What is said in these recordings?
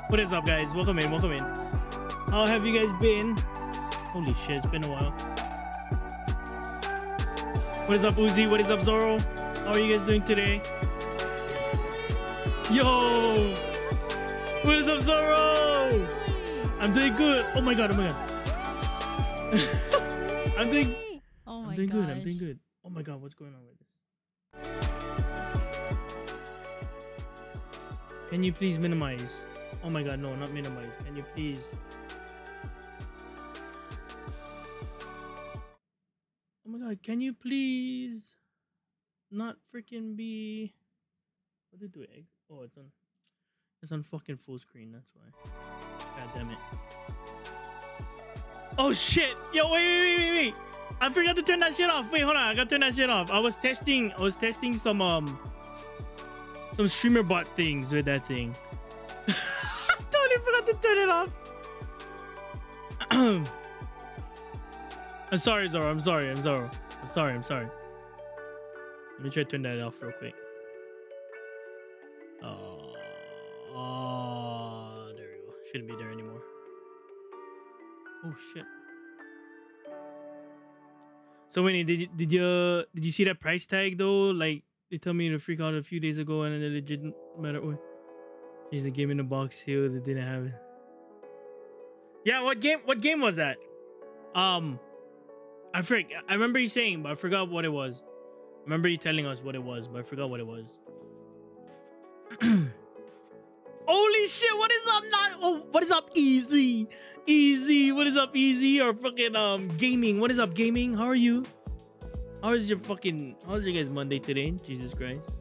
What is up, guys? Welcome in, welcome in. How have you guys been? Holy shit, it's been a while. What is up, Uzi? What is up, Zoro? How are you guys doing today? Yo! What is up, Zoro? I'm doing good. Oh my god, oh my god. I'm doing good, I'm doing good. Oh my god, what's going on with this? Can you please minimize? Oh my god, no, not minimize. Can you please? Oh my god, can you please not freaking be... What did it do? Oh, it's on fucking full screen, that's why. God damn it. Oh shit! Yo, wait. I forgot to turn that shit off. Wait, hold on. I gotta turn that shit off. I was testing some streamer bot things with that thing. I totally forgot to turn it off. I'm sorry, Zoro. I'm sorry. Let me try to turn that off real quick. Oh, there we go. Shouldn't be there anymore. Oh shit. So Winnie, did you see that price tag though? Like they told me to freak out a few days ago, and then it didn't matter what. She's a game in the box here. They didn't have it. Yeah, what game was that? I remember you saying, but I forgot what it was. I remember you telling us what it was, but I forgot what it was. Holy shit! What is up? What is up, Easy? What is up, Easy? Or fucking gaming? What is up, gaming? How are you? How's your guys' Monday today? Jesus Christ.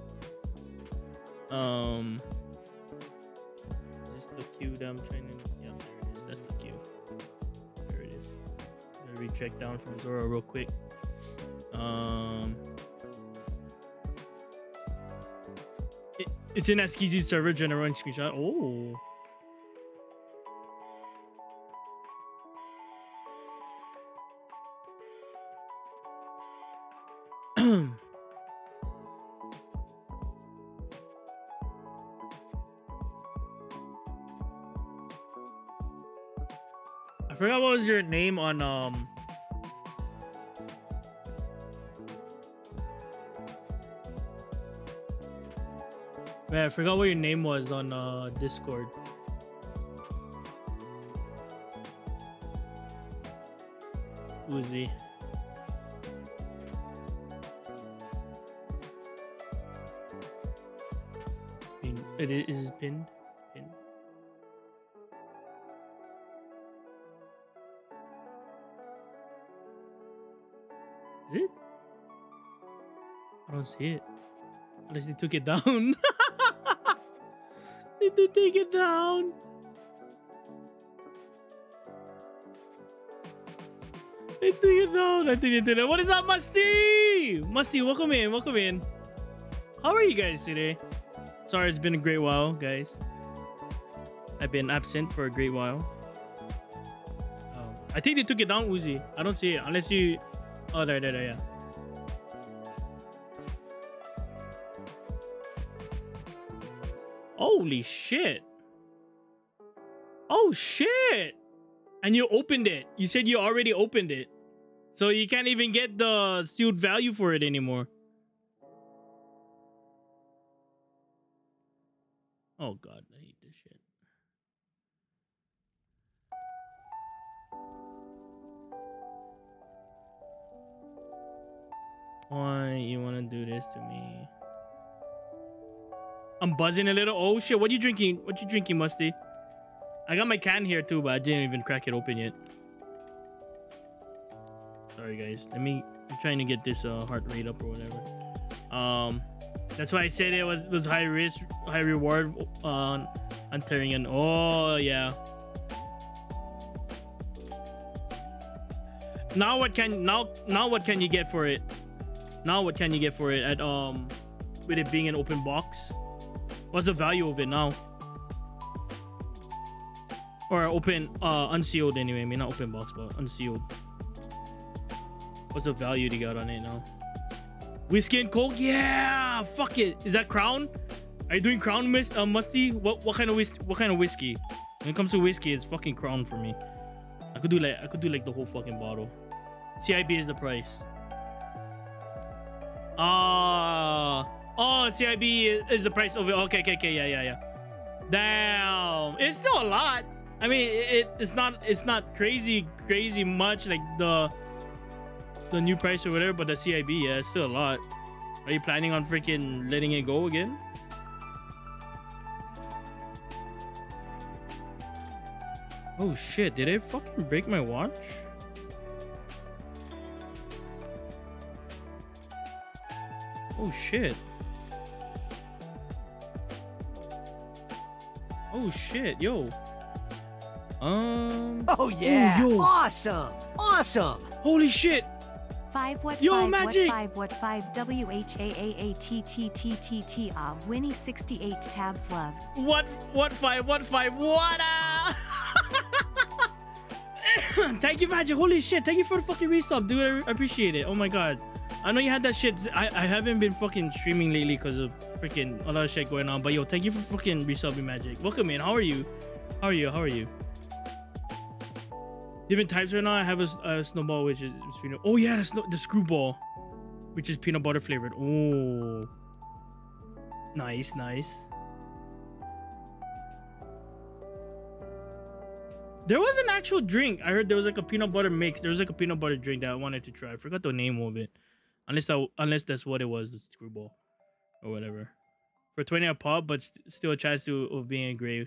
Is this the queue that I'm trying to? Yeah, there it is. That's the queue. There it is. I'm gonna recheck down from Zoro real quick. It's in Askizi's server. General screenshot. Oh. I forgot what was your name on Man, I forgot what your name was on Discord. Uzi. It is pinned. It's pinned. Is it? I don't see it. Unless they took it down. Did they take it down? They took it down. I think they did it. What is up, Musty? Musty, welcome in. Welcome in. How are you guys today? Sorry, it's been a great while, guys. I've been absent for a great while. I think they took it down, Uzi. I don't see it. Unless you... Oh, there, yeah. Holy shit. Oh, shit. And you opened it. You said you already opened it. So you can't even get the sealed value for it anymore. Oh, God. I hate this shit. Why you want to do this to me? I'm buzzing a little. Oh shit, what you drinking? What you drinking, Musty? I got my can here too, but I didn't even crack it open yet. Sorry guys. I'm trying to get this heart rate up or whatever. That's why I said it was high risk, high reward on Tyrion. Oh yeah. Now what can you get for it? Now what can you get for it at with it being an open box? What's the value of it now? Or open unsealed anyway. I mean not open box, but unsealed. What's the value they got on it now? Whiskey and Coke? Yeah, fuck it. Is that Crown? Are you doing Crown Musty? What kind of whiskey? When it comes to whiskey, it's fucking Crown for me. I could do like the whole fucking bottle. CIB is the price. Oh, CIB is the price of it. Okay, yeah. Damn, it's still a lot. I mean, it's not crazy much like the new price or whatever, but the CIB, yeah, it's still a lot. Are you planning on freaking letting it go again? Oh shit, did I fucking break my watch? Oh shit. Oh shit, yo. Oh yeah. Oh, yo. Awesome. Holy shit. 5 what yo, 5 Magic. what 5 WHAAATTTTT Winnie 68 tabs love. What 5 what Thank you, Magic. Holy shit, thank you for the fucking resub, dude. I appreciate it. Oh my god, I know you had that shit. I haven't been fucking streaming lately because of freaking a lot of shit going on, but yo, thank you for fucking resubbing, Magic. Welcome in. How are you? Different types right now. I have a snowball, which is peanut. Oh yeah, the screwball, which is peanut butter flavored. Oh, nice. There was an actual drink. I heard there was like a peanut butter mix. There was like a peanut butter drink that I wanted to try. I forgot the name of it. Unless that's what it was, the screwball or whatever. For 20 a pop, but still a chance of being a grave.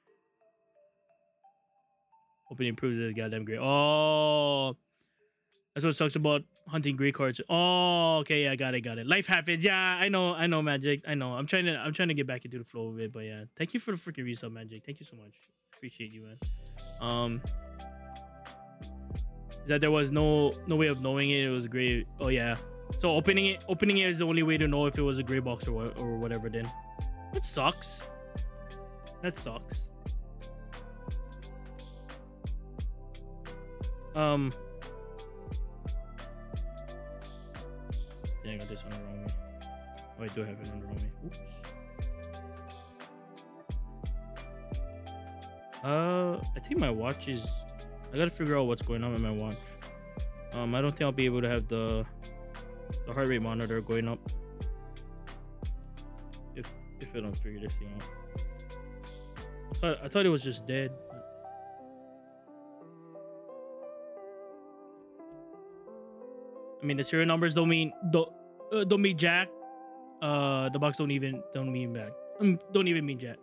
Hope it improves the goddamn gray. Oh, that's what sucks about hunting gray cards. Oh, okay, yeah, got it. Life happens. Yeah, I know, Magic. I know. I'm trying to get back into the flow of it, but yeah. Thank you for the freaking resub, Magic. Thank you so much. Appreciate you, man. Is that there was no way of knowing it. It was gray. Oh yeah. So opening it is the only way to know if it was a gray box or whatever. Then that sucks. Yeah, I got this on the wrong way. Oh, I do have it on the wrong way. Oops. I think my watch is. I gotta figure out what's going on with my watch. I don't think I'll be able to have the heart rate monitor going up if I don't figure this thing out. I thought it was just dead. I mean, the serial numbers don't mean jack. The box don't even mean back. Don't even mean jack.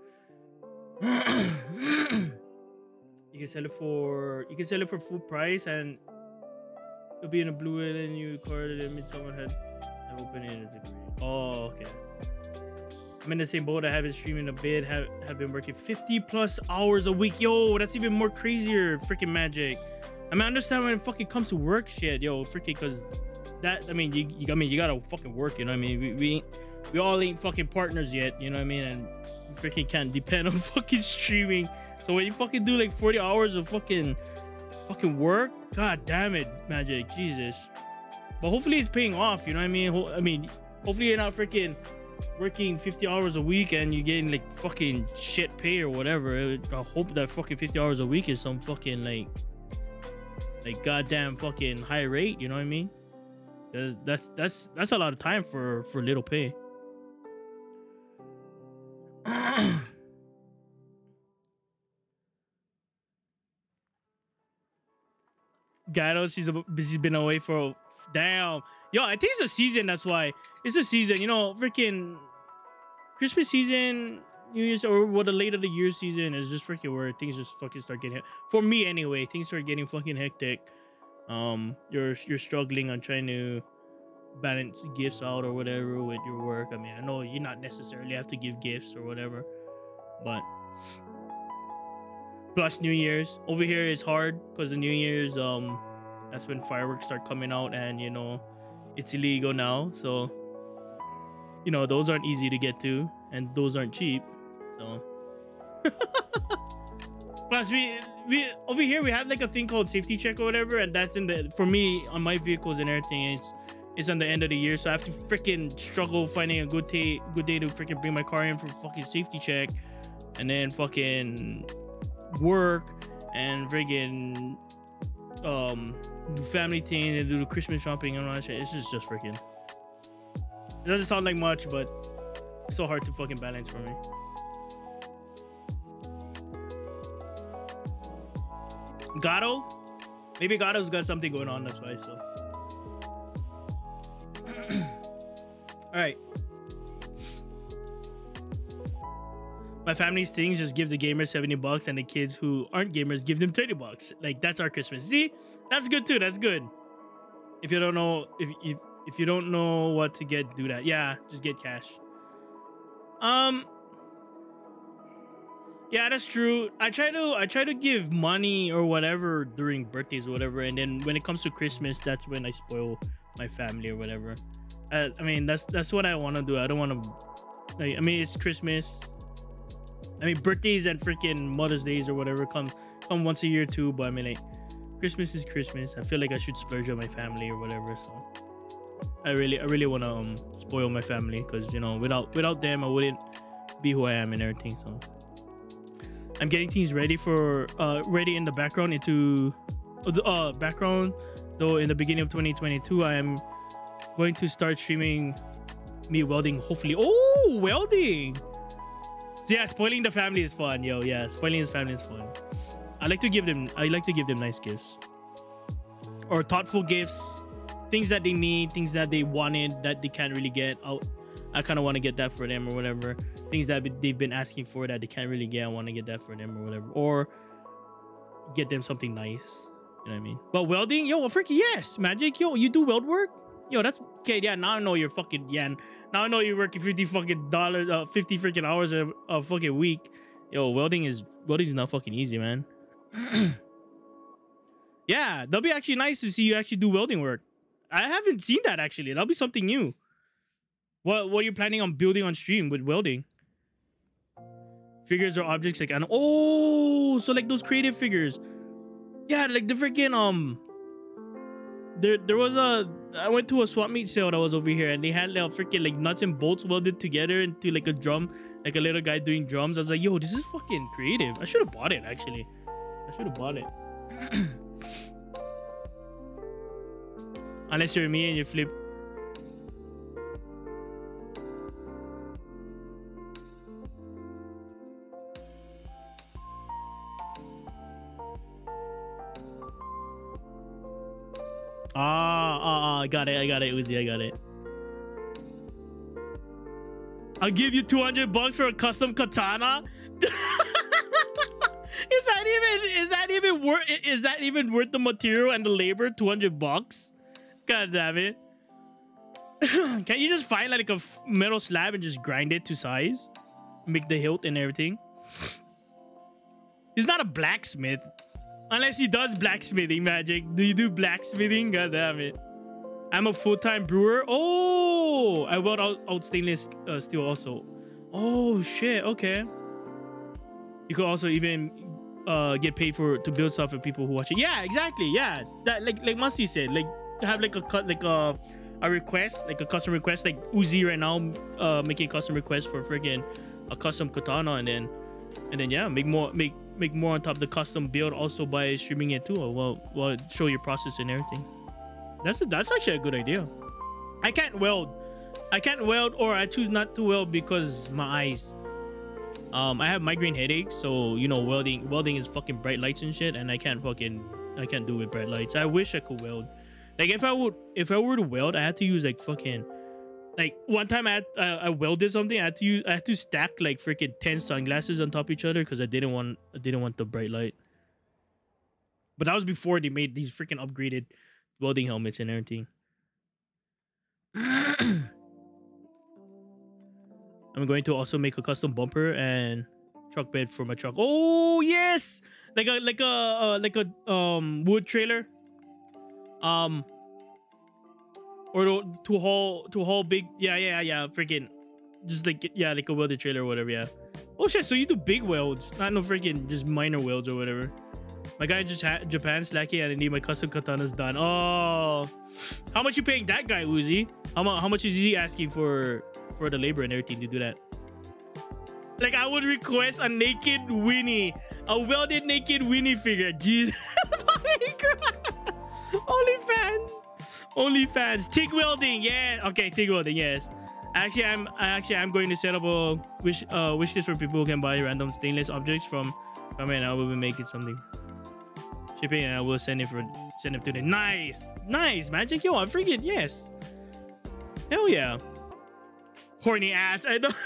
You can sell it for full price and it'll be in a blue and then you card it and someone had open it as a green. Oh, okay. I'm in the same boat. I haven't streaming a bit. Have been working 50+ hours a week. Yo, that's even more crazier. Freaking Magic. I mean, I understand when it fucking comes to work shit, yo, freaking, because that, I mean, you gotta fucking work, you know what I mean? We all ain't fucking partners yet, you know what I mean? And we freaking can't depend on fucking streaming. So when you fucking do like 40 hours of fucking work, god damn it, Magic, Jesus. But hopefully it's paying off, you know what I mean? Hopefully you're not freaking working 50 hours a week and you're getting like fucking shit pay or whatever. I hope that fucking 50 hours a week is some fucking like goddamn fucking high rate, you know what I mean? That's a lot of time for little pay. Gato, she's been away for damn. Yo, I think it's a season. That's why it's a season. You know, freaking Christmas season, New Year's, or what the late of the year season is just freaking where things just fucking start getting. For me anyway, things start getting fucking hectic. You're struggling on trying to balance gifts out or whatever with your work. I mean, I know you not necessarily have to give gifts or whatever, but plus New Year's over here is hard because the New Year's that's when fireworks start coming out, and you know it's illegal now, so you know those aren't easy to get to and those aren't cheap, so plus we over here we have like a thing called safety check or whatever, and that's in the, for me on my vehicles and everything, it's on the end of the year, so I have to freaking struggle finding a good day to freaking bring my car in for fucking safety check, and then fucking work and friggin' do family thing and do the Christmas shopping and all that shit. It's just freaking. It doesn't sound like much, but it's so hard to fucking balance for me. Gato? Maybe Gato's got something going on, that's why, so. Alright. My family's things just give the gamers $70 and the kids who aren't gamers give them $30. Like, that's our Christmas. See? That's good too. That's good. If you don't know if you don't know what to get, do that. Yeah, just get cash. Yeah, that's true. I try to give money or whatever during birthdays or whatever, and then when it comes to Christmas, that's when I spoil my family or whatever. I mean, that's what I want to do. I don't want to. Like, I mean, it's Christmas. I mean, birthdays and freaking Mother's Days or whatever come once a year too. But I mean, like, Christmas is Christmas. I feel like I should splurge on my family or whatever. So I really want to spoil my family, because you know, without them, I wouldn't be who I am and everything. So I'm getting things ready for ready in the background into the background. Though in the beginning of 2022, I am going to start streaming me welding. Hopefully, oh, welding. So yeah, spoiling the family is fun, yo. Yeah, spoiling his family is fun. I like to give them nice gifts or thoughtful gifts, things that they need, things that they wanted that they can't really get. I kind of want to get that for them or whatever. Things that they've been asking for that they can't really get. I want to get that for them or whatever, or get them something nice. You know what I mean? But welding, yo, freaking yes, Magic, yo, you do weld work, yo. That's okay. Yeah, now I know you're fucking Now I know you're working $50 freaking hours a fucking week. Yo, welding is not fucking easy, man. Yeah, that'll be actually nice to see you actually do welding work. I haven't seen that actually. That'll be something new. What are you planning on building on stream with welding? Figures or objects like oh, so like those creative figures. Yeah, like the freaking there was I went to a swap meet sale that was over here, and they had like freaking like nuts and bolts welded together into like a drum, like a little guy doing drums. I was like, yo, this is fucking creative. I should have bought it actually. I should have bought it. Unless you're me and you flip. I got it, Uzi, I got it. I'll give you $200 for a custom katana. Is that even worth the material and the labor? $200? God damn it. Can't you just find like a metal slab and just grind it to size? Make the hilt and everything? He's not a blacksmith. Unless he does blacksmithing, Magic. Do you do blacksmithing? God damn it. I'm a full-time brewer. Oh, I weld out stainless steel also. Oh shit. Okay. You could also even get paid to build stuff for people who watch it. Yeah, exactly. Yeah, that like Musty said, like have like a request, like a custom request, like Uzi right now making a custom request for freaking a custom katana, and then yeah, make more on top of the custom build also by streaming it too. Well, show your process and everything. That's actually a good idea. I can't weld, or I choose not to weld because my eyes. I have migraine headaches, so you know welding is fucking bright lights and shit, and I can't do it with bright lights. I wish I could weld. Like if I were to weld, I had to use like fucking, like one time I welded something. I had to stack like freaking 10 sunglasses on top of each other because I didn't want the bright light. But that was before they made these freaking upgraded welding helmets and everything. I'm going to also make a custom bumper and truck bed for my truck. Oh yes, like a wood trailer, or to haul big. Yeah. Freaking, just like like a welded trailer or whatever. Yeah. Oh shit. So you do big welds, not no freaking just minor welds or whatever. My guy just had Japan slacking and I need my custom katanas done. Oh, how much you paying that guy, Uzi? How much is he asking for the labor and everything to do that? Like I would request a naked Winnie, a welded naked Winnie figure. Jeez. OnlyFans. TIG welding, yeah. Okay, TIG welding, yes. I'm going to set up a wish list for people who can buy random stainless objects from it, and I will be making something. Shipping, and I will send it to them. Nice, Magic. Yo, I freaking yes. Hell yeah. Horny ass. I know.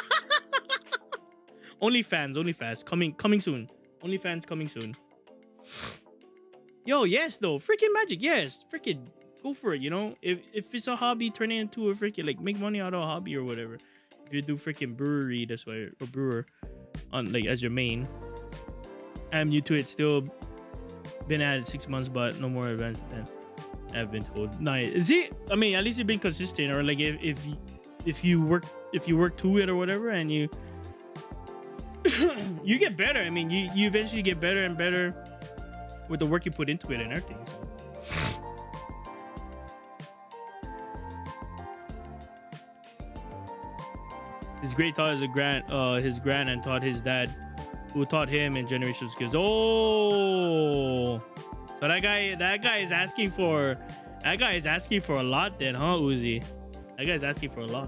OnlyFans coming soon. OnlyFans coming soon. Yo, yes though. Freaking Magic, yes. Freaking go for it, you know? If it's a hobby, turn it into a freaking like make money out of a hobby or whatever. If you do freaking brewery, that's why, or brewer on like as your main. I'm new to it, still been at it 6 months, but no more events than I've been told. Nice. See, I mean, at least you've been consistent, or like if you work to it or whatever, and you you get better. I mean, you eventually get better and better with the work you put into it and everything. So. His great taught his grand and taught his dad, who taught him in generational skills. Oh, so that guy is asking for a lot then, huh, Uzi? That guy's asking for a lot.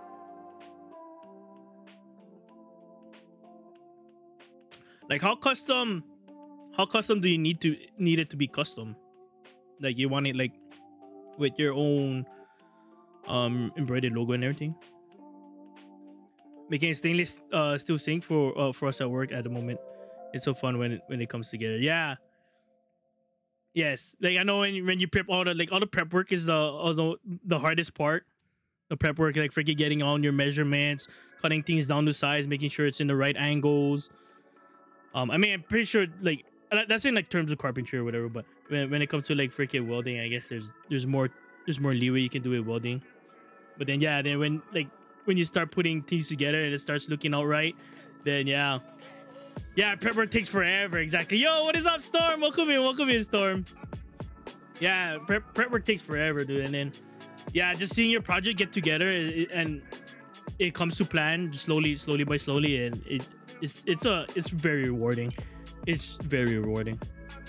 Like how custom do you need it to be custom? Like you want it like with your own embroidered logo and everything? Making stainless steel sink for us at work at the moment. It's so fun when it comes together. Yeah. Yes. Like I know when you prep all the prep work is the hardest part. The prep work, like freaking getting on your measurements, cutting things down to size, making sure it's in the right angles. I mean, I'm pretty sure like that's in like terms of carpentry or whatever, but when it comes to like freaking welding, I guess there's more leeway you can do with welding. But then yeah, then when you start putting things together and it starts looking all right, then yeah, prep work takes forever. Exactly. Yo, what is up, Storm? Welcome in, Storm. Yeah, prep work takes forever, dude. And then yeah, just seeing your project get together and it comes to plan slowly by slowly, and it's very rewarding. It's very rewarding.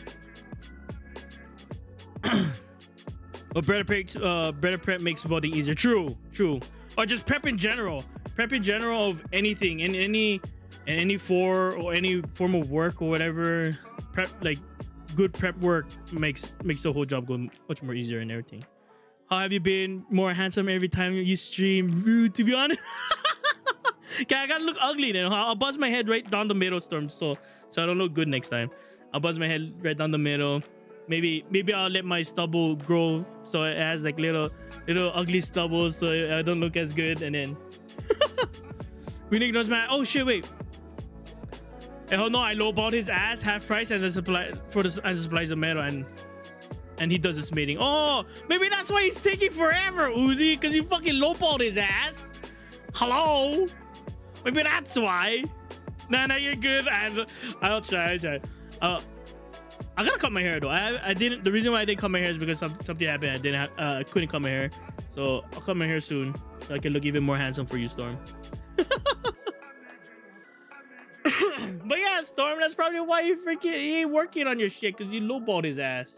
But better prep makes welding easier. True. Or just prep in general of anything in any form of work or whatever. Prep, like good prep work makes the whole job go much more easier and everything. How have you been? More handsome every time you stream. Rude, to be honest. Okay, I gotta look ugly then. I'll buzz my head right down the middle, Storm, so I don't look good next time. I'll buzz my head right down the middle. Maybe I'll let my stubble grow so it has like little ugly stubbles so I don't look as good. And then we need those, man. Oh shit, wait. Hey, oh no, I lowballed his ass half price as a supply supplies of metal, and he does his mating. Oh, maybe that's why he's taking forever, Uzi, because he fucking lowballed his ass. Hello? Maybe that's why. Nah, you're good. I'll try. I gotta cut my hair though. I didn't. The reason why I didn't cut my hair is because something happened. I couldn't cut my hair, so I'll cut my hair soon so I can look even more handsome for you, Storm. But yeah, Storm, that's probably why he ain't working on your shit, because you lowballed his ass.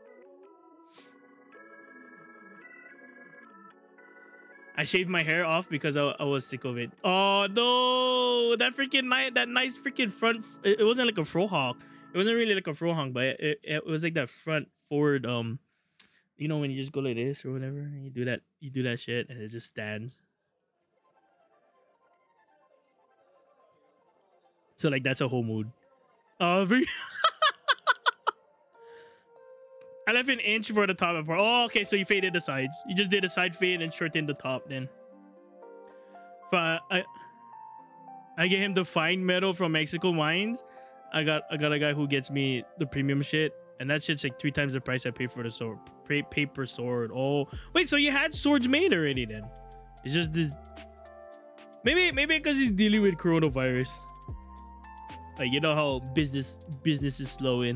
I shaved my hair off because I was sick of it. Oh no, that nice freaking front. It wasn't like a frohawk. It wasn't really like a frohawk, but it was like that front forward. You know when you just go like this or whatever, and you do that shit, and it just stands. So like that's a whole mood. I left an inch for the top part. Oh, okay, so you faded the sides. You just did a side fade and shortened the top then. But I get him the fine metal from Mexico Mines. I got a guy who gets me the premium shit, and that shit's like 3 times the price I paid for the sword. Paper sword. Oh, wait, so you had swords made already then? It's just this. Maybe because he's dealing with coronavirus. Like, you know how business is slowing.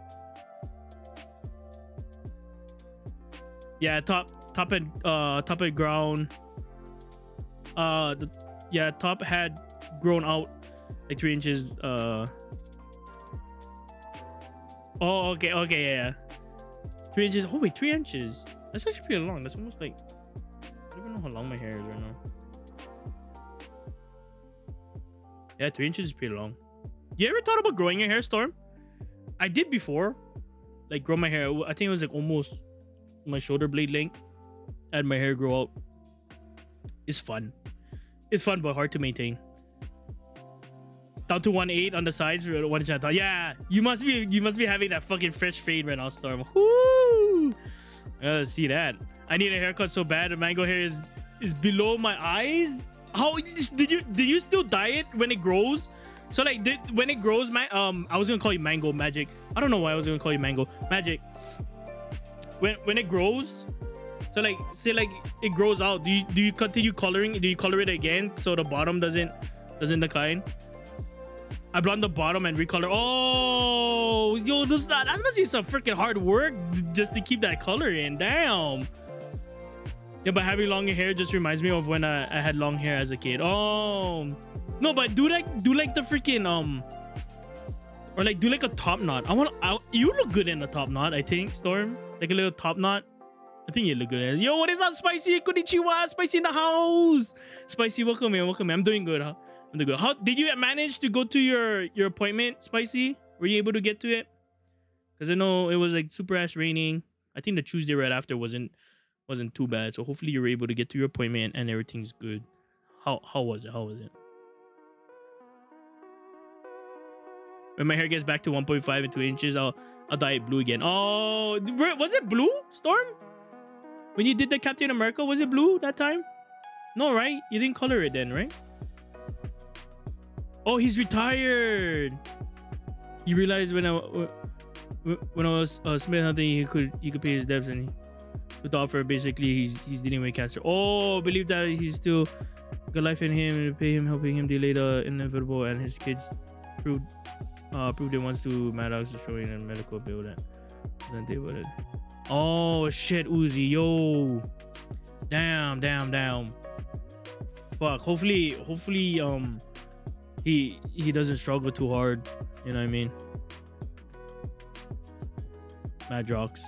Yeah, top and ground. Top had grown out like 3 inches. Oh, okay, yeah. 3 inches. Oh wait, 3 inches. That's actually pretty long. That's almost like, I don't even know how long my hair is right now. Yeah, 3 inches is pretty long. You ever thought about growing your hair, Storm? I did before. Like grow my hair. I think it was like almost my shoulder blade length. I had my hair grow out. It's fun. It's fun, but hard to maintain. Down to 1.8 on the sides. Yeah, you must be having that fucking fresh fade right now, Storm. Woo! I gotta see that. I need a haircut so bad. The mango hair is below my eyes. How did you still dye it when it grows? So like when it grows, I was gonna call you Mango Magic. I don't know why I was gonna call you Mango Magic. When it grows, so like say like it grows out. Do you continue coloring? Do you color it again so the bottom doesn't decline? I blonde the bottom and recolor. Oh, yo, that must be some freaking hard work just to keep that color in. Damn. Yeah, but having longer hair just reminds me of when I had long hair as a kid. Oh, no, but do like the freaking or like do like a top knot. You look good in a top knot, I think, Storm. Like a little top knot. I think you look good. Yo, what is up, Spicy? Konnichiwa, Spicy in the house. Spicy, welcome in, welcome in. I'm doing good, huh? I'm doing good. How did you manage to go to your appointment, Spicy? Were you able to get to it? Because I know it was like super ass raining. I think the Tuesday right after wasn't too bad. So hopefully you were able to get to your appointment and everything's good. How was it? How was it? When my hair gets back to 1.5 and 2 inches, I'll dye it blue again. Oh, was it blue, Storm? When you did the Captain America, was it blue that time? No, right? You didn't color it then, right? Oh, he's retired. He realized when I was Smith hunting, he could pay his debts, and with the offer, basically he's dealing with cancer. Oh, believe that he's still got life in him and pay him, helping him delay the inevitable, and his kids proved it once to Maddox, destroying a medical bill that they would have. Oh shit, Uzi, yo, damn. Fuck. Hopefully, he doesn't struggle too hard. You know what I mean? Madrox.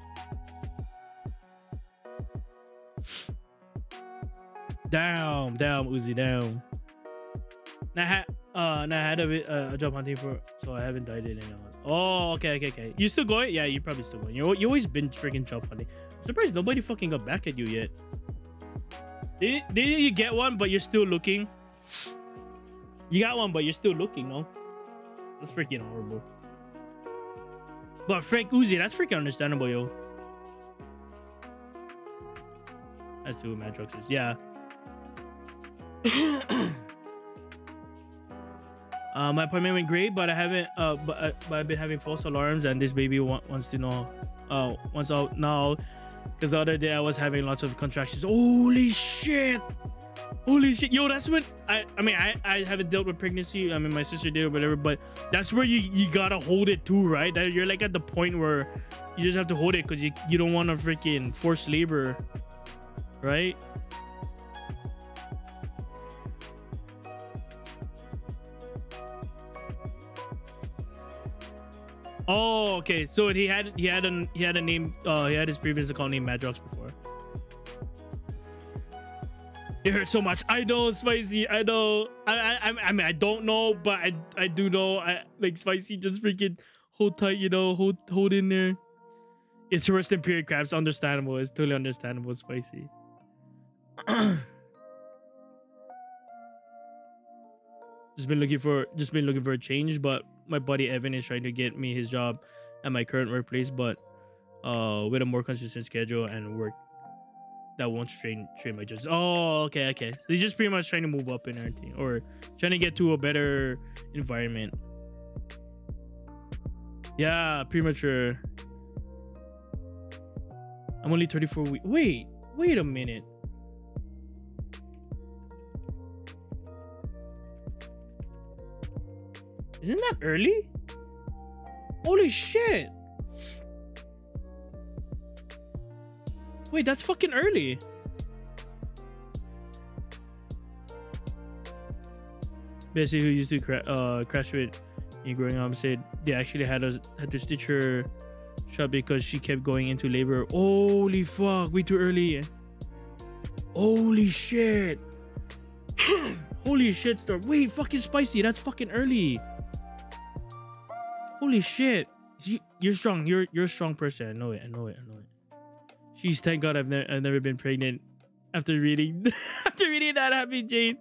Damn, Uzi, down. Now I had a job hunting for, so I haven't dyed it in a while. Oh, okay. You still going? Yeah, you probably still going. You always been freaking job hunting. I'm surprised nobody fucking got back at you yet. Did you get one, but you're still looking? You got one, but you're still looking, no? That's freaking horrible. But Frank Uzi, that's freaking understandable, yo. That's two Madroxes, yeah. My appointment went great, but I haven't. But I've been having false alarms, and this baby wants to know. Wants out now, because the other day I was having lots of contractions. Holy shit! Yo, that's when I haven't dealt with pregnancy. I mean, my sister did or whatever, but that's where you gotta hold it too, right? That you're like at the point where you just have to hold it because you don't want to freaking force labor, right? Oh, okay. So he had a name. He had his previous account named Madrox before. It hurts so much. I know, Spicy. I know. I mean, I don't know, but I do know. Like Spicy, just freaking hold tight. You know, hold in there. It's worse than period cramps. Understandable. It's totally understandable, Spicy. Just been looking for a change, but my buddy Evan is trying to get me his job at my current workplace, but with a more consistent schedule and work that won't strain my judges. Oh, okay. So he's just pretty much trying to move up and everything, or trying to get to a better environment. Yeah, premature. I'm only 34 weeks. Wait a minute. Isn't that early? Holy shit. Wait, that's fucking early. Bessie, who used to crash with me growing up, said they actually had to stitch her shut because she kept going into labor. Holy fuck, way too early. Holy shit. Holy shit, Storm. Wait, fucking Spicy. That's fucking early. Holy shit. You're strong. You're a strong person. I know it. Jeez, thank God I've never been pregnant after reading that, Happy Jane.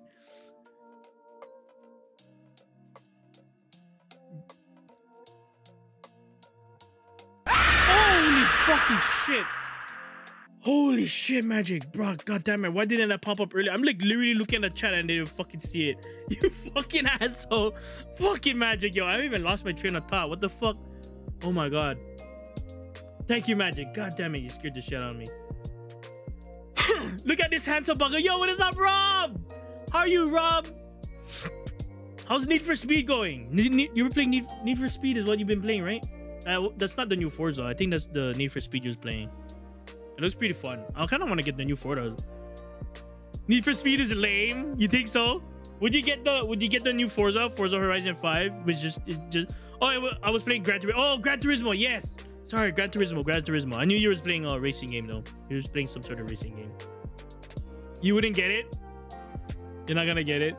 Holy fucking shit. Holy shit, Magic, bro. God damn it. Why didn't that pop up earlier? I'm like literally looking at the chat and they didn't fucking see it. You fucking asshole. Fucking Magic, yo. I even lost my train of thought. What the fuck? Oh my God. Thank you, Magic. God damn it. You scared the shit out of me. Look at this handsome bugger. Yo, what is up, Rob? How are you, Rob? How's Need for Speed going? You were playing Need for Speed is what you've been playing, right? That's not the new Forza. I think that's the Need for Speed you was playing. It looks pretty fun. I kind of want to get the new Forza. Need for Speed is lame. You think so? Would you get the new Forza Horizon 5, which is just oh, I was playing Gran Turismo. Oh, Gran Turismo, yes. Sorry, Gran Turismo. I knew you was playing a racing game though. You was playing some sort of racing game. You wouldn't get it? You're not gonna get it?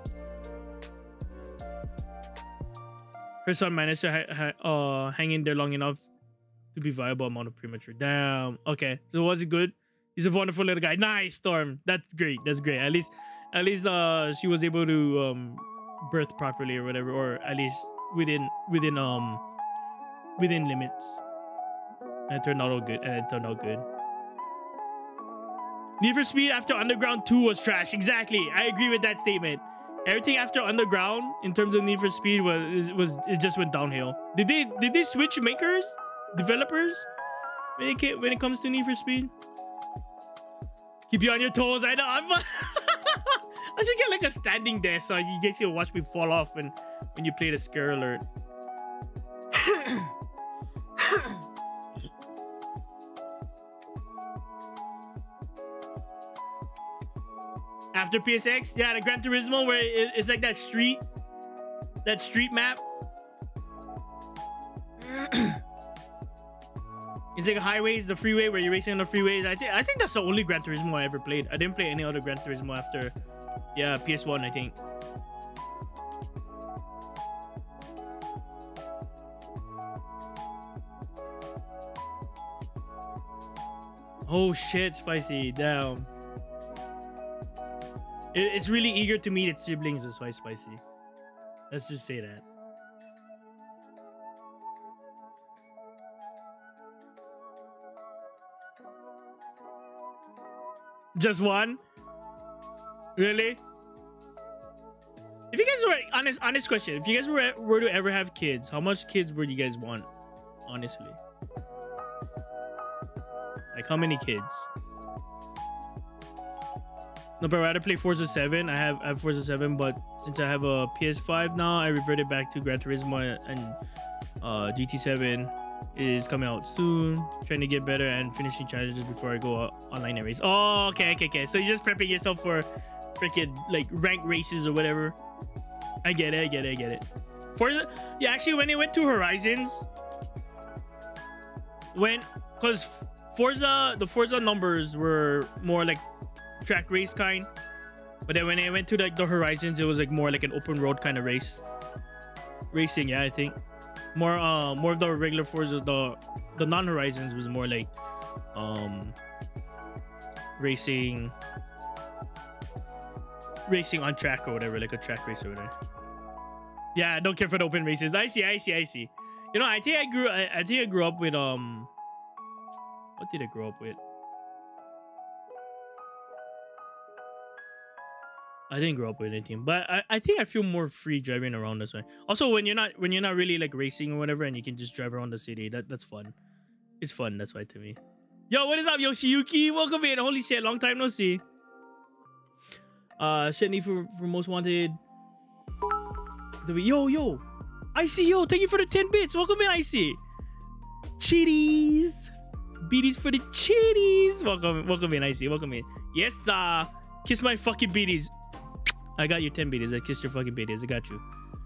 Her son managed to hang in there long enough to be viable amount of premature. Damn. Okay. So was it good? He's a wonderful little guy. Nice, Storm. That's great. That's great. At least she was able to birth properly or whatever, or at least within limits. And it turned out all good. Need for Speed after Underground 2 was trash. Exactly. I agree with that statement. Everything after Underground in terms of Need for Speed it just went downhill. Did they switch makers, developers when it comes to Need for Speed? Keep you on your toes. I know. I should get like a standing desk so you guys can watch me fall off when you play the scare alert. After PSX, yeah, the Gran Turismo where it's like that street map. It's like a highways, the freeway where you're racing on the freeways. I think that's the only Gran Turismo I ever played. I didn't play any other Gran Turismo after, yeah, PS1, I think. Oh shit, Spicy, damn. It's really eager to meet its siblings. That's why Spicy. Let's just say that. Just one? Really? If you guys were honest question, if you guys were to ever have kids, how much kids would you guys want? Honestly, like how many kids? No, but I'd rather play Forza 7. I have Forza 7, but since I have a PS5 now, I reverted back to Gran Turismo, and GT7 is coming out soon. Trying to get better and finishing challenges before I go online and race. Oh, okay. So you're just prepping yourself for freaking like ranked races or whatever. I get it. Forza, yeah, actually, when it went to Horizons, because the Forza numbers were more like track race kind, but then when it went to like the Horizons, it was like more like an open road kind of racing. Yeah, I think more of the regular Forza, the non-Horizons was more like racing on track or whatever, like a track race or whatever. Yeah, I don't care for the open races. I see. You know, I think I grew up with what did I grow up with? I didn't grow up with anything, but I think I feel more free driving around this way. Also, when you're not really like racing or whatever, and you can just drive around the city, that's fun. It's fun. That's why to me. Yo, what is up, Yoshiyuki? Welcome in. Holy shit, long time no see. Shit, need for most wanted. Yo, Icy, yo, thank you for the 10 bits. Welcome in, Icy. Chitties, beaties for the chitties. Welcome in, Icy. Welcome in. Yes, kiss my fucking beaties. I got your 10 biddies. I kissed your fucking biddies. I got you.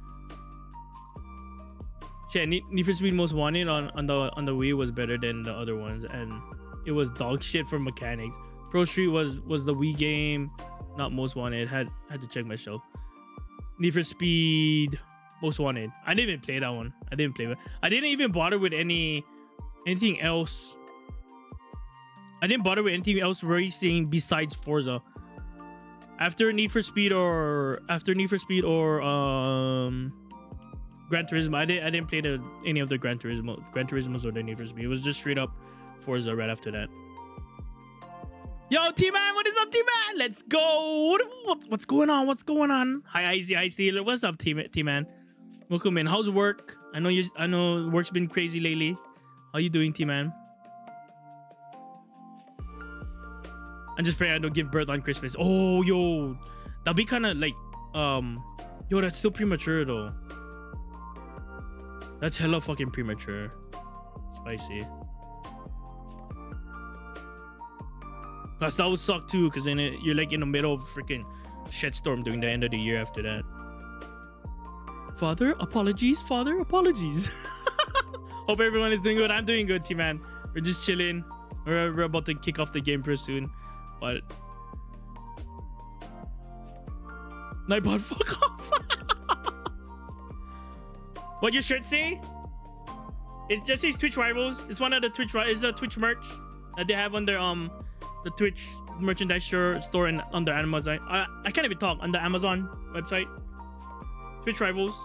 Shit, Need for Speed Most Wanted on the Wii was better than the other ones, and it was dog shit for mechanics. Pro Street was the Wii game, not Most Wanted. Had to check myself. Need for Speed Most Wanted. I didn't even play that one. I didn't play it. I didn't even bother with anything else. I didn't bother with anything else racing besides Forza. After Need for Speed or Gran Turismo, I didn't play any of the Gran Turismos or the Need for Speed. It was just straight up Forza right after that. Yo, T-Man, what is up, T-Man? Let's go. What's going on? What's going on? Hi, Icy, hi, Steeler. What's up, T-Man? Welcome in. How's work? I know work's been crazy lately. How you doing, T-Man? I'm just praying I don't give birth on Christmas. Oh, yo, that'll be kind of like, yo, that's still premature though. That's hella fucking premature. Spicy. Plus, that would suck too, because then you're like in the middle of a freaking shitstorm during the end of the year after that. Father, apologies. Father, apologies. Hope everyone is doing good. I'm doing good, T-Man. We're just chilling. We're about to kick off the game pretty soon. But Nightbot, fuck off. What your shirt say? It just says Twitch Rivals. It's one of the Twitch. It's a Twitch merch that they have on their the Twitch merchandise store and under Amazon. I can't even talk, on the Amazon website. Twitch Rivals.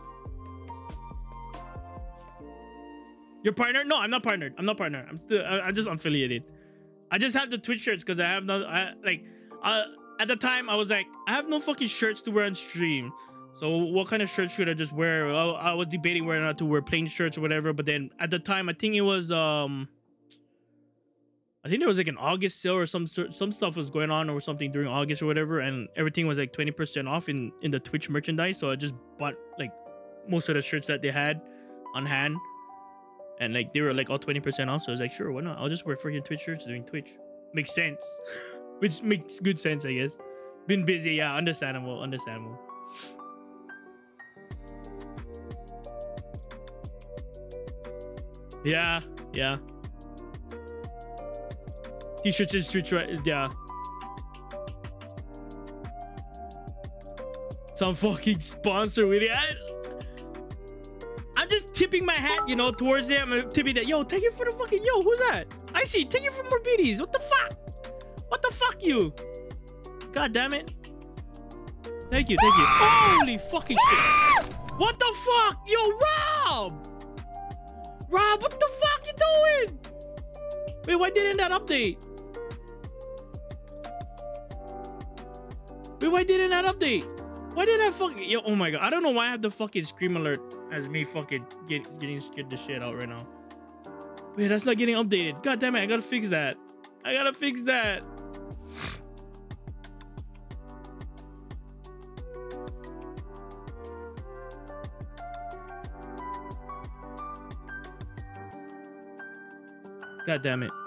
Your partner? No, I'm not partnered. I'm just affiliated. I just have the Twitch shirts because I have no, at the time I was like, I have no fucking shirts to wear on stream. So what kind of shirt should I just wear? I was debating whether or not to wear plain shirts or whatever. But then at the time, I think it was, I think there was like an August sale or some stuff was going on or something during August or whatever. And everything was like 20% off in the Twitch merchandise. So I just bought like most of the shirts that they had on hand. And like they were like all 20% off. So I was like, sure, why not? I'll just wear freaking Twitch shirts during Twitch. Makes sense. Which makes good sense, I guess. Been busy, yeah, understandable. Yeah. T-shirts is Twitch, right? Yeah. Some fucking sponsor with it. I'm just tipping my hat, towards them. I'm tipping that. Yo, thank you for the fucking. Yo, who's that? I see. Thank you for more biddies. What the fuck? What the fuck, you? God damn it. Thank you. Holy fucking shit. What the fuck? Yo, Rob, what the fuck you doing? Wait, why didn't that update? Why did I fucking... Yo, oh my god. I don't know why I have the fucking scream alert as me fucking getting scared the shit out right now. Wait, that's not getting updated. God damn it, I gotta fix that. God damn it.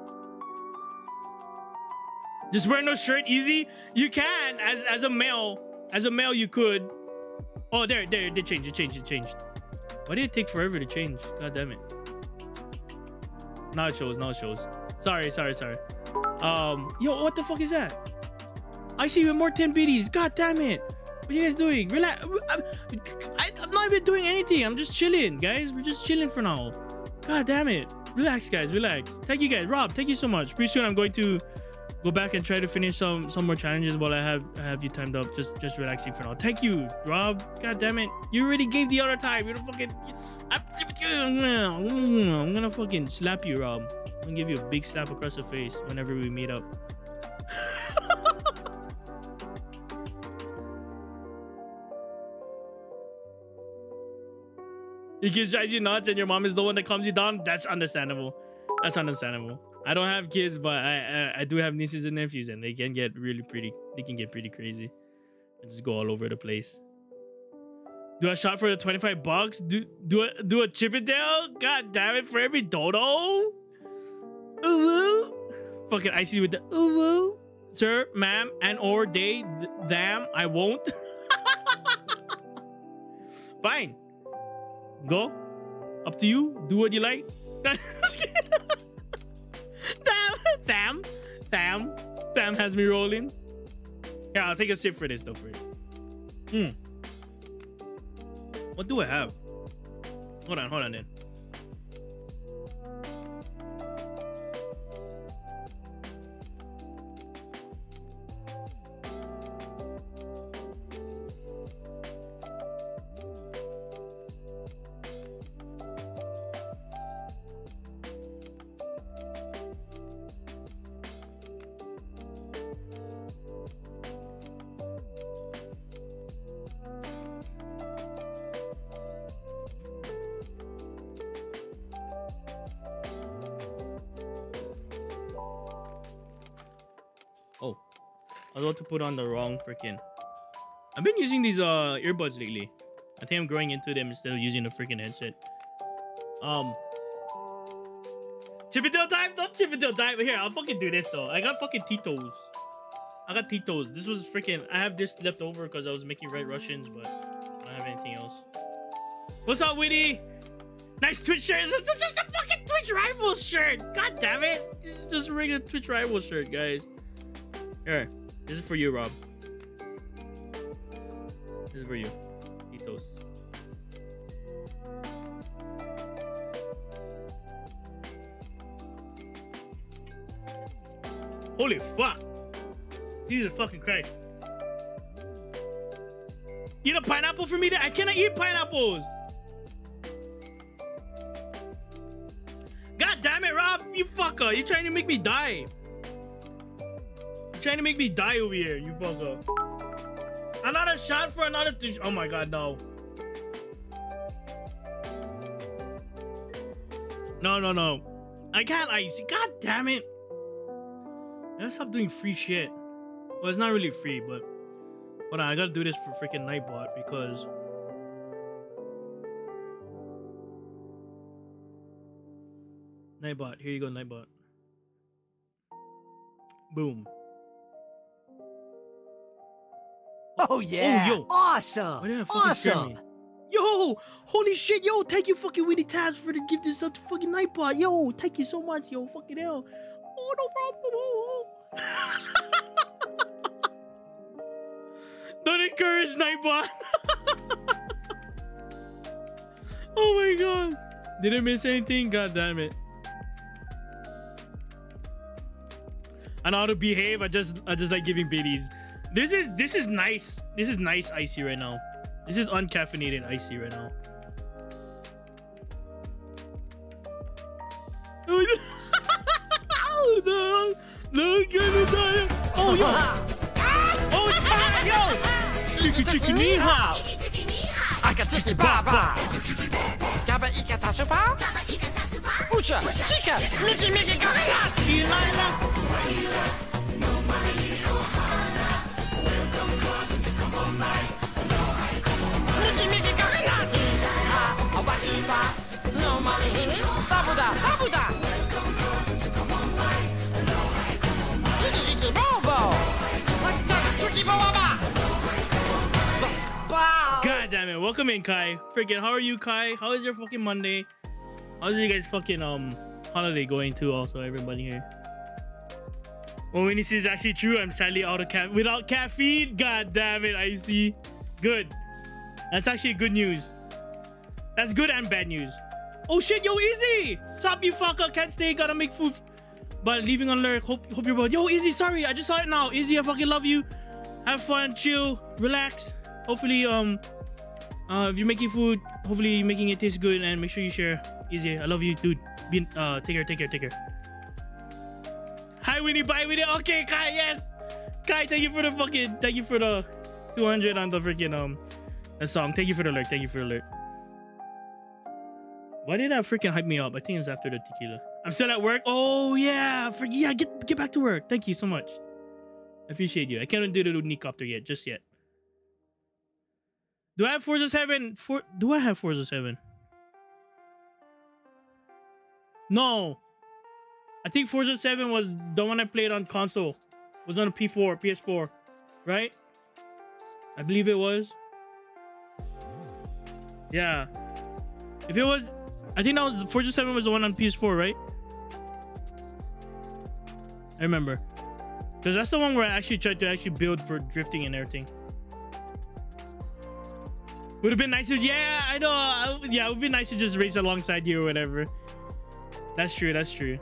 Just wear no shirt, easy? You can, as a male. As a male, you could. Oh, there, it changed. Why did it take forever to change? God damn it. Now it shows. Sorry. Yo, what the fuck is that? I see with more 10 biddies. God damn it. What are you guys doing? Relax. I'm not even doing anything. I'm just chilling, guys. We're just chilling for now. God damn it. Relax, guys. Relax. Thank you, guys. Rob, thank you so much. Pretty soon I'm going to go back and try to finish some more challenges while I have you timed up. Just relaxing for now. Thank you, Rob. God damn it. You already gave the other time. You don't fucking... I'm gonna fucking slap you, Rob. I'm gonna give you a big slap across the face whenever we meet up. Your kids drive you nuts and your mom is the one that calms you down. That's understandable. I don't have kids, but I do have nieces and nephews, and they can get really pretty. They can get pretty crazy and just go all over the place. Do a shot for the $25? Do a Chippendale? God damn it, for every dodo? Ooh, fucking icy with the ooh, sir, ma'am, and or they, them. I won't. Fine. Go. Up to you. Do what you like. Damn has me rolling. Yeah, I'll take a sip for this though. For you. What do I have? Hold on then. Oh, I was about to put on the wrong freaking. I've been using these earbuds lately. I think I'm growing into them instead of using the freaking headset. Chippendale time? Not Chippendale time. But here, I'll fucking do this though. I got fucking Tito's. This was freaking. I have this left over because I was making Red Russians, but I don't have anything else. What's up, Winnie? Nice Twitch shirt. It's just a fucking Twitch Rivals shirt. God damn it. It's just a regular Twitch Rivals shirt, guys. Here, this is for you, Rob. This is for you, Tito's. Holy fuck! Jesus fucking Christ! Eat a pineapple for me? I cannot eat pineapples. God damn it, Rob! You fucker! You're trying to make me die. Trying to make me die over here, you fucker. Another shot for another oh my god, no. No. I can't ice. God damn it. I gotta stop doing free shit. Well, it's not really free, but hold on, I gotta do this for freaking Nightbot because Nightbot, here you go, Nightbot. Boom. Oh yeah! Oh, yo. Awesome! Why did I fucking scare me? Yo! Holy shit, yo! Thank you fucking Winnie Tabs for the gift this up to fucking Nightbot. Yo! Thank you so much, yo! Fucking hell! Oh, no problem! Don't encourage Nightbot! Oh my god! Did I miss anything? God damn it! I know how to behave. I just like giving biddies. This is nice. This is nice icy right now. This is uncaffeinated icy right now. Oh no! No, gonna die. Oh yo! Oh, it's fine, yo! Chicken ni hao. Akatsuki baba. Gaba ikata super. Ucha, chica, Mickey Gorilla. God damn it. Welcome in, Kai. Freaking, how are you, Kai? How is your fucking Monday? How's your guys fucking holiday going too? Also, everybody here. Well, when this is actually true, I'm sadly out of without caffeine. God damn it, I see. Good. That's actually good news. That's good and bad news. Oh shit, yo, Izzy! Sup, you fucker? Can't stay, gotta make food. But leaving on lurk. Hope you're well. Yo, Izzy, sorry, I just saw it now. Izzy, I fucking love you. Have fun, chill, relax. Hopefully, if you're making food, hopefully you're making it taste good and make sure you share. Izzy, I love you, dude. Take care. Hi, Winnie, bye, Winnie. Okay, Kai, yes. Kai, thank you for the 200 on the freaking the song. Thank you for the alert. Why did that freaking hype me up? I think it's after the tequila. I'm still at work. Oh yeah, get back to work. Thank you so much. I appreciate you. I can't do the Unicopter yet, just yet. Do I have Forza 7? Do I have Forza 7? No. I think Forza 7 was the one I played on console. It was on a PS4, right? I believe it was. Yeah. If it was, I think that was Forza 7 was the one on PS4, right? I remember. Because that's the one where I actually tried to actually build for drifting and everything. Would have been nicer. Yeah, I know. Yeah, it would be nice to just race alongside you or whatever. That's true. That's true.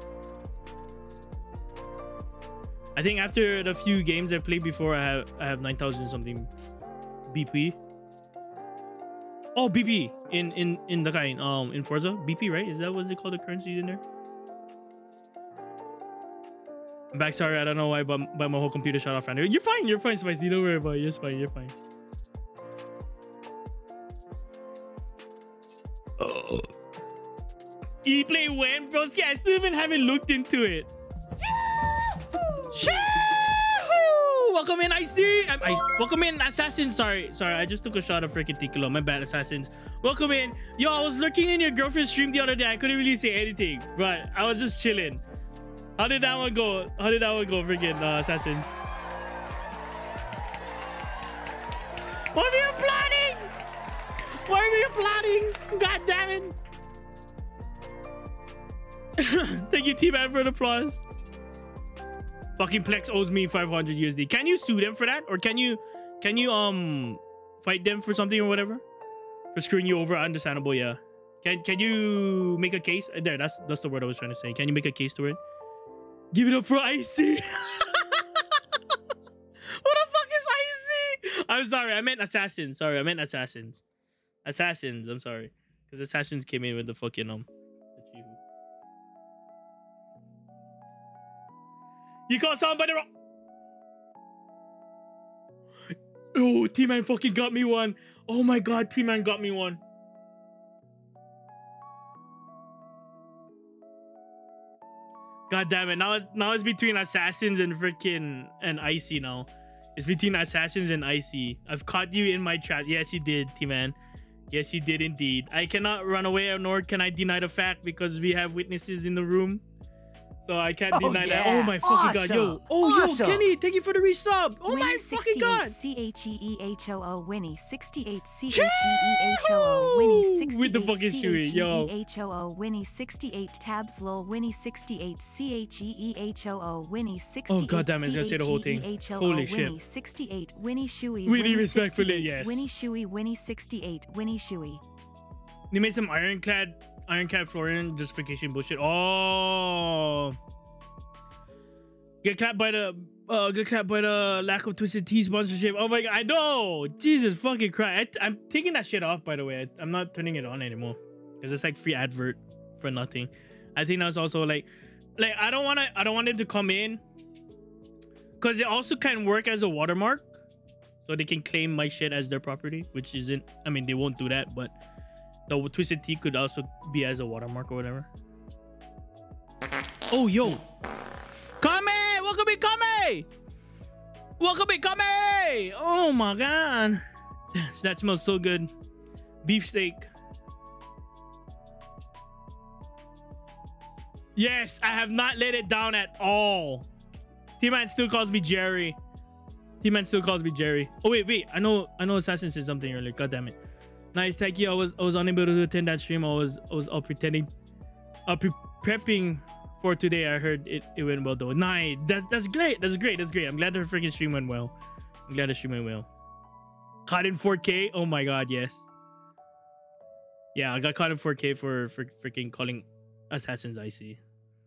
I think after the few games I played before, I have 9,000 something BP. Oh, BP in the kind in Forza BP, right? Is that what they call the currency in there? I'm back. Sorry, I don't know why, but my whole computer shut off. You're fine. You're fine, Spicy. Don't worry about it. You're fine. You're fine. You play when, broski? I still even haven't looked into it. Welcome in, welcome in, Assassins. Sorry, I just took a shot of freaking Ticolo. My bad, Assassins. Welcome in. Yo, I was lurking in your girlfriend's stream the other day. I couldn't really say anything, but I was just chilling. How did that one go? Freaking Assassins? What were you plotting? What were you plotting? God damn it. Thank you, T-Man, for the applause. Fucking Plex owes me 500 USD. Can you sue them for that? Or can you fight them for something or whatever? For screwing you over? Understandable, yeah. Can you make a case? There, that's the word I was trying to say. Can you make a case to it? Give it up for Icy. What the fuck is Icy? I'm sorry, I meant Assassins. Sorry, I meant Assassins. Assassins, I'm sorry. Because Assassins came in with the fucking You call somebody wrong. Oh, T-Man fucking got me one. Oh my god, T-Man got me one. God damn it. Now it's between Assassins and freaking Icy now. It's between Assassins and Icy. I've caught you in my trap. Yes, you did, T-Man. Yes, you did indeed. I cannot run away, nor can I deny the fact because we have witnesses in the room. So I can't deny that. Oh my fucking god, yo. Oh, yo, Kenny, thank you for the resub. Oh my fucking god. CHEEHOO Winnie 68 CHEEHOO Winnie 68 with the fucking shoey, yo. CHEEHOO Winnie 68 tabs lol Winnie 68 CHEEHOO Winnie 68. Oh god damn it, it's gonna say the whole thing. Holy shit. Winnie 68 Winnie Shoey. Winnie respectfully, yes. Winnie Shoey Winnie 68 Winnie Shoey. They made some Ironclad Florian justification bullshit. Oh, get clapped by the lack of Twisted Tea sponsorship. Oh my god, I know. Jesus fucking Christ. I'm taking that shit off, by the way. I'm not turning it on anymore because it's like free advert for nothing. I think that's also like I don't want it to come in because it also can work as a watermark, so they can claim my shit as their property, which isn't. I mean, they won't do that, but the Twisted Tea could also be as a watermark or whatever. Oh, yo. Kame! Welcome in, Kame! Welcome in, Kame! Oh, my God. That smells so good. Beefsteak. Yes, I have not let it down at all. T-Man still calls me Jerry. T-Man still calls me Jerry. Oh, wait. I know Assassin said something earlier. God damn it. Nice, thank you. I was unable to attend that stream. I was pretending, prepping for today. I heard it went well though. Nice, that's great. That's great. I'm glad the freaking stream went well. Caught in 4K. Oh my god, yes. Yeah, I got caught in 4K for freaking calling Assassins Icy.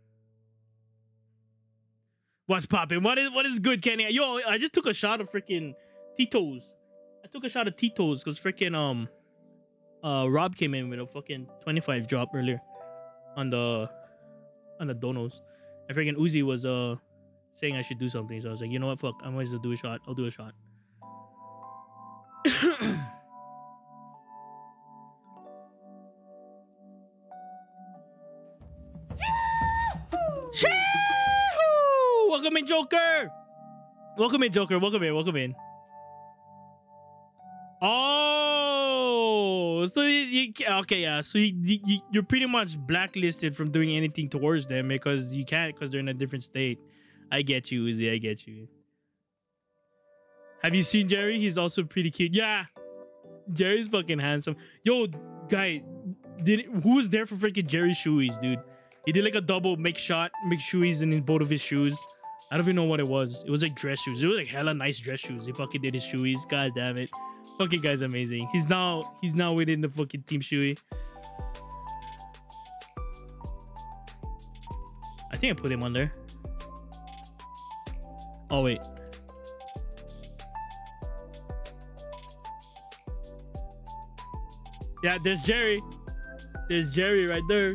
What's popping? What is good, Kenny? Yo, I just took a shot of freaking Tito's. I took a shot of Tito's because freaking Rob came in with a fucking 25 drop earlier on the donos. And freaking Uzi was saying I should do something, so I was like, you know what, fuck, I might as well do a shot. I'll do a shot. Welcome in, Joker. Welcome in. Oh, so okay, yeah. So you're pretty much blacklisted from doing anything towards them because you can't, because they're in a different state. I get you, Uzi. I get you. Have you seen Jerry? He's also pretty cute. Yeah, Jerry's fucking handsome. Yo, guy, who was there for freaking Jerry's shoeies, dude? He did like a double make shoeies in both of his shoes. I don't even know what it was. It was like dress shoes. It was like hella nice dress shoes. He fucking did his shoeies. God damn it. Fucking guy's amazing. He's now within the fucking Team Shoey. I think I put him on there. Oh wait. Yeah, there's Jerry. There's Jerry right there.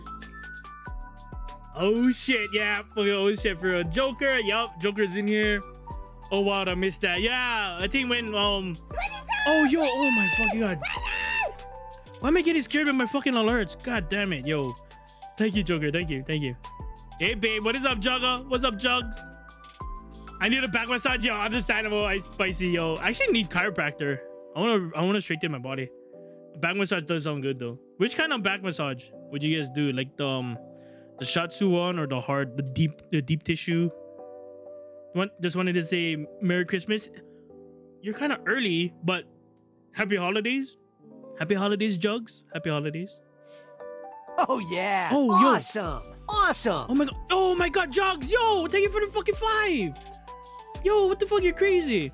Oh shit, yeah. Fucking oh shit for a Joker. Yup, Joker's in here. Oh wow, I missed that. Yeah, I think when oh yo, oh my fucking god. Why am I getting scared with my fucking alerts? God damn it, yo. Thank you, Joker. Thank you. Hey babe, what is up, Jugga? What's up, Jugs? I need a back massage, yo. Understandable, Ice Spicy, yo. I actually need chiropractor. I wanna straighten my body. Back massage does sound good though. Which kind of back massage would you guys do? Like the Shatsu one or the deep tissue? Just wanted to say Merry Christmas. You're kind of early, but happy holidays. Happy holidays, Jugs. Happy holidays. Oh yeah. Oh, awesome. yo. Awesome. Oh my god, Jugs. Yo, thank you for the fucking 5. Yo, what the fuck? You're crazy.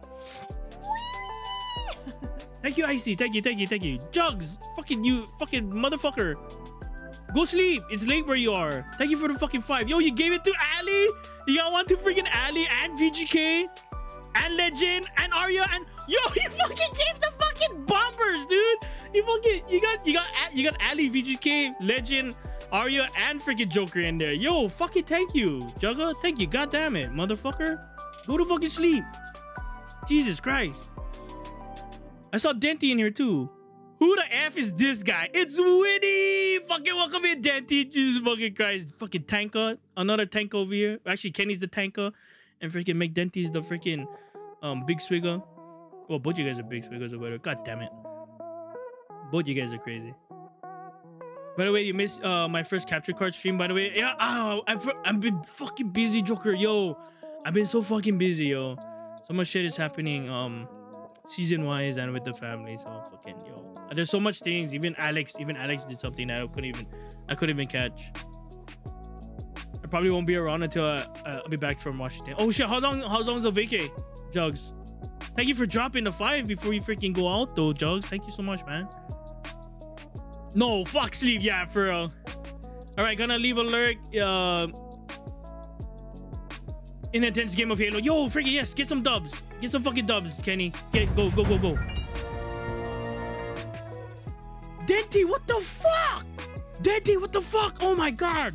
Thank you, Icy. Thank you. Jugs, you fucking motherfucker. Go sleep. It's late where you are. Thank you for the fucking 5. Yo, you gave it to Ali. You got one to freaking Ali and VGK and Legend and Arya and yo, you fucking gave the fucking bombers, dude. You got Ali, VGK, Legend, Arya, and freaking Joker in there. Yo, fucking thank you, Jugga. Thank you. God damn it, motherfucker. Go to fucking sleep. Jesus Christ. I saw Denty in here too. Who the F is this guy? It's Winnie! Fucking welcome in, Denty. Jesus fucking Christ. Fucking tanker. Another tank over here. Actually, Kenny's the tanker. And freaking McDenty's the freaking big swigger. Well, both you guys are big swiggers or whatever. God damn it. Both you guys are crazy. By the way, you missed my first capture card stream, by the way. Yeah, I've been fucking busy, Joker. Yo, I've been so fucking busy, yo. So much shit is happening season wise and with the family. So fucking yo. There's so much things. Even Alex did something that I couldn't even catch. I probably won't be around until I'll be back from Washington. Oh shit, how long is the vacay, Jugs? Thank you for dropping the 5 before you freaking go out though, Jugs. Thank you so much, man. No, fuck sleep. Yeah, for real. All right, gonna leave alert. In intense game of Halo. Yo, freaking yes, get some dubs. Get some fucking dubs, Kenny. Go. Denty, what the fuck? Denty, what the fuck? Oh my god.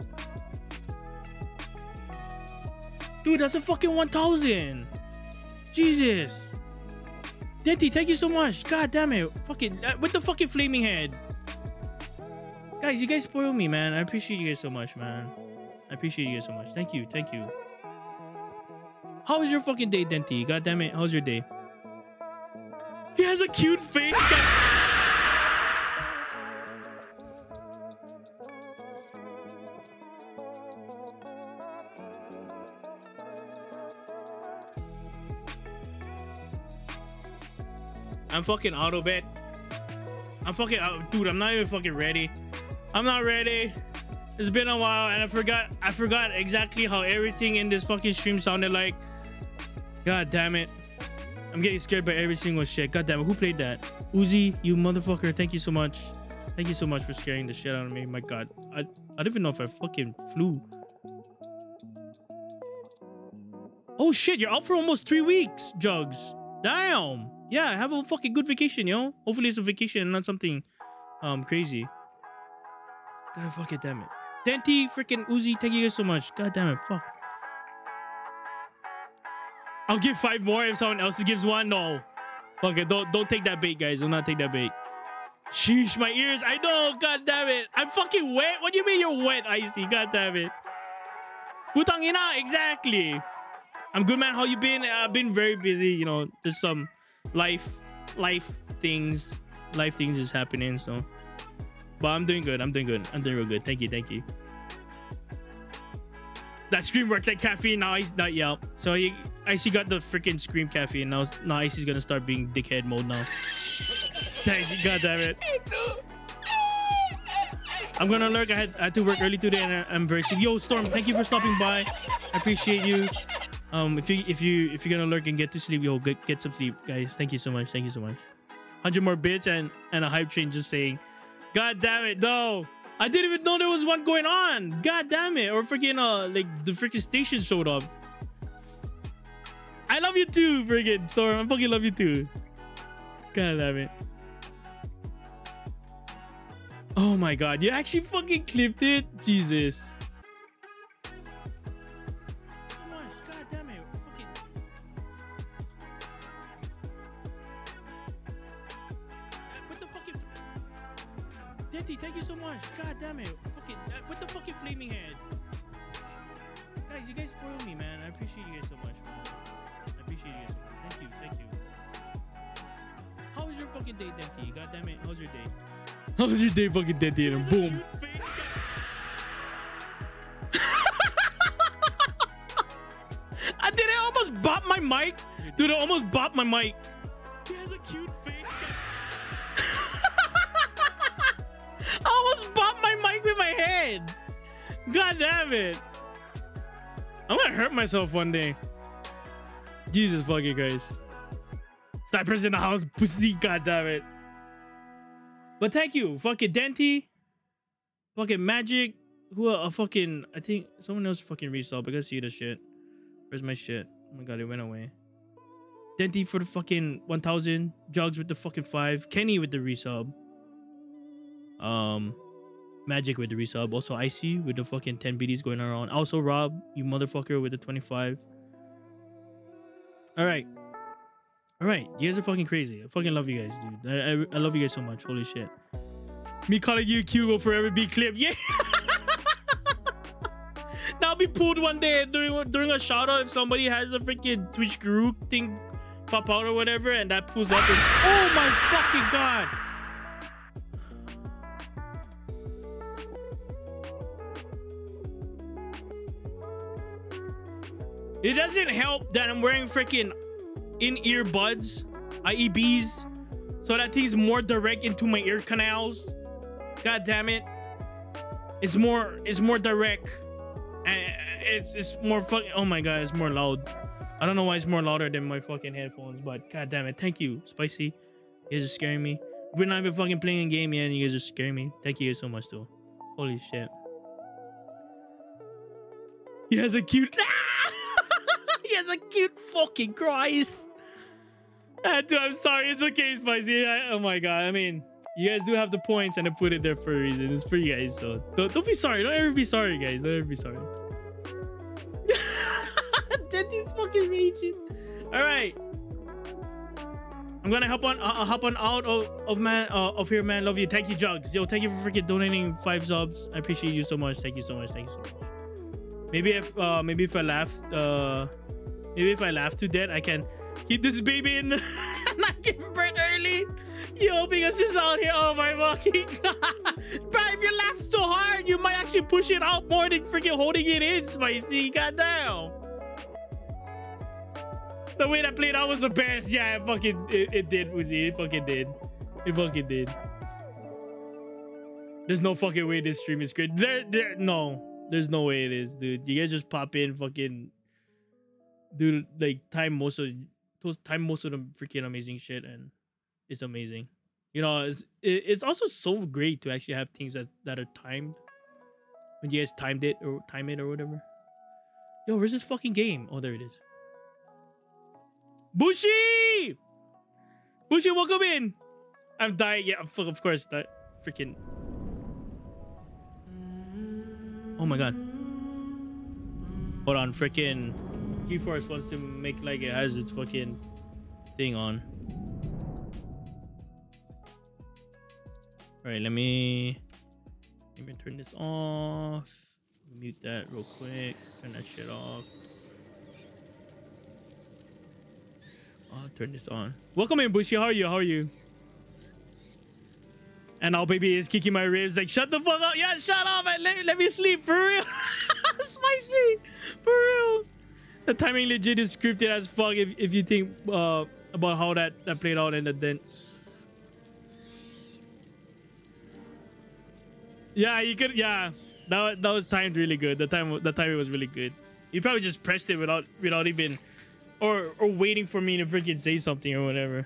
Dude, that's a fucking 1,000. Jesus. Denty, thank you so much. God damn it. Fucking with the fucking flaming head. Guys, you guys spoil me, man. I appreciate you guys so much, man. I appreciate you guys so much. Thank you. How was your fucking day, Denty? God damn it. How's your day? He has a cute face. I'm fucking out of it. I'm fucking out. Dude, I'm not even fucking ready. I'm not ready. It's been a while and I forgot exactly how everything in this fucking stream sounded like. God damn it. I'm getting scared by every single shit. God damn it. Who played that? Uzi, you motherfucker. Thank you so much. Thank you so much for scaring the shit out of me. My god. I don't even know if I fucking flew. Oh shit, you're out for almost 3 weeks, Jugs. Damn. Yeah, have a fucking good vacation, yo. Hopefully it's a vacation and not something crazy. God fuck it, damn it. Denty, freaking Uzi, thank you guys so much. God damn it, fuck. I'll give 5 more if someone else gives 1. No. Okay, don't take that bait, guys. Do not take that bait. Sheesh, my ears. I know. God damn it. I'm fucking wet. What do you mean you're wet, Icy? God damn it. Putang ina. Exactly. I'm good, man. How you been? I've been very busy. You know, there's some life things. Life things is happening. So, but I'm doing good. I'm doing real good. Thank you. That scream works like caffeine. Now he's not yelp. So Icy got the freaking scream caffeine. Now Icy's gonna start being dickhead mode now. Thank you. God damn it. I'm gonna lurk. I had to work early today, and I'm very sick. Yo, Storm, thank you for stopping by. I appreciate you. If you're gonna lurk and get to sleep, yo, get some sleep, guys. Thank you so much. Thank you so much. 100 more bits and a hype train just saying, God damn it, no. I didn't even know there was one going on. God damn it. Or freaking like the freaking station showed up. I love you too, freaking Storm. I fucking love you too. God damn it. Oh my god, you actually fucking clipped it? Jesus. Gosh, god damn it. Fucking... What the fucking... Denty, thank you so much. God damn it. Fucking... What the fucking flaming head? Guys, you guys spoil me, man. I appreciate you guys so much, man. I appreciate you guys so much. Thank you, thank you. How was your fucking day, Denty? God damn it. How was your day? How was your day, fucking Denty? And boom. I did. I almost bop my mic. Dude, I almost bop my mic. He has a cute face. I almost bop my mic with my head. God damn it. I'm gonna hurt myself one day. Jesus fucking Christ. Snipers in the house, pussy. God damn it. But thank you, fucking Denty, fucking Magic, who fucking, I think someone else fucking resub. I gotta see the shit. Where's my shit? Oh my god, it went away. Denty for the fucking 1000, Jugs with the fucking 5, Kenny with the resub. Magic with the resub. Also Icy with the fucking 10 BDs going around. Also Rob, you motherfucker, with the 25. Alright. Alright, you guys are fucking crazy. I fucking love you guys, dude. I love you guys so much. Holy shit. Me calling you Q will forever be clipped. Yeah. Now be pulled one day during a shout out if somebody has a freaking Twitch guru thing pop out or whatever, and that pulls up and oh my fucking god. It doesn't help that I'm wearing freaking in-ear buds, IEBs, so that thing's more direct into my ear canals. God damn it. It's more direct. And it's more fucking, oh my god, it's more loud. I don't know why it's more louder than my fucking headphones, but god damn it. Thank you, Spicy. You guys are scaring me. We're not even fucking playing a game yet and you guys are scaring me. Thank you guys so much though. Holy shit. He has a cute he has a cute fucking Christ. Dude, I'm sorry. It's okay, Spicy. Oh my god. I mean, you guys do have the points and I put it there for a reason. It's for you guys, so don't be sorry. Don't ever be sorry, guys. Don't ever be sorry. Denty's fucking raging. All right. I'm gonna hop on out of here, man. Love you. Thank you, Jugs. Yo, thank you for freaking donating 5 subs. I appreciate you so much. Thank you so much. Thank you so much. Maybe if I laugh to death, I can keep this baby in not give birth early. Yo, because it's out here. Oh my fucking god. Bro, if you laugh so hard, you might actually push it out more than freaking holding it in, Spicy. Goddamn. The way that played out was the best. Yeah, it did, Uzi. It fucking did. It fucking did. There's no fucking way this stream is great. No. There's no way it is, dude. You guys just pop in, fucking, dude. Like time most of the freaking amazing shit, and it's amazing. You know, it's also so great to actually have things that are timed. When you guys time it or whatever. Yo, where's this fucking game? Oh, there it is. Bushi, welcome in. I'm dying. Yeah, of course. That freaking. Oh my god. Hold on, freaking GeForce wants to make like it has its fucking thing on. Alright, let me turn this off. Mute that real quick. Turn that shit off. I'll turn this on. Welcome in, Bushi. How are you? And now baby is kicking my ribs like, shut the fuck up. Yeah, shut up and let me sleep, for real. Spicy, for real. The timing legit is scripted as fuck if you think about how that played out, and then Yeah, you could. Yeah, that was timed really good. The time it was really good. You probably just pressed it without even or waiting for me to freaking say something or whatever.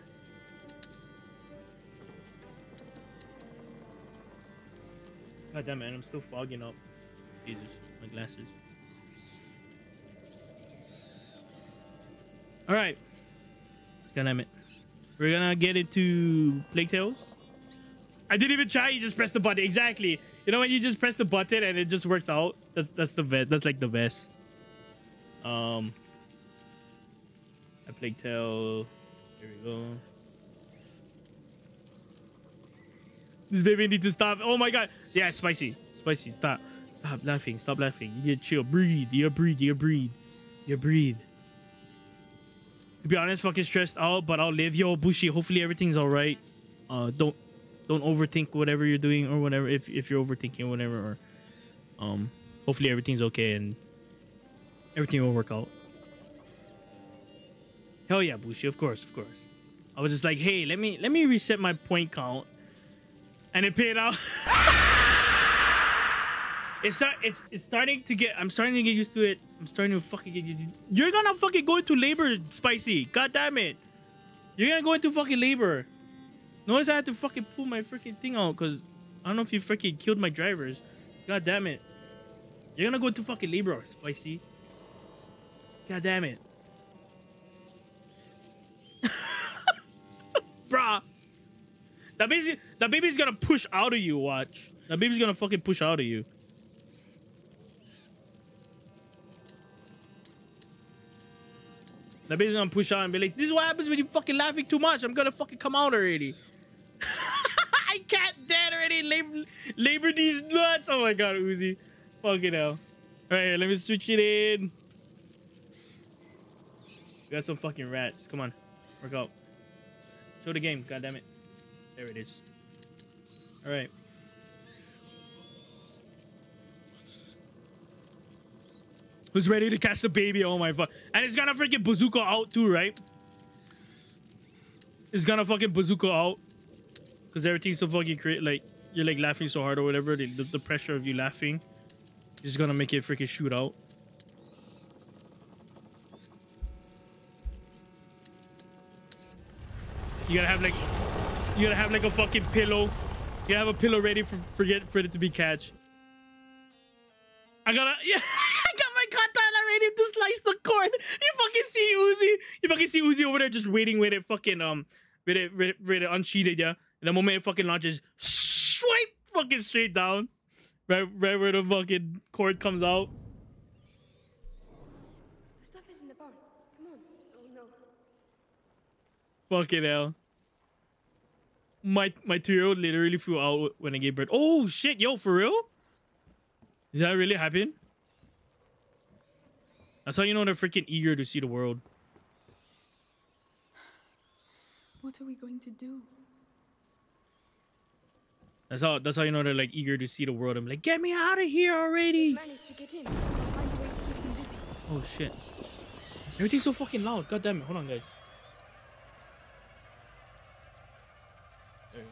God damn, man, I'm still fogging up. Jesus, my glasses. All right, God damn it. We're gonna get into Plague Tales. I didn't even try. You just press the button. Exactly. You know when you just press the button and it just works out. That's the best. That's like the best. A Plague Tale. Here we go. This baby needs to stop. Oh my god. Yeah, spicy. Spicy. Stop. Stop laughing. Stop laughing. You need to chill. Breathe. You breathe. You breathe. You breathe. To be honest, fucking stressed out, but I'll live. Yo, Bushi, hopefully everything's alright. Don't overthink whatever you're doing or whatever. If you're overthinking or whatever, or hopefully everything's okay and everything will work out. Hell yeah, Bushi, of course. I was just like, hey, let me reset my point count, and it paid out. It's starting to get. I'm starting to get used to it. I'm starting to fucking get. You're gonna fucking go into labor, Spicy. God damn it. You're gonna go into fucking labor. Notice I had to fucking pull my freaking thing out because I don't know if you freaking killed my drivers. God damn it. You're gonna go into fucking labor, Spicy. God damn it. Bruh. That baby's gonna push out of you, watch. That baby's gonna fucking push out of you. That baby's gonna push out and be like, this is what happens when you fucking laughing too much. I'm gonna fucking come out already. I can't dead already. Labor these nuts. Oh my god, Uzi. Fucking hell. Alright, let me switch it in. We got some fucking rats. Come on. Work out. Show the game. God damn it. There it is. Alright. Who's ready to catch the baby? Oh my fuck. And it's gonna freaking bazooka out too, right? It's gonna fucking bazooka out. Because everything's so fucking great. Like, you're like laughing so hard or whatever. The pressure of you laughing is gonna make it freaking shoot out. You gotta have like a fucking pillow. You gotta have a pillow ready for it to be catch. I got my katana ready to slice the cord. You fucking see Uzi over there just waiting with it fucking with it unsheathed, yeah. And the moment it fucking launches, swipe fucking straight down. Right where the fucking cord comes out. Stuff is in the barn. Come on. Oh no. Fucking hell. My 2-year-old literally flew out when I gave birth. Oh shit, yo, for real? Did that really happen? That's how you know they're freaking eager to see the world. What are we going to do? That's how you know they're like eager to see the world. I'm like, get me out of here already. Managed to get in. Find a way to keep him busy. Oh shit. Everything's so fucking loud. God damn it. Hold on, guys. There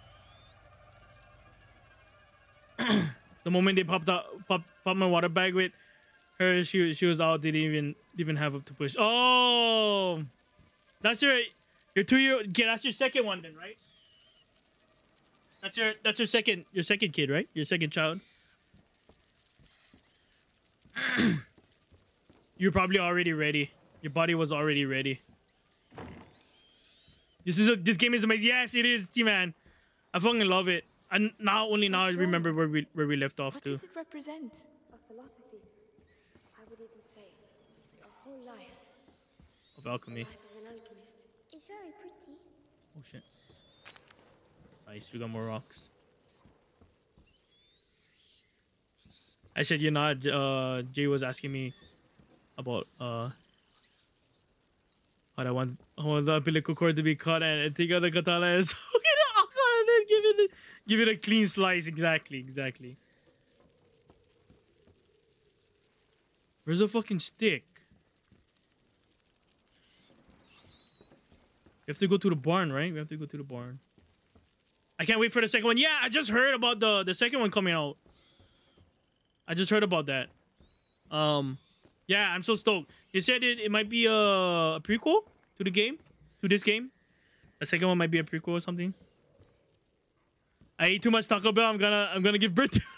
you go. The moment they popped my water bag with her, she was out. They didn't even have up to push. Oh, that's your 2-year-old. Yeah, that's your second one then, right? That's your second kid, right? Your second child. You're probably already ready. Your body was already ready. This game is amazing. Yes, it is, T-Man. I fucking love it. And now I remember where we left off What too. does it represent? A philosophy. I would even say a whole life. Of alchemy. Life of an alchemist. It's very pretty. Oh shit. Nice, we got more rocks. I said, you know, Jay was asking me about how I want the umbilical cord to be cut and take out the katana and so and then give it a clean slice. Exactly. Where's the fucking stick? We have to go to the barn, right? We have to go to the barn. I can't wait for the second one. Yeah, I just heard about the second one coming out. I just heard about that. Yeah, I'm so stoked. They said it might be a prequel to the game, to this game. The second one might be a prequel or something. I ate too much Taco Bell. I'm gonna give birth to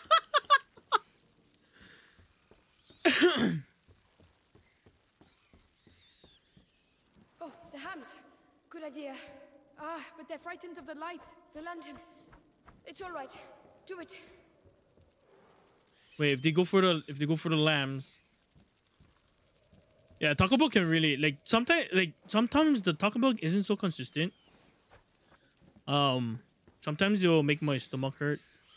Oh, the hams. Good idea. Ah, but they're frightened of the light. The lantern. It's all right. Do it. Wait, if they go for the lambs. Yeah, Taco Bell can really sometimes the Taco Bell isn't so consistent. Sometimes it'll make my stomach hurt.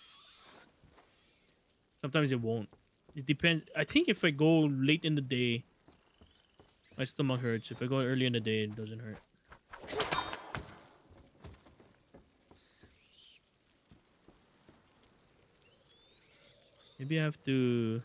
Sometimes it won't. It depends. I think if I go late in the day, my stomach hurts. If I go early in the day, it doesn't hurt. Maybe I have to...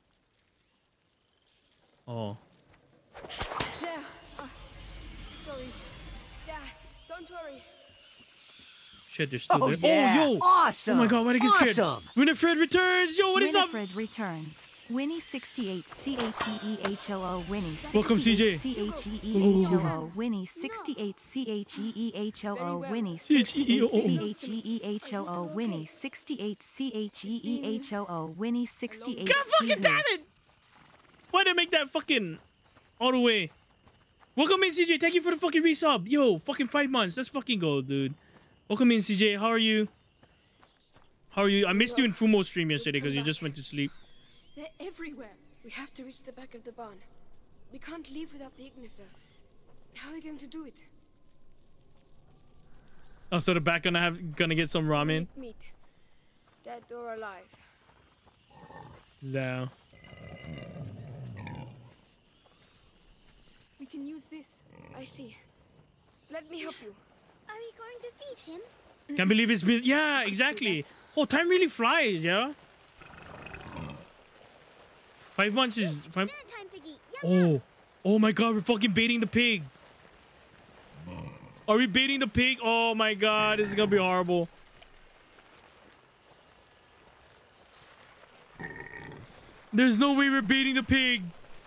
Oh. There. Sorry. Yeah, don't worry. Shit, they're still there. Yeah. Oh, yo! Awesome. Oh my god, why did I get scared? Awesome. Winifred returns! Yo, what is up? Winifred returns. Winnie 68 CHEEHOO Winnie. Welcome, CJ. CHEEHOO Winnie 68 CHEEHOO Winnie 68 CHEEHOO Winnie 68 CHEEHOO Winnie 68. God fucking damn it! Why did I make that fucking all the way? Welcome in, CJ. Thank you for the fucking resub. Yo, fucking 5 months. Let's fucking go, dude. Welcome in, CJ. How are you? How are you? I missed you in Fumo's stream yesterday because you just went to sleep. They're everywhere. We have to reach the back of the barn. We can't leave without the ignifer. How are we going to do it? Oh, so the back gonna get some ramen? Meat. Dead or alive. No. We can use this. I see. Let me help you. Are we going to feed him? Can't believe it's been... Yeah, exactly. Oh, time really flies, yeah? 5 months is... Dinner time, Piggy. Yum, yum. Oh my god, we're fucking baiting the pig. Are we baiting the pig? Oh my god, this is gonna be horrible. There's no way we're baiting the pig.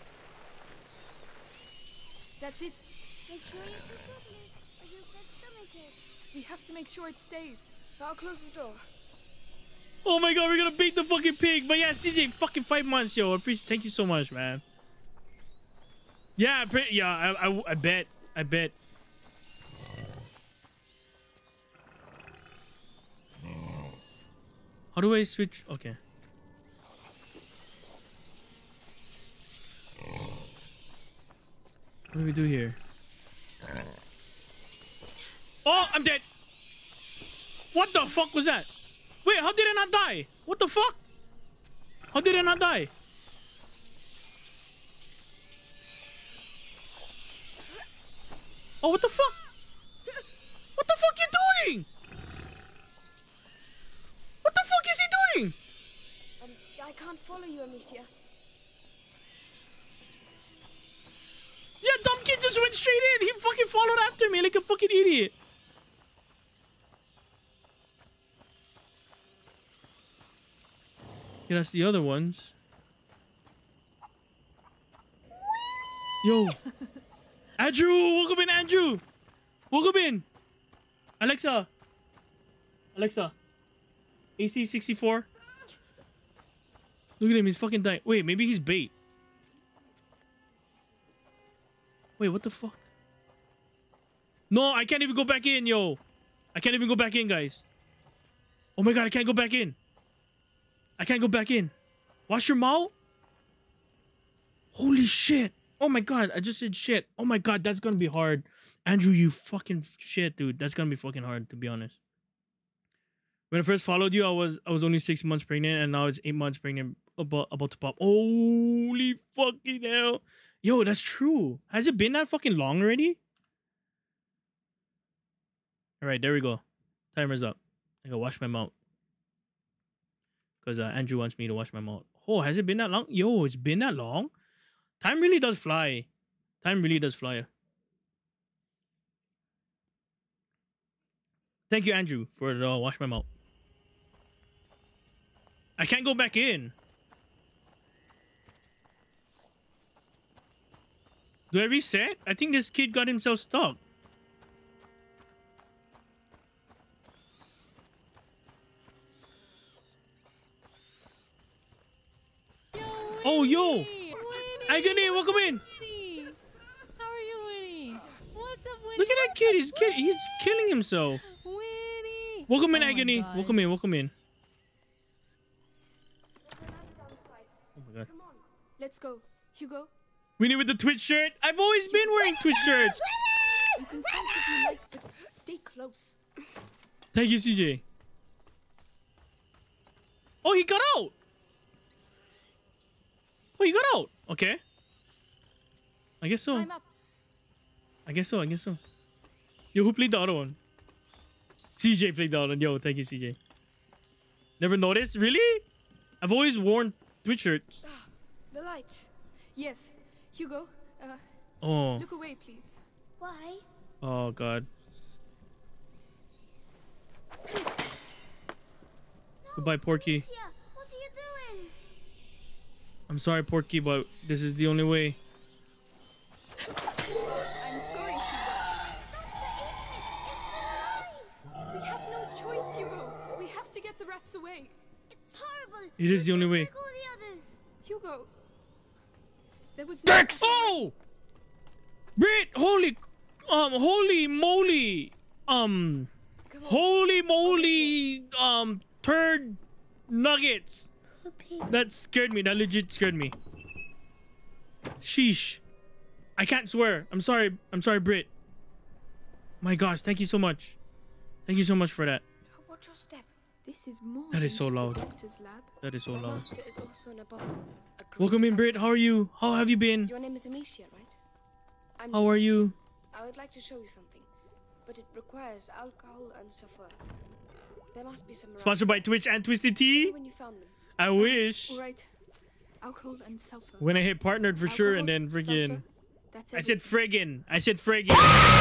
That's it. Make sure you keep goodness, or you'll get stomachache. We have to make sure it stays. I'll close the door. Oh my god, we're gonna bait the fucking pig. But yeah, CJ, fucking 5 months, yo. Thank you so much, man. Yeah, I bet. I bet. How do I switch? Okay. What do we do here? Oh, I'm dead. What the fuck was that? Wait, how did I not die? What the fuck? How did I not die? Oh, what the fuck? What the fuck you doing? What the fuck is he doing? I can't follow you, Amicia. Yeah, dumb kid just went straight in. He fucking followed after me like a fucking idiot. Yeah, that's the other ones. Yo. Andrew! Welcome in, Andrew! Welcome in! Alexa! Alexa. AC64. Look at him, he's fucking dying. Wait, maybe he's bait. Wait, what the fuck? No, I can't even go back in, yo. I can't even go back in, guys. Oh my god, I can't go back in. I can't go back in. Wash your mouth? Holy shit. Oh my god, I just said shit. Oh my god, that's gonna be hard. Andrew, you fucking shit, dude. That's gonna be fucking hard, to be honest. When I first followed you, I was only 6 months pregnant, and now it's 8 months pregnant, about to pop. Holy fucking hell. Yo, that's true. Has it been that fucking long already? Alright, there we go. Timer's up. I gotta wash my mouth. Because Andrew wants me to wash my mouth. Oh, has it been that long? Yo, it's been that long? Time really does fly. Time really does fly. Thank you, Andrew, for the wash my mouth. I can't go back in. Do I reset? I think this kid got himself stuck. Oh, yo! Agony, welcome in! How are you, Winnie? What's up, Winnie? Look at that kid! He's killing himself! Winnie! Welcome in, Oh my Agony! gosh. Welcome in, welcome in. Oh my god. Come on, let's go. Hugo, Winnie with the Twitch shirt! I've always been wearing Twitch shirts! you can fight if you like, but stay close. Thank you, CJ. Oh, he got out! Oh, he got out! Okay. I guess so. Climb up. I guess so. Yo, who played the other one? CJ played the other one. Yo, thank you, CJ. Never noticed? Really? I've always worn Twitch shirts. The lights. Yes. Hugo, Oh. look away, please. Why? Oh, God. Goodbye, Porky. Alicia, what are you doing? I'm sorry, Porky, but this is the only way. I'm sorry, Hugo. We have no choice, Hugo. We have to get the rats away. It's horrible. It is the only way. Like all the others. Hugo. There was no... Oh! Brit, holy moly. Come on. Holy moly. Turd nuggets. Puppy. That scared me. That legit scared me. Sheesh. I can't swear. I'm sorry, Brit. My gosh, thank you so much. Thank you so much for that. Watch your step. This is more That is than so just a loud. doctor's lab. That is so The loud. master is also an above. A great Welcome in, man. Brit. How are you? How have you been? Your name is Amicia, right? I'm How are Louise. you? I would like to show you something, but it requires alcohol and sulfur. There must be some around. Sponsored by Twitch and Twisted Tell me Tea. when you found them. I wish. All right. Alcohol and sulfur. When I hit partnered for sure, and then Alcohol, friggin'. sulfur, that's I said everything. friggin'. I said friggin'.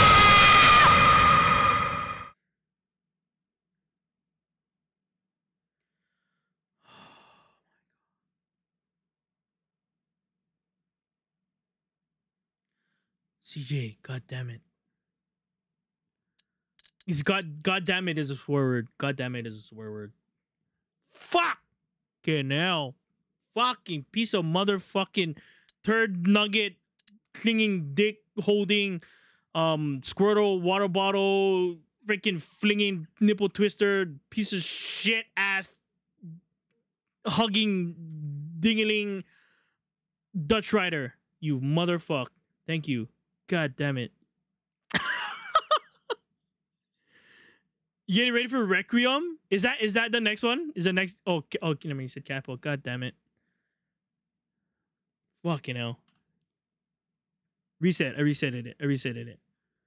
CJ, god damn it. He's god damn it is a swear word. God damn it is a swear word. Fucking hell. Fucking piece of motherfucking turd nugget clinging dick holding Squirtle water bottle freaking flinging nipple twister piece of shit ass hugging dingaling Dutch Rider. You motherfuck. Thank you. God damn it. You getting ready for Requiem? Is that the next one? Is the next? Oh, let me. You said Capo. God damn it. Fucking hell. Reset. I resetted it.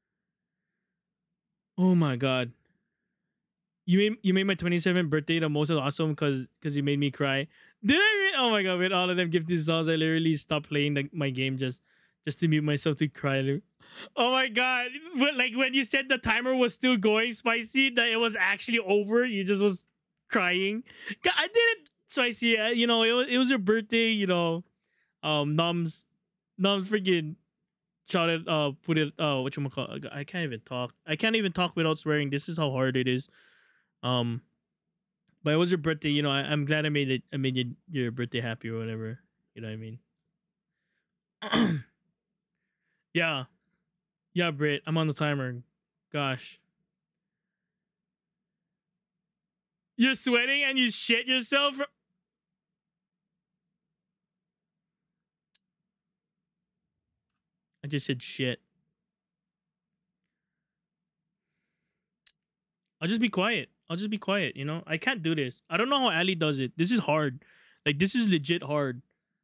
Oh my god. You made my 27th birthday the most awesome because you made me cry. Did I? Oh my god! With all of them gifted songs, I literally stopped playing my game just to mute myself to cry. Oh my god! But like when you said the timer was still going, Spicy, that it was actually over, you just was crying. God, I did it, Spicy. You know, it was your birthday. You know, Noms freaking shouted, put it. Whatchamacallit? I can't even talk. I can't even talk without swearing. This is how hard it is. But it was your birthday. You know, I'm glad I made it. I made your birthday happy or whatever. You know what I mean? Yeah, Britt, I'm on the timer. Gosh. You're sweating and you shit yourself? I just said shit. I'll just be quiet, you know? I can't do this. I don't know how Ali does it. This is hard. Like, this is legit hard.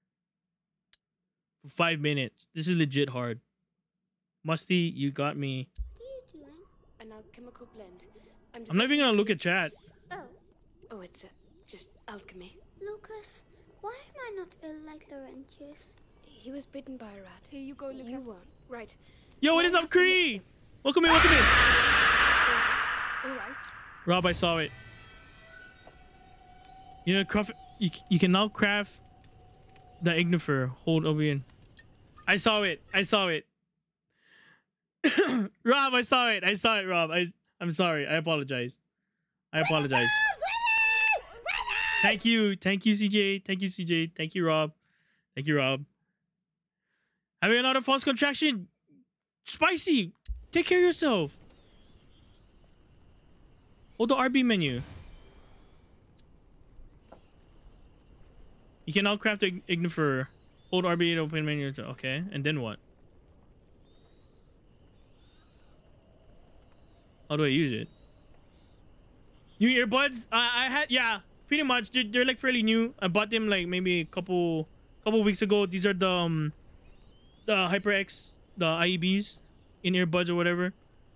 For 5 minutes. This is legit hard. Musty, you got me. What are you doing? An alchemical blend. I'm not even gonna look at chat. Oh, it's just alchemy. Lucas, why am I not ill like Laurentius? He was bitten by a rat. Here you go, Lucas. You weren't. Right. Yo, what is up, Cree? Welcome in. All right. Rob, I saw it. You know, craft. You can now craft the Ignifer. Hold over in. I saw it. I saw it. Rob, I saw it. I saw it, Rob. I'm sorry. I apologize. I apologize. Thank you. Thank you, CJ. Thank you, CJ. Thank you, Rob. Thank you, Rob. Having another false contraction. Spicy. Take care of yourself. Hold the RB menu. You can now craft the Ignifer. Hold RB to open menu. Okay, and then what? How do I use it? New earbuds? I had, yeah, pretty much. They're like fairly new. I bought them like maybe a couple weeks ago. These are the HyperX, the IEBs, in earbuds or whatever.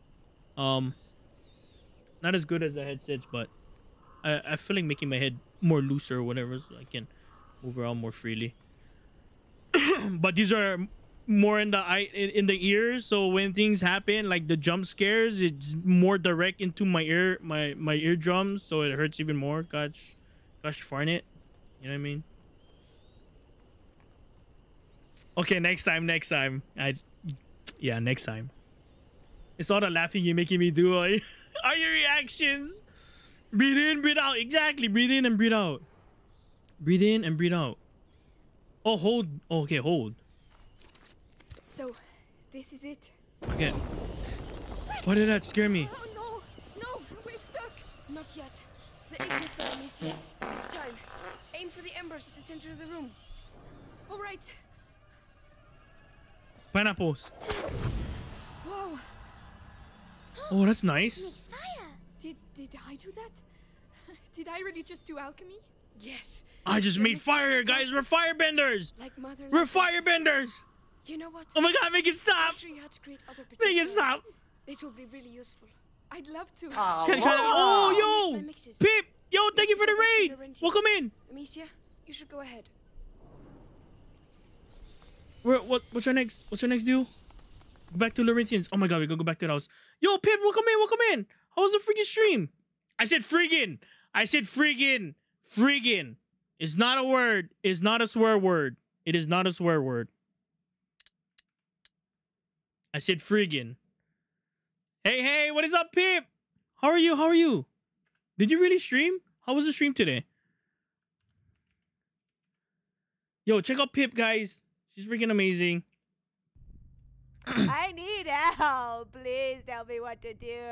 Not as good as the headsets, but I feel like making my head more looser or whatever, so I can move around more freely. But these are more in the ears, so when things happen, like the jump scares, it's more direct into my eardrums, so it hurts even more. Gosh darn it. You know what I mean? Okay, next time. Yeah, next time. It's all the laughing you're making me do. Are your reactions? Breathe in, breathe out. Exactly. Breathe in and breathe out. Breathe in and breathe out. Oh, hold. Oh, okay, hold. So, this is it. Okay. Why did that scare me? Oh no, we're stuck. Not yet. The Ignifer, Amicia. It's time. Aim for the embers at the center of the room. All right. Pineapples. Whoa. Oh, that's nice. It's fire. Did I do that? Did I really just do alchemy? Yes. I just made fire, guys. We're firebenders. Like Mother. We're firebenders. You know what? Oh my God, make it stop. After you had to create other Make it stop. It will be really useful. I'd love to. Oh, yo. Pip. Yo, thank you for the raid. Welcome in. Amicia, you should go ahead. What's our next deal? Go back to Laurentians. Oh my God, we gotta go back to the house. Yo, Pip, welcome in. How was the freaking stream? I said friggin'. Friggin'. It's not a word. It's not a swear word. It is not a swear word. I said friggin'. Hey, what is up, Pip? How are you? Did you really stream? How was the stream today? Yo, check out Pip, guys. She's freaking amazing. I need help. Please tell me what to do.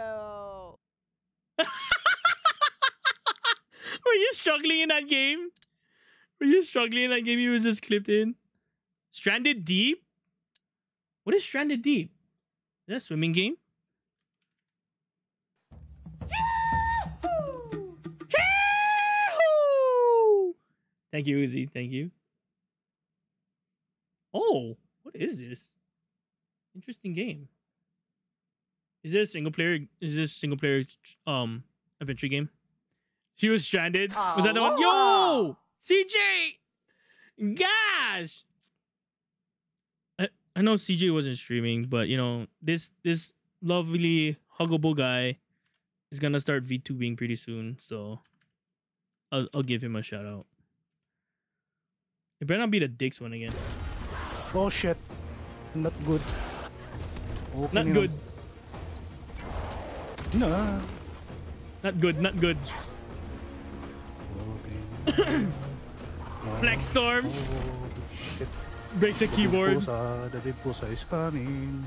Were you struggling in that game? You were just clipped in? Stranded Deep? What is Stranded Deep? Is that a swimming game? Thank you, Uzi. Thank you. Oh, what is this? Interesting game. Is this single player? Adventure game? She was stranded. Was that the one? Yo, CJ. Gosh. I know CJ wasn't streaming, but you know this lovely huggable guy is gonna start VTubing pretty soon, so I'll give him a shout out. It better not be the Dix one again. Oh shit. Not good. Not good. No. Not good. Black Storm. Shit. Breaks a keyboard. The dead Pusa is coming.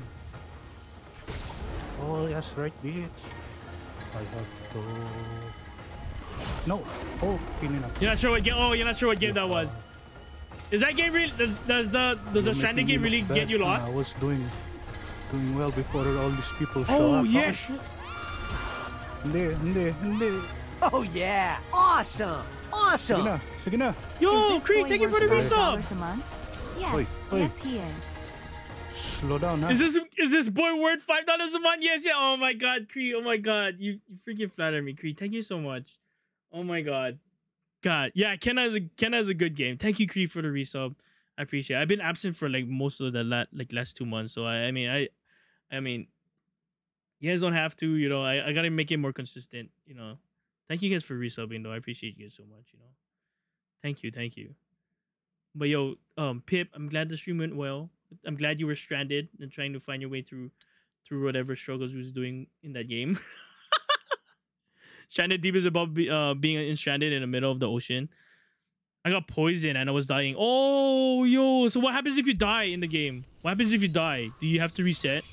Oh yes, right bitch. I have to... No. Oh, you're not sure what game? Oh, you're not sure what game that was. Is that game really? Does the Stranded game really get you lost? I was doing well before all these people show up. Oh yes. Hindi. Oh yeah! Awesome! Sige na. Yo, Creed, thank you for the resub. Yes, yes he is. Slow down, huh? Is this boy worth $5 a month? Yes, yeah. Oh my God, Creed. Oh my God, you freaking flatter me, Creed. Thank you so much. Oh my God. Yeah, Kenna is a good game. Thank you, Creed, for the resub. I appreciate it. I've been absent for like most of the last 2 months, so I mean, You guys don't have to, you know. I gotta make it more consistent, you know. Thank you guys for resubbing though. I appreciate you guys so much, you know. Thank you. But yo, Pip, I'm glad the stream went well. I'm glad you were stranded and trying to find your way through whatever struggles you was doing in that game. Stranded Deep is about being stranded in the middle of the ocean. I got poisoned and I was dying. Oh, yo. So what happens if you die in the game? What happens if you die? Do you have to reset?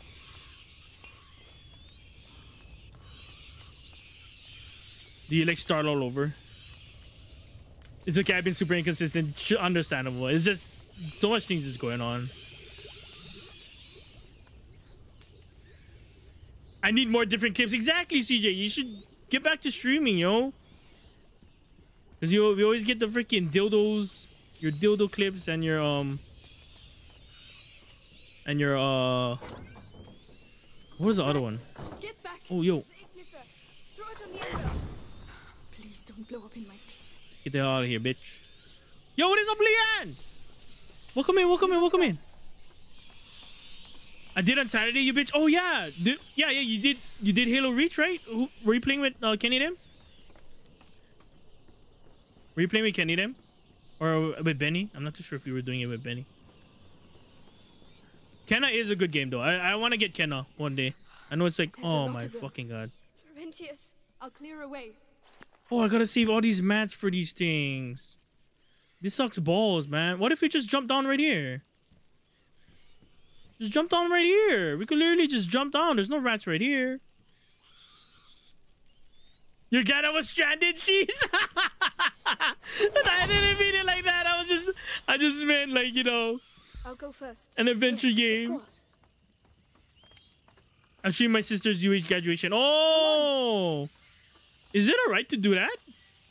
Do you like start all over? It's okay. I've been super inconsistent. Understandable. It's just so much things is going on. I need more different clips. Exactly, CJ. You should get back to streaming, yo. Because we always get the freaking dildos, your dildo clips, and your what was the other one? Get back. Oh, yo. Throw it on the ember. Please don't blow up in my face. Get the hell out of here, bitch. Yo, what is up, Leanne? Welcome in. I did on Saturday, you bitch. Oh yeah, yeah. You did Halo Reach, right? Were you playing with Kenny them? Were you playing with Kenny them, or with Benny? I'm not too sure if you were doing it with Benny. Kenna is a good game though. I want to get Kenna one day. I know it's like, oh my fucking god. Laurentius, I'll clear away. Oh, I gotta save all these mats for these things. This sucks balls, man. What if we just jump down right here? Just jump down right here. We could literally just jump down. There's no rats right here. Your Gata was stranded, she's. I didn't mean it like that. I just meant like, you know, I'll go first. an adventure game. Of course. I'm streaming my sister's UH graduation. Oh, is it alright to do that?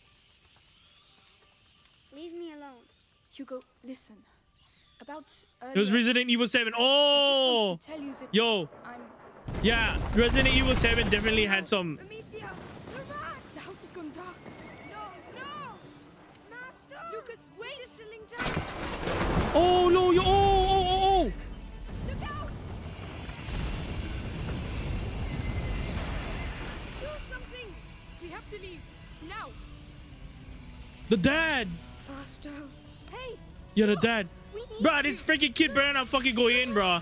Leave me alone. Hugo, listen. About It was Resident Evil 7. Oh, I just wanted to tell you that yo, yeah, Resident Evil 7 definitely had some. Amicia, the house is going dark. No, Master. Lucas, wait. Settling down. Oh no, yo, oh. Look out! Do something. We have to leave now. The dad. Master. Hey. Yeah, the dad. We Bruh, this freaking kid better not fucking go in, bruh.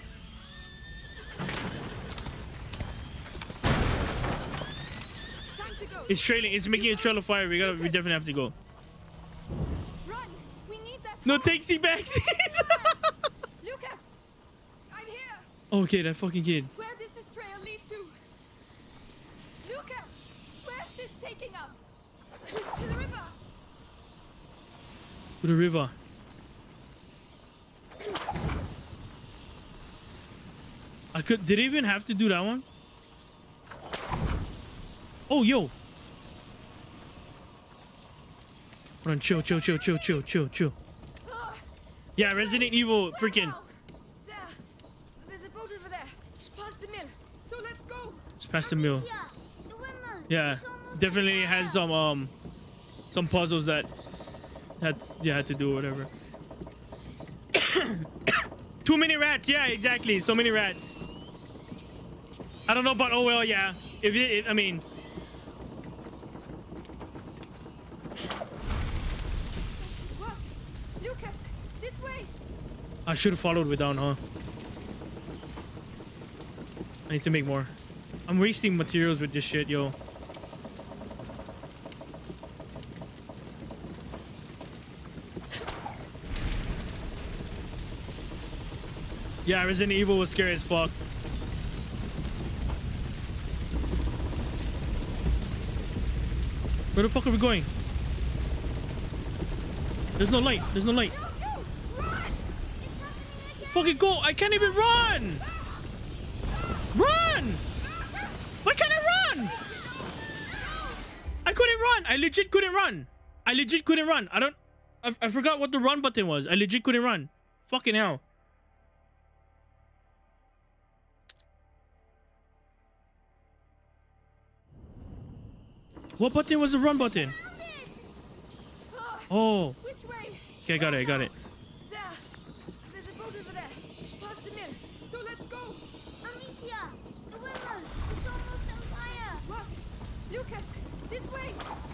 Time to go. It's trailing. It's making a trail of fire. We definitely have to go. Run. We need that. No taxi backsies. Lucas, I'm here. Okay, that fucking kid. Where does this trail lead to? Lucas, where's this taking us? To the river. To the river. Did I even have to do that one? Oh, yo. Hold on, chill. Yeah, Resident Evil, freaking. There. There's a boat over there. Just past the mill. So let's go. It's past the mill. Yeah, definitely has some puzzles that you had to do or whatever. Too many rats. Yeah, exactly. So many rats. I don't know, but oh well, yeah. I mean. Lucas, this way. I should have followed with down, huh? I need to make more. I'm wasting materials with this shit, yo. Yeah, Resident Evil was scary as fuck. Where the fuck are we going? There's no light. There's no light. Fucking go! I can't even run! Run! Why can't I run? I couldn't run. I legit couldn't run. I forgot what the run button was. I legit couldn't run. Fucking hell. What button was the run button? Oh. Which way? Okay, I got it. There. There's a boat over there. Just past the mill, so let's go. Amicia, the windmill is almost on fire. What? Lucas, this way.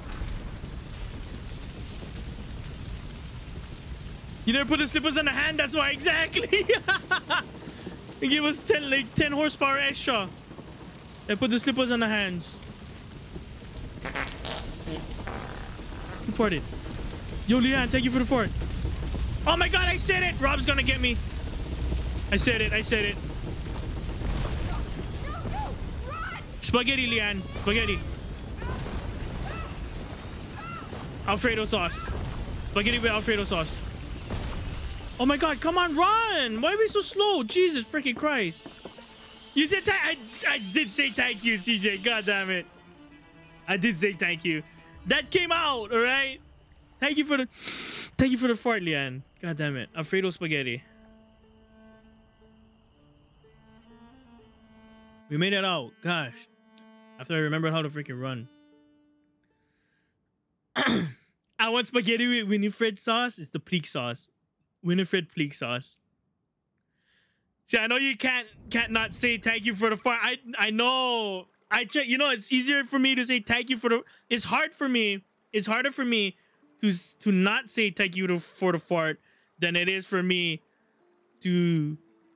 You never put the slippers on the hand, that's why, exactly. They give us 10 horsepower extra. And put the slippers on the hands. Who farted? Yo, Leanne, thank you for the fart. Oh my god, I said it! Rob's gonna get me. I said it. No, run! Spaghetti, Leanne. Spaghetti. Alfredo sauce. Spaghetti with Alfredo sauce. Oh my god, come on, run! Why are we so slow? Jesus freaking Christ. You said I did say thank you, CJ. God damn it. I did say thank you. That came out, alright? Thank you for the fart, Leanne. God damn it. Alfredo spaghetti. We made it out. Gosh. After I remembered how to freaking run. I want spaghetti with Winifred sauce. It's the Pleek sauce. Winifred Pleek sauce. See, I know you can't not say thank you for the fart. I know. You know, it's easier for me to say thank you for the. It's hard for me. It's harder for me to not say thank you for the fart than it is for me to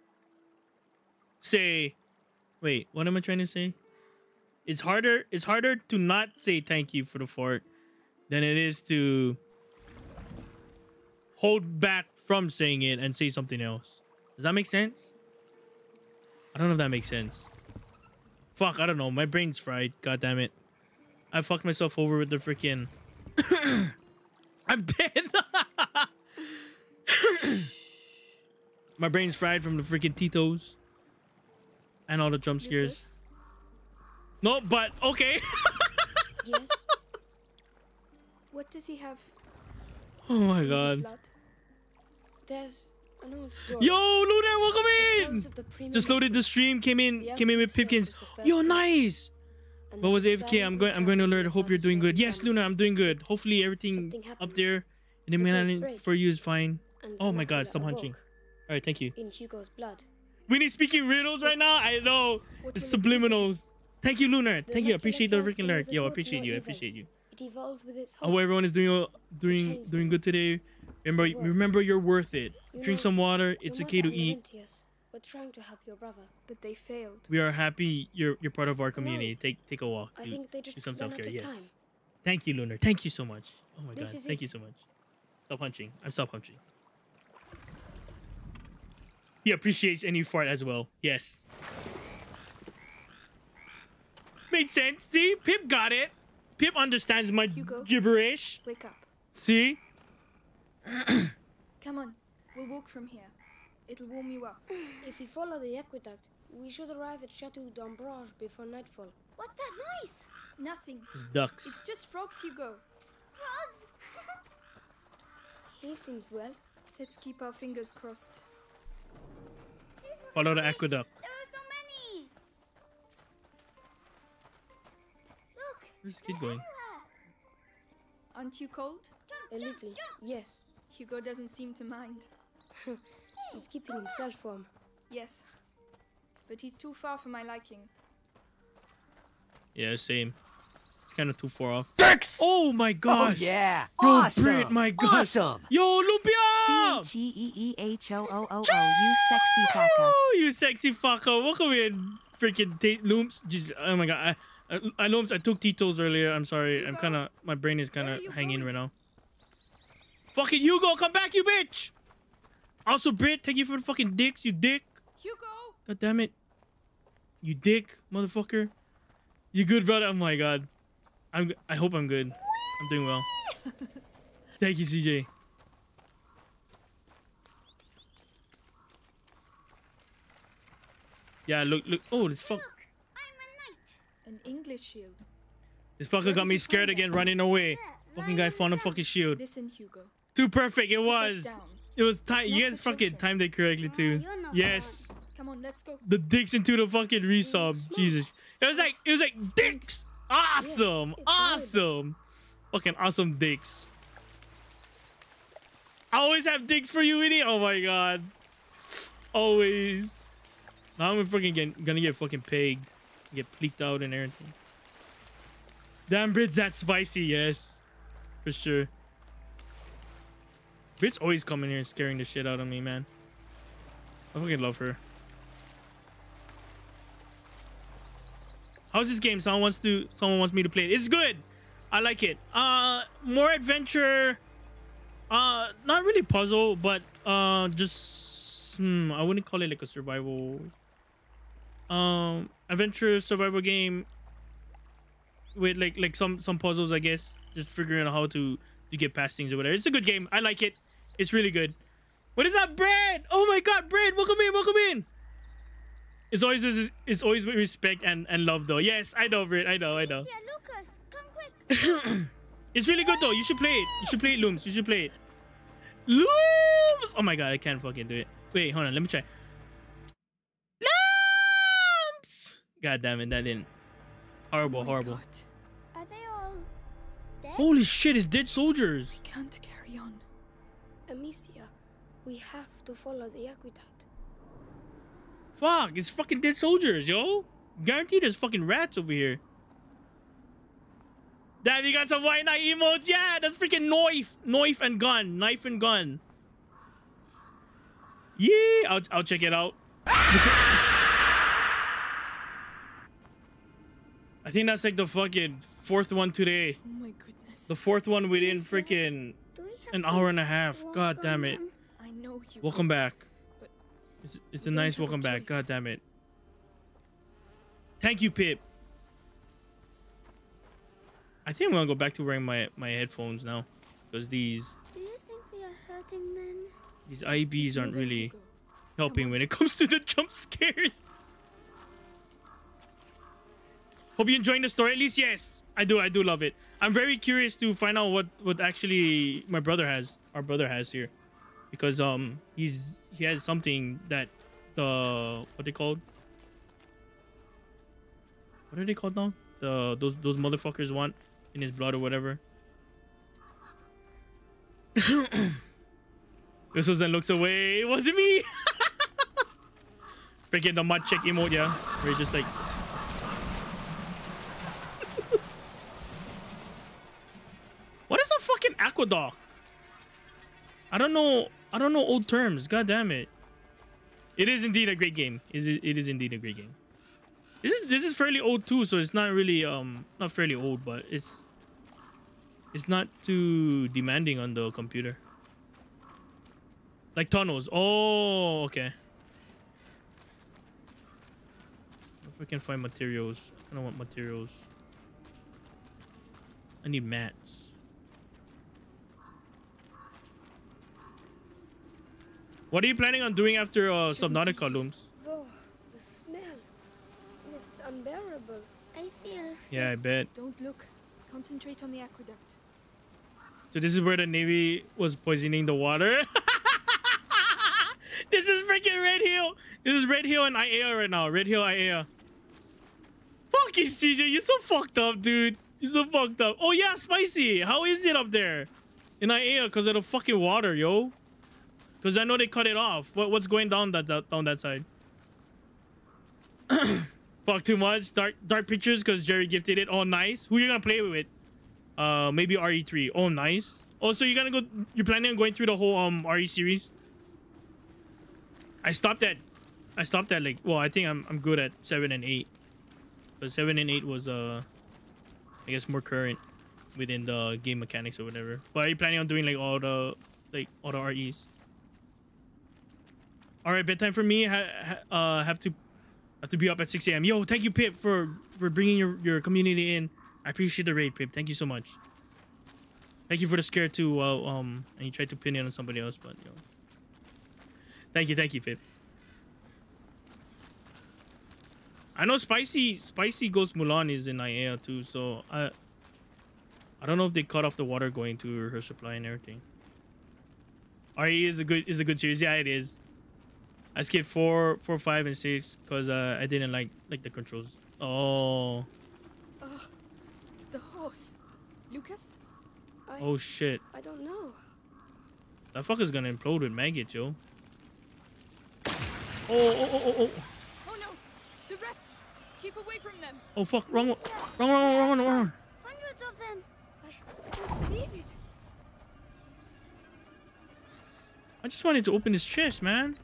say. Wait, what am I trying to say? It's harder to not say thank you for the fart than it is to hold back from saying it and say something else. Does that make sense? I don't know if that makes sense. Fuck, I don't know. My brain's fried. God damn it. I fucked myself over with the freaking... I'm dead. My brain's fried from the freaking Titos. And all the jump scares. Lucas? No, but okay. Yes. What does he have? Oh my in his god. blood? There's an old story. Yo, Lunar, welcome It in. tells of the premium Just loaded the stream. Came in with Pipkins. Yo, nice. and What was the AFK? I'm desire going to returns alert. in Hope you're doing good. Yes, Luna, I'm doing good. Hopefully everything Something up happened. there in the The great mainland break. for you is fine. and Oh my Dracula god, stop hunching. awoke All right, thank you. in Hugo's blood. We need speaking riddles right now. I know. What It's will it do to him? subliminals. Thank you, Lunar. The Thank you. I Dracula appreciate the cares freaking for lurk. neither Yo, I good appreciate nor you. I evil. appreciate you. It evolves with its I hope everyone is doing change them. good today. Remember you're worth it. You Drink know, some water. Your It's mother okay to and eat. Laurentius were trying to help your brother. But they failed. We are happy you're part of our community. No. Take a walk. I Do think they just some ran out self-care. of Yes. time. Thank you, Lunar. Thank you so much. Oh my This god. is Thank it. you so much. Stop punching. I'm stop punching. He appreciates any fart as well. Yes. Made sense. See? Pip got it. Pip understands my Hugo? gibberish. Wake up. See? Come on. We'll walk from here. It'll warm you up. If we follow the aqueduct, we should arrive at Chateau d'Ambrage before nightfall. What's that noise? Nothing. It's ducks. It's just frogs, Hugo. Frogs? He seems well. Let's keep our fingers crossed. Follow the aqueduct. There are so many. Look. Where's the kid going? Aren't you cold? A little, yes. Hugo doesn't seem to mind. He's keeping himself warm. Yes. But he's too far for my liking. Yeah, same. It's kind of too far off. Dicks! Oh my Oh, gosh. yeah. Yo, Awesome. Brit, my god. Awesome. Yo, Lumpia! Geeehooo, you sexy fucker. Oh, you sexy fucker. Welcome in, freaking Looms. Jeez, oh my god. I Looms, I took Tito's earlier. I'm sorry. I'm Hugo, kind of, my brain is kind where of are you hanging going? right now. Fucking Hugo, come back, you bitch. Also, Brit, thank you for the fucking dicks, you dick. Hugo! God damn it. You dick, motherfucker. You good, brother? Oh my god. I hope I'm good. I'm doing well. Thank you, CJ. Yeah, look. Oh, this fuck. An English shield. This fucker got me scared again, running away. Fucking guy found a fucking shield. Listen, Hugo. Too perfect. It Put that was. down. It was time. It's You not guys for fucking children. timed it correctly too. you're not Yes. Come on, let's go. The dicks into the fucking resub. Smart. Jesus. It was like dicks. Awesome. it's Awesome. Fucking awesome dicks. I always have dicks for you, Winnie. Oh my god. Always. Now I'm gonna get fucking pegged. Get pleeked out and everything. Damn, Brit's that spicy, yes. For sure. Brit's always coming here and scaring the shit out of me, man. I fucking love her. How's this game? Someone wants me to play it. It's good. I like it. More adventure. Not really puzzle, but just I wouldn't call it like a survival. Adventure survival game with like some puzzles, I guess. Just figuring out how to get past things or whatever. It's a good game. I like it. It's really good. What is up, Brad? Oh my God, Brad! Welcome in. Welcome in. It's always with respect and love, though. Yes, I know, Brad. I know. Lucas, come quick. It's really good, though. You should play it. You should play it, Looms. You should play it. Looms! Oh my God, I can't fucking do it. Wait, hold on. Let me try. Looms! God damn it, that didn't. Horrible, horrible. God. Are they all dead? Holy shit, it's dead soldiers. We can't carry on. Amicia, we have to follow the aqueduct. Fuck, it's fucking dead soldiers, yo. Guaranteed there's fucking rats over here. Damn, you got some white knight emotes. Yeah, that's freaking knife and gun. Knife and gun. Yeah, I'll check it out. I think that's like the fucking fourth one today. Oh my goodness. The fourth one within freaking an hour and a half. God damn it. I know you. Welcome back. It's a nice welcome back. God damn it. Thank you, Pip. I think I'm gonna go back to wearing my headphones now, because these Do you think we are hurting them? these IBs aren't really helping when it comes to the jump scares. Hope you're enjoying the story. At least, yes, I do love it. I'm very curious to find out what actually my brother has. Our brother has here, because he has something that what they called? What are they called now? Those motherfuckers want in his blood or whatever. Susan looks away. It wasn't me. Freaking the mud check emote, yeah. Where you're just like. What is a fucking aqueduct? I don't know old terms. God damn it. It is indeed a great game. It is indeed a great game. This is fairly old too, so it's not really not fairly old, but it's not too demanding on the computer. Like tunnels. Oh, okay. If we can find materials. I don't want materials. I need mats. What are you planning on doing after Subnautica, Looms? Oh, the smell. It's unbearable. I feel sick. Yeah, I bet. Don't look. Concentrate on the aqueduct. So this is where the Navy was poisoning the water. This is freaking Red Hill. This is Red Hill and IAEA right now. Red Hill, IAEA. Fucking CJ, you're so fucked up, dude. You're so fucked up. Oh yeah, Spicy. How is it up there in IAEA because of the fucking water, yo? Because I know they cut it off. What's going down that side? Fuck too much. Dark pictures because Jerry gifted it. Oh, nice. Who you gonna play with? Maybe RE3. Oh, nice. Oh, so you're planning on going through the whole RE series? I stopped at like, well, I think I'm good at 7 and 8. But 7 and 8 was I guess more current within the game mechanics or whatever. But are you planning on doing like all the REs? All right, bedtime for me. Have to be up at 6 a.m. Yo, thank you, Pip, for bringing your community in. I appreciate the raid, Pip. Thank you so much. Thank you for the scare too. And you tried to pin it on somebody else, but yo. Thank you, Pip. I know Spicy Ghost Mulan is in IAEA too, so I don't know if they cut off the water going to her supply and everything. RE is a good series. Yeah, it is. I skipped 4, 5, and 6 because I didn't like the controls. Oh. The horse. Lucas? Oh shit. I don't know. That fucker's gonna implode with maggots, yo. Oh. Oh no! The rats! Keep away from them! Oh fuck! Wrong one. Wrong one. Hundreds of them. I don't believe it! I just wanted to open his chest, man.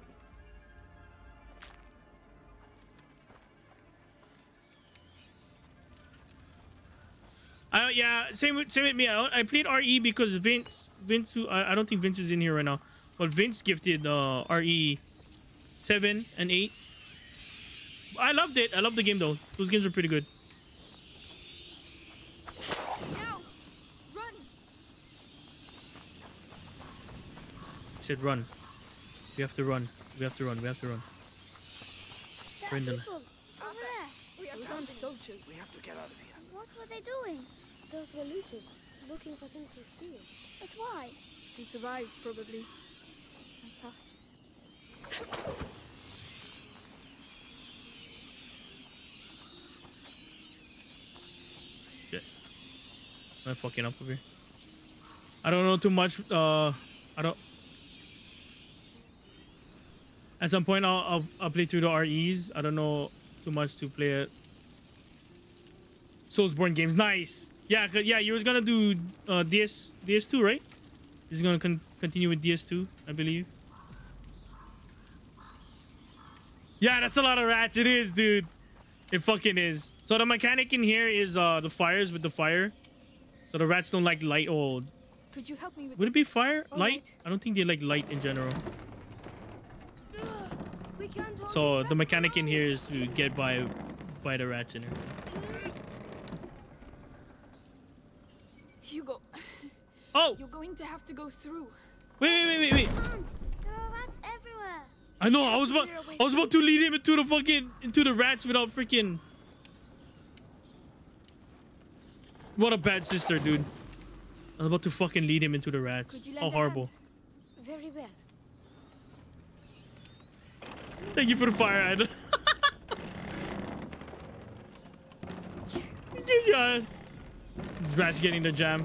Yeah, same with me. I played RE because Vince, who I don't think Vince is in here right now, but Vince gifted RE 7 and 8. I loved it. I loved the game though. Those games were pretty good. Now! Run! I said run. We have to run. We have to run. There are Brendan. people over there. Those aren't soldiers. We have to get out of here. What were they doing? Those were looters, looking for things to steal. But why? To survive, probably. Like us. Shit. Am I fucking up over here? I don't know too much. I don't. At some point, I'll play through the REs. I don't know too much to play it. Soulsborne games, nice. Yeah, yeah. You was gonna do DS2, right? You're gonna continue with DS2, I believe. Yeah, that's a lot of rats. It is, dude. It fucking is. So the mechanic in here is the fires with the fire. So the rats don't like light. Oh, Could you help me with would it be fire? All Light? right. I don't think they like light in general. We can't all So get the back mechanic in now. here is to get by the rats in here. Hugo, Oh, you're going to have to go through. wait. Can't. There are rats everywhere. I know. I was about to lead him into the rats without freaking. What a bad sister, dude. I was about to fucking lead him into the rats. Could you How lend a horrible. hand? Very well. Thank you for the fire, Ad. Yeah. This rat's getting the jam.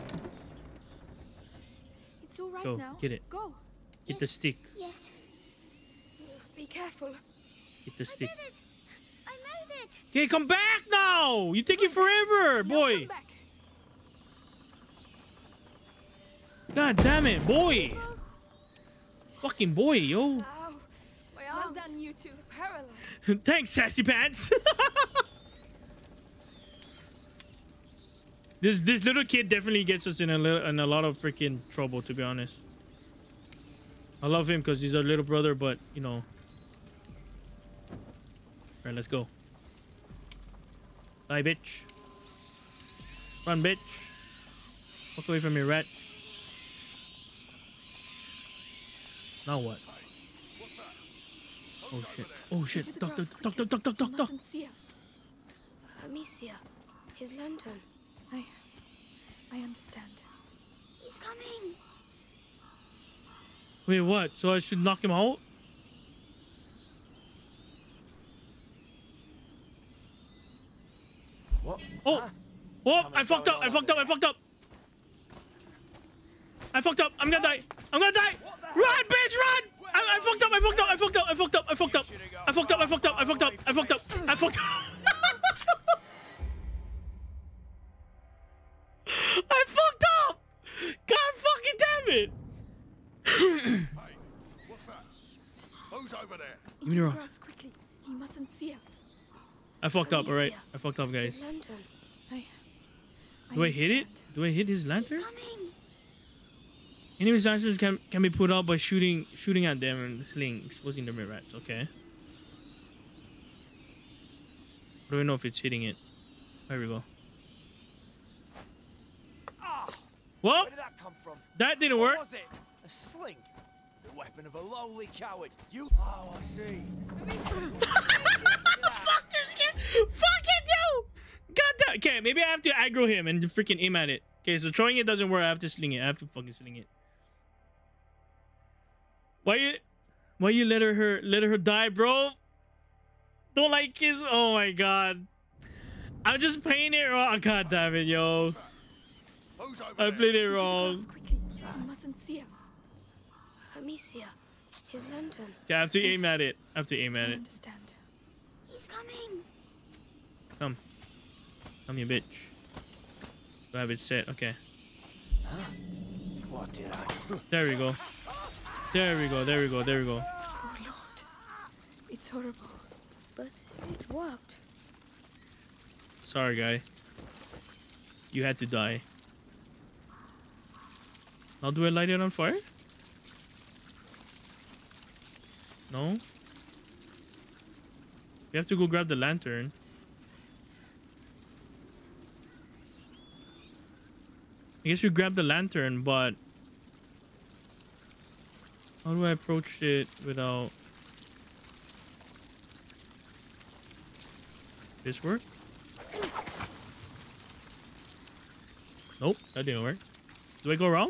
It's all right Go, now. get it. Go. Get the stick. Yes. Be careful. Get the stick. Did it. I made it. Okay, come back now. You take it forever, Now boy. come back. God damn it, boy. Fucking boy, yo. Ow. My arms. Well done, you two. Paralyzed. Thanks, sassy pants. This little kid definitely gets us in a lot of freaking trouble, to be honest. I love him because he's our little brother, but you know. Alright, let's go. Die, bitch. Run, bitch. Walk away from me, rat. Now what? Oh shit. Oh To shit. the Duck, grass, duck, quickly. duck, duck, duck, duck, You duck. mustn't see us. Amicia, his lantern. I understand. He's coming. Wait, what? So I should knock him out? What? Oh! Oh! I fucked up! I fucked up! I fucked up! I fucked up! I'm gonna die! I'm gonna die! Run, bitch, run! I fucked up! I fucked up! I fucked up! I fucked up! I fucked up! I fucked up! I fucked up! I fucked up! I fucked up! I fucked up! I fucked up! God fucking damn it! What's that? Who's over there? Give me the Into the rock. grass, quickly. He mustn't see us. I fucked up, alright? I fucked up, His guys. lantern. Do I hit it? understand. Do I hit his lantern? He's coming. Enemies' lanterns can be put out by shooting at them and sling, exposing them with rats. Okay. How do I know if it's hitting it? There we go. Ah! Well, Where did that come from? that didn't What work. was it? A sling? The weapon of a lowly coward. You. Oh, I see. Fuck this kid! Fuck it, yo! God damn. Okay, maybe I have to aggro him and freaking aim at it. Okay, so throwing it doesn't work. I have to sling it. I have to fucking sling it. Why you let her die, bro? Don't like his. Oh my god. I'm just playing it wrong. God damn it, yo. Who's over I there? played it Into the wrong. grass, quickly. He mustn't see us. Amicia, his his lantern. Yeah, I have to aim at it. I have to aim at I it. understand. He's coming. Come. Come, you bitch. Do I have it set? Okay. What did I... There we go. There we go. There we go. There we go. Oh Lord, it's horrible, but it worked. Sorry, guy. You had to die. Now do I light it on fire? No? We have to go grab the lantern. I guess we grab the lantern, but how do I approach it without this work? Nope, that didn't work. Do I go around?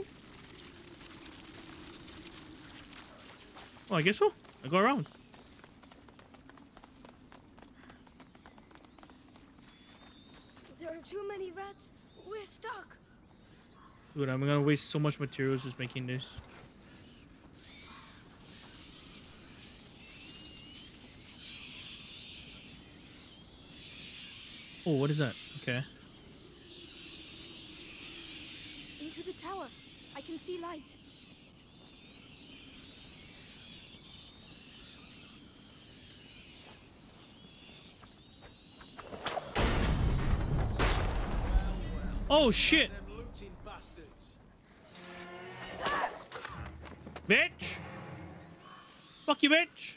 Oh, I guess so. I go around. There are too many rats. We're stuck. Dude, I'm gonna waste so much materials just making this. Oh, what is that? Okay. Into the tower. I can see light. Oh shit! Bitch! Fuck you, bitch!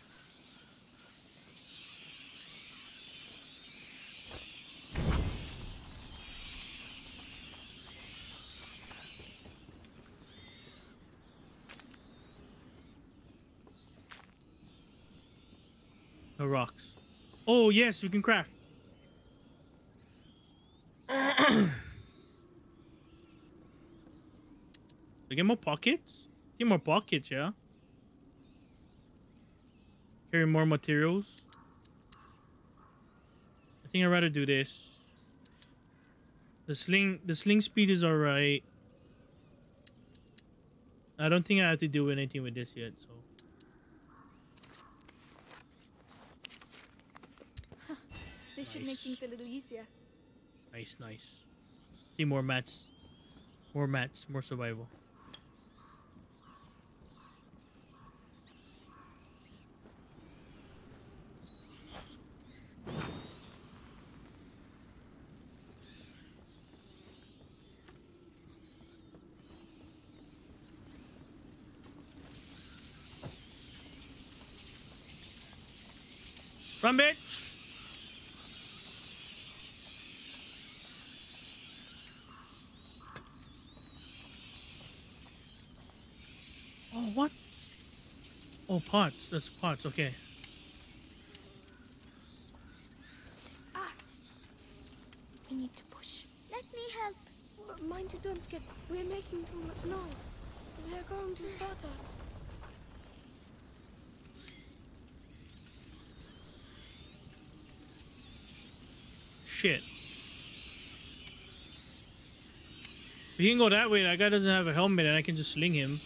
No rocks. Oh yes, we can crack. We get more pockets? Get more pockets, yeah? Carry more materials. I think I'd rather do this. The sling speed is alright. I don't think I have to do anything with this yet, so. This should make things a little easier. Nice, nice. See more mats. More mats, more survival. Run, bitch! Oh, what? Oh, pots. That's pots. Okay. Ah! We need to push. Let me help. Mind you don't get... We're making too much noise. They're going to spot us. Shit. We can go that way. That guy doesn't have a helmet and I can just sling him.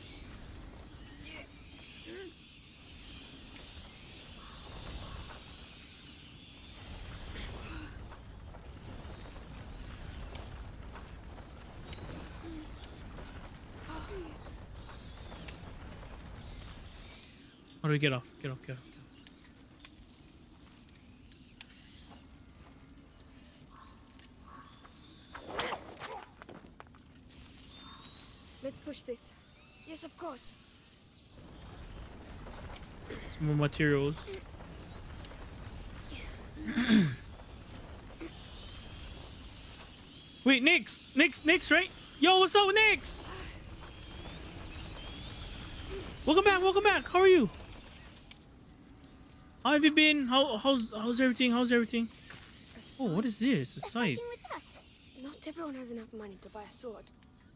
How do we get off? Get off, get off. Let's push this. Yes, of course. Some more materials. Wait, Nyx, right? Yo, what's up with Nyx? Welcome back. How are you? How have you been? How's everything? How's everything? Oh, what is this? A scythe. With that. Not everyone has enough money to buy a sword.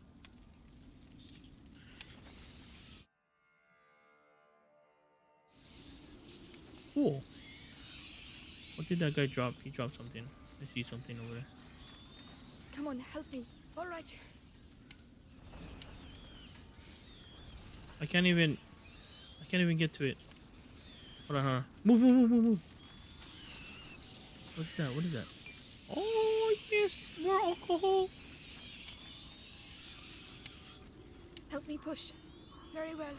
Cool. What did that guy drop? He dropped something. I see something over there. Come on, help me. All right. I can't even can't even get to it. Hold on, hold on. Move, move, move, move, move. What's that? What is that? Oh, yes, more alcohol. Help me push. Very well.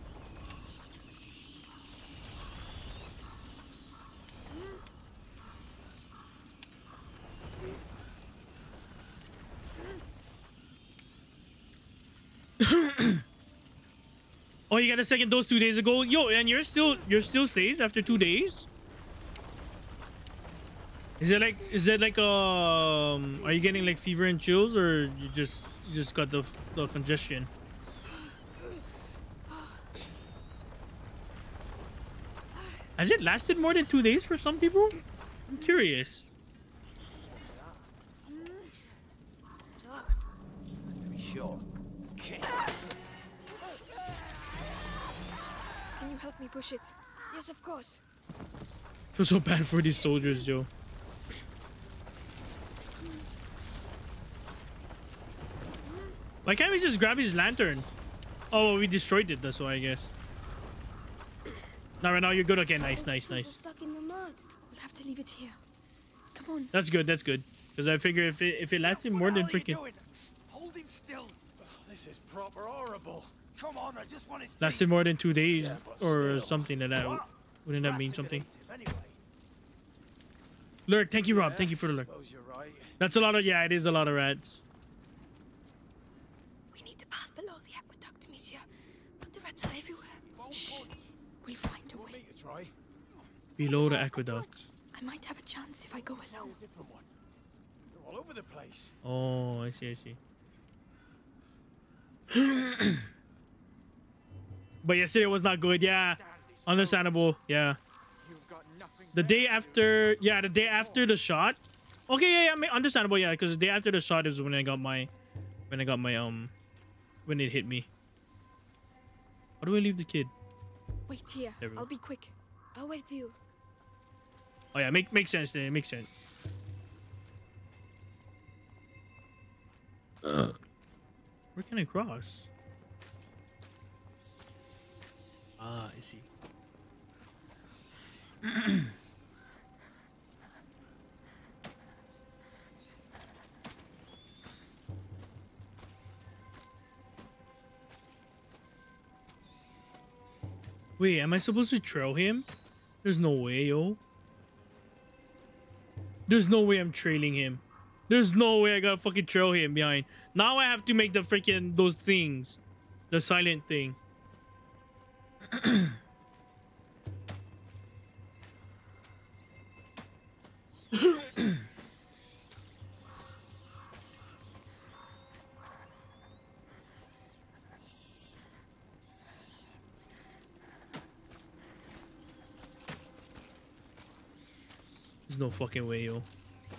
Oh, you got a second dose 2 days ago. Yo, and you're still stays after 2 days? Is it like are you getting like fever and chills, or you just got the congestion? Has it lasted more than 2 days for some people? I'm curious. To be sure. Can you help me push it? Yes, of course. Feel so bad for these soldiers, yo. Why can't we just grab his lantern? Oh, well, we destroyed it, that's why, I guess. Now, right now, you're good. Okay, nice, nice, nice. Stuck in the mud. We'll have to leave it here. Come on. That's good, that's good. Because I figure if it lasted more than freaking... Hold him still. Oh, this is proper horrible. Come on, I just want his Lasted more than 2 days or something like that. Wouldn't that mean something? Lurk, thank you, Rob. Thank you for the lurk. Right. That's a lot of... Yeah, it is a lot of rats. We need to pass below the aqueduct, monsieur. But the rats are everywhere. Shh. We'll find a way. Below the aqueduct. I might have a chance if I go alone. They're all over the place. Oh, I see, I see. But yesterday was not good. Yeah, understandable. Yeah. The day after, yeah, the day after the shot. Okay, yeah, yeah, I mean, understandable. Yeah, because the day after the shot is when I got my, when it hit me. How do I leave the kid? Wait here. I'll be quick. I'll wait for you. Oh yeah, makes sense. Then it makes sense. Where can I cross? Ah, I see. Wait, am I supposed to trail him? There's no way, yo. There's no way I'm trailing him. There's no way I gotta fucking trail him behind. Now I have to make the freaking those things. The silent thing. There's no fucking way, yo.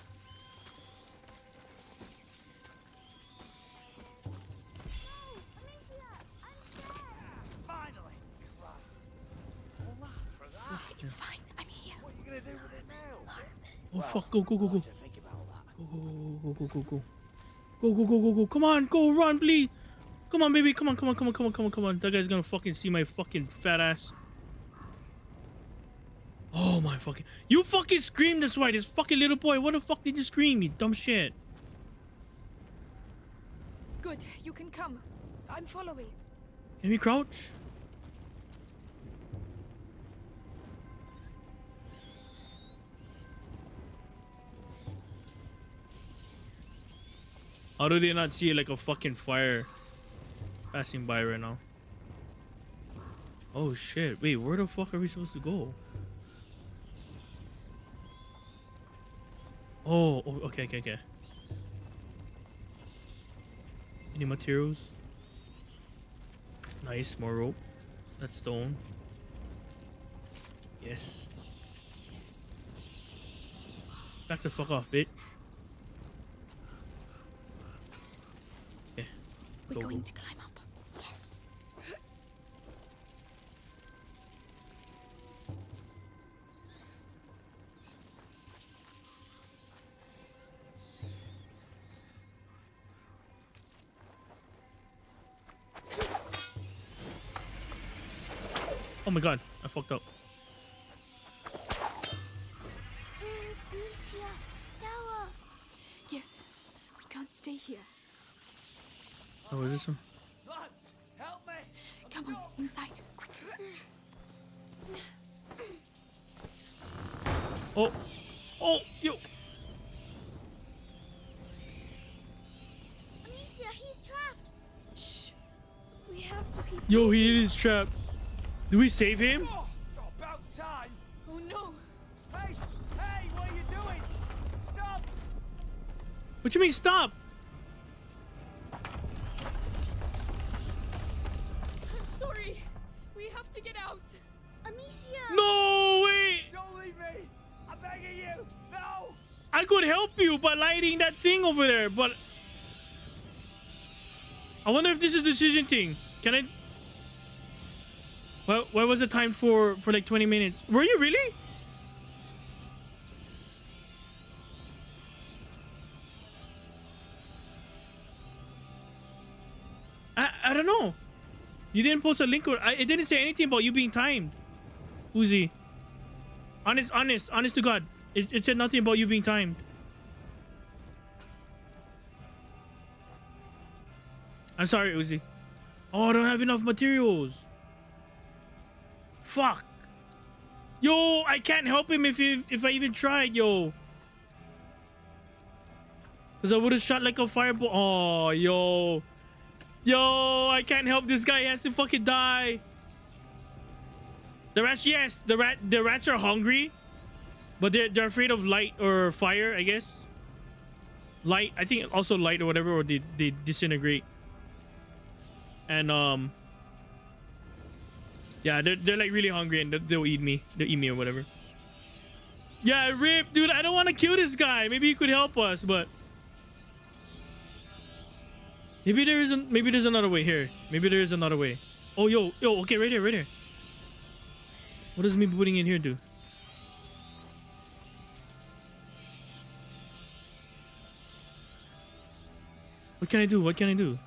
It's fine. I'm here. What are you gonna do with it now? Oh fuck! Go, go, go, go! Go, go, go, go, go! Go, go, go, go, go! Come on, go, run, please! Come on, baby! Come on, come on, come on, come on, come on, come on! That guy's gonna fucking see my fucking fat ass. Oh my fucking! You fucking screamed this way, this fucking little boy! What the fuck did you scream, you dumb shit? Good. You can come. I'm following. Can we crouch? How do they not see like a fucking fire passing by right now? Oh shit. Wait, where the fuck are we supposed to go? Oh, okay, okay, okay. Any materials? Nice, more rope. That's stone. Yes. Back the fuck off, bitch. Okay. We're going to climb up. Yes. Oh my god, I fucked up. Amicia, Tower. Yes, we can't stay here. Oh, is this one? Lads, help me! Come on, inside, quickly. Oh, oh, yo. Amicia, he's trapped. Shh. We have to keep. Yo, he is trapped. Do we save him? Oh, about time! Oh no. Hey! Hey, what are you doing? Stop! What you mean stop? I'm sorry. We have to get out. Amicia. No, wait. Don't leave me! I'm begging you! No! I could help you by lighting that thing over there, but I wonder if this is the decision thing. Can I? Well, what was the time for like 20 minutes? Were you really? I don't know. You didn't post a link, or it didn't say anything about you being timed. Uzi. Honest to God. It said nothing about you being timed. I'm sorry, Uzi. Oh, I don't have enough materials. Fuck. Yo, I can't help him if I even tried, yo. Because I would have shot like a fireball. Oh, yo. Yo, I can't help this guy. He has to fucking die. The rats, yes. The rats are hungry. But they're afraid of light or fire, I guess. Light, I think also light or whatever, or they disintegrate. And yeah, they're like really hungry and they'll eat me. They'll eat me or whatever. Yeah, Rip, dude, I don't want to kill this guy. Maybe he could help us, but maybe there's another way here. Maybe there is another way. Oh, yo, okay, right here. What does me putting in here do? What can I do? What can I do?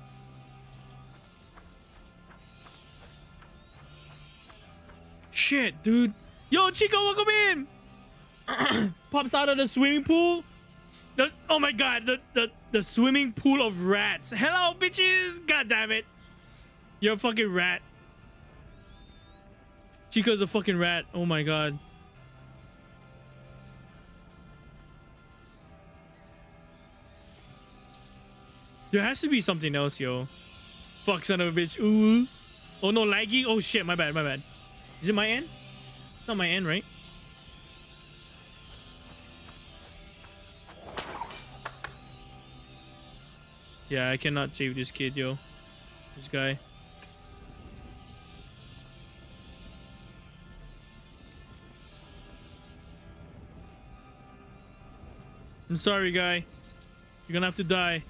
Shit, dude. Yo, Chico, welcome in. Pops out of the swimming pool. Oh my god, the swimming pool of rats. Hello, bitches. God damn it. You're a fucking rat. Chico's a fucking rat. Oh my god. There has to be something else, yo. Fuck, son of a bitch. Ooh. Oh no, laggy. Oh shit, my bad. Is it my end? It's not my end, right? Yeah, I cannot save this kid, yo. This guy. I'm sorry, guy. You're gonna have to die.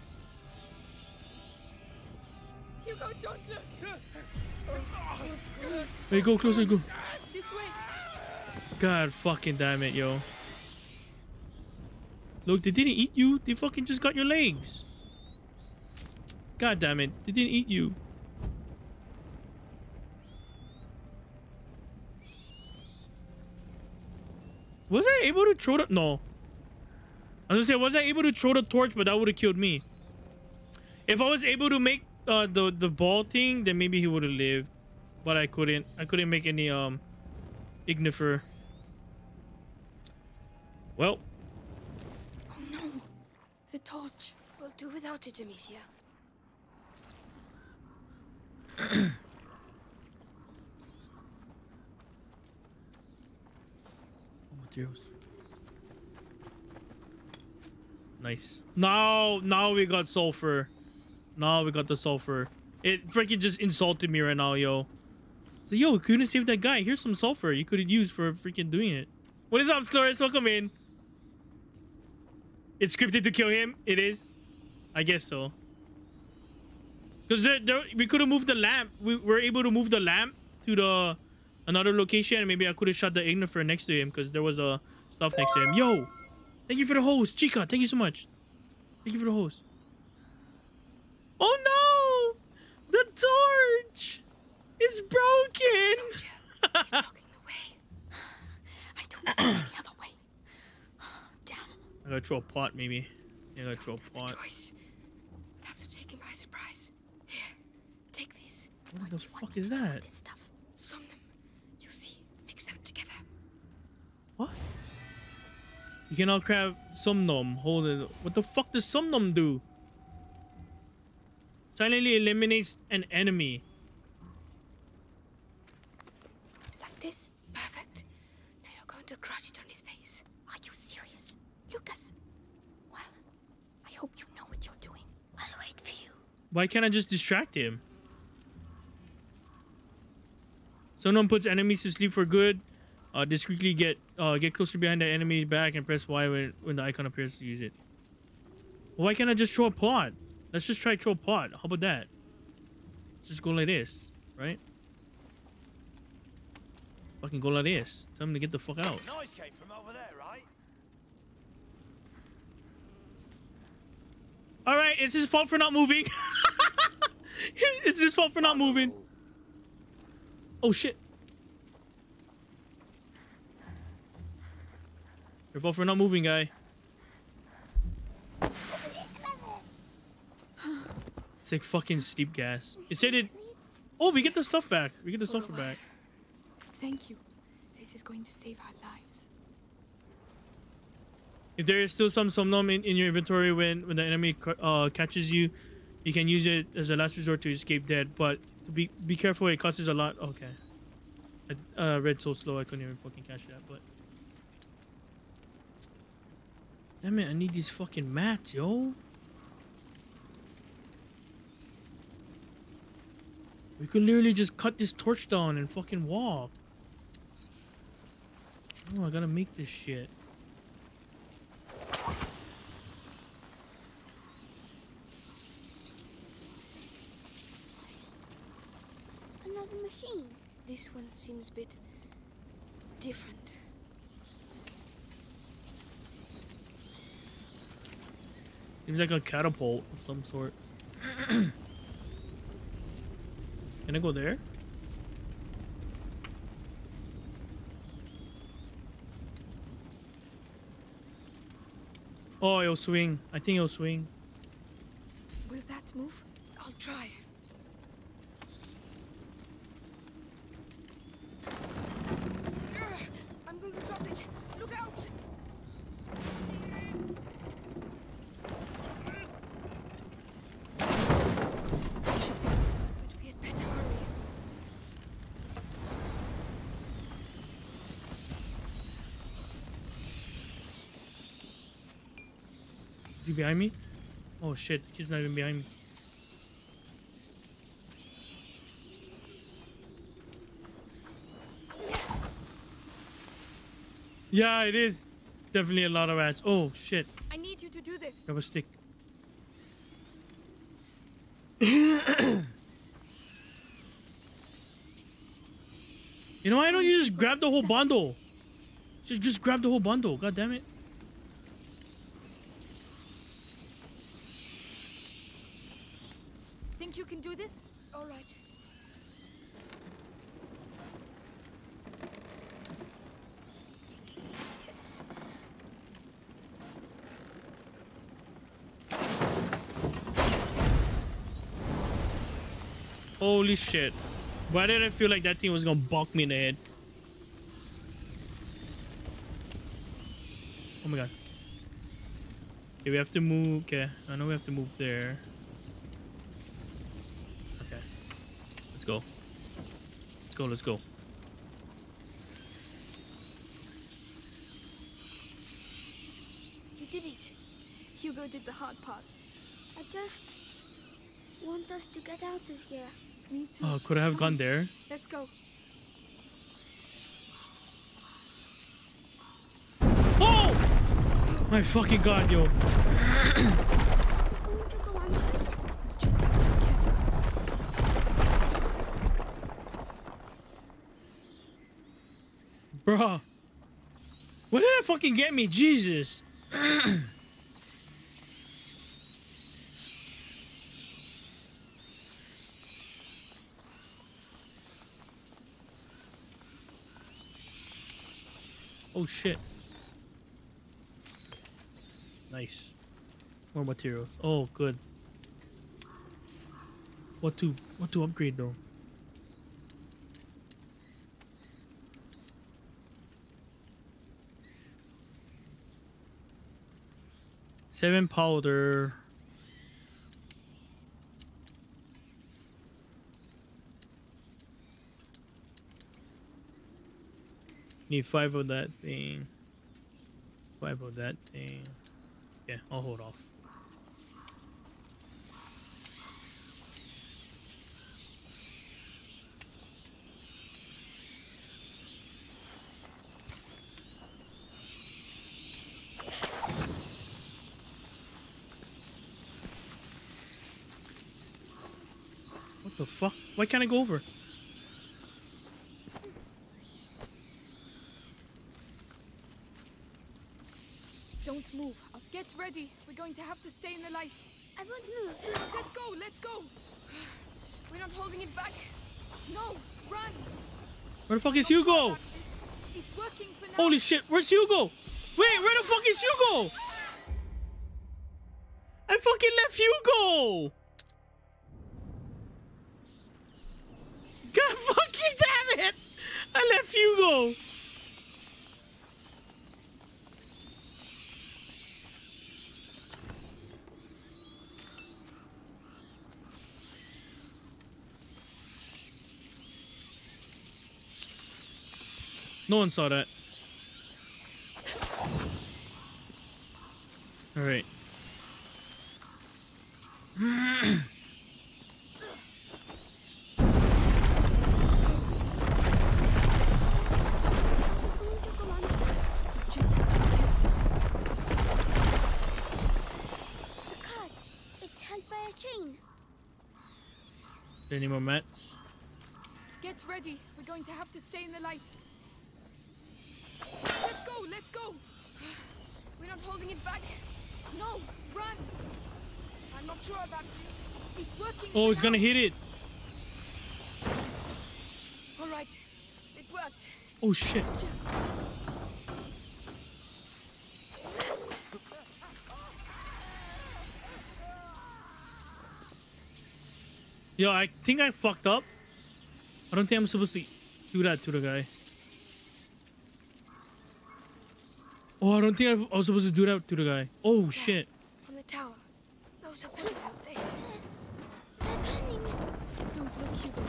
Hugo, don't look. Hey, go closer, go. This way. God fucking damn it, yo. Look, they didn't eat you. They fucking just got your legs. God damn it. They didn't eat you. Was I able to throw the... No. I was gonna say, was I able to throw the torch, but that would have killed me. If I was able to make the ball thing, then maybe he would have lived. But I couldn't. I couldn't make any ignifer. Well. Oh no. The torch. We'll do without it, Amicia. Materials. Nice. Now we got sulfur. Now we got the sulfur. It freaking just insulted me right now, yo. So, yo, couldn't save that guy. Here's some sulfur you could have used for freaking doing it. What is up, Scloris? Welcome in. It's scripted to kill him. It is. I guess so. Because we could have moved the lamp. We were able to move the lamp to another location. And maybe I could have shot the ignifer next to him because there was stuff next to him. Yo, thank you for the host. Chica, thank you so much. Thank you for the host. Oh no! The torch! It's broken! blocking the way. I don't see any other way. Damn. I gotta throw a pot, maybe. Yeah, I gotta throw a pot. Choice. I'd have to take him by surprise. Here, take these. What the fuck is that? This stuff. Somnum. You see, mix them together. What? You can all grab Somnum. Hold it. What the fuck does Somnum do? Silently eliminates an enemy. Like this? Perfect. Now you're going to crush it on his face. Are you serious? Lucas? Well, I hope you know what you're doing. I'll wait for you. Why can't I just distract him? Somnum puts enemies to sleep for good. Discreetly get closer behind the enemy's back and press Y when the icon appears to use it. Why can't I just throw a pot? Let's just try throw a pot. How about that? Let's just go like this, right? Fucking go like this. Tell him to get the fuck out. Noise came from over there, right? All right, it's his fault for not moving. It's his fault for not moving. Oh shit. Your fault for not moving, guy. It's like fucking steep gas. It said it. Oh, we get the stuff back. We get the sulfur back. Thank you. This is going to save our lives. If there is still some Somnum in your inventory when the enemy catches you, you can use it as a last resort to escape dead. But be careful. It costs a lot. Okay. I read so slow I couldn't even fucking catch that. But damn it, I need these fucking mats, yo. We could literally just cut this torch down and fucking walk. Oh, I gotta make this shit. Another machine. This one seems a bit different. Seems like a catapult of some sort. Can I go there? Oh, it'll swing. I think it'll swing. Will that move? I'll try. I'm going to drop it. Look out! But we had better hurry. Is he behind me? Oh shit, he's not even behind me. Yeah, it is. Definitely a lot of rats. Oh shit. I need you to do this. Grab a stick. You know why don't you just grab the whole bundle? Just grab the whole bundle. God damn it. Think you can do this? All right. Holy shit. Why did I feel like that thing was gonna bonk me in the head? Oh my god. Okay, we have to move. Okay, I know we have to move there. Okay. Let's go. Let's go, let's go. You did it. Hugo did the hard part. I just want us to get out of here. Me too. Oh, could I have gone there? Let's go. Oh! My fucking god, yo. Going to go under it? Just have to be careful. Bruh. What did it fucking get me? Jesus. shit. Nice. More materials. Oh, good. What to upgrade though? Seven powder. Need 5 of that thing. 5 of that thing. Yeah, I'll hold off. What the fuck? Why can't I go over? Don't move. Get ready. We're going to have to stay in the light. I won't move. Let's go. Let's go. We're not holding it back. No, run. Where the fuck is Hugo? It's working for now. Holy shit, where's Hugo? Wait, where the fuck is Hugo? I fucking left Hugo. God fucking damn it. I left Hugo. No one saw that. All right. It's held by a chain. Any more mats? Get ready. We're going to have to stay in the light. Let's go. Let's go. We're not holding it back. No, run. I'm not sure about this. It's working. Oh, it's gonna hit it. All right. It worked. Oh shit. Yo, I think I fucked up. I don't think I'm supposed to do that to the guy. Oh, I don't think I was supposed to do that to the guy. Oh shit. On the tower. Those are pennies out there. They're panning. Don't look, Hugo.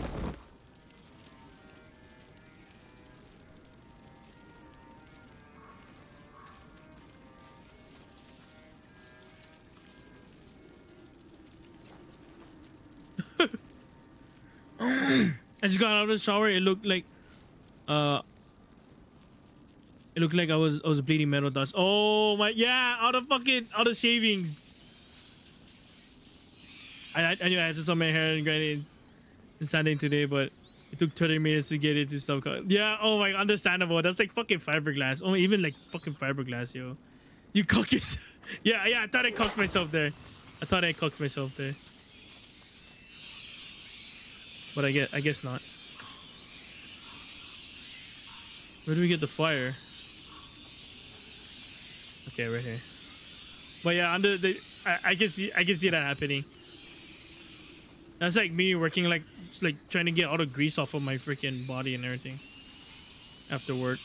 I just got out of the shower. It looked like I was bleeding metal dust. Oh my, yeah, out of shavings. I knew I had some my hair and granted it's sanding today, but it took 30 minutes to get it to stop. Yeah, oh my, understandable. That's like fucking fiberglass. Oh, even like fucking fiberglass, yo. You cock yourself. Yeah, I thought I cocked myself there. But I guess not. Where do we get the fire? Okay, right here. But yeah, under the I can see that happening. That's like me working like trying to get all the grease off of my freaking body and everything after work.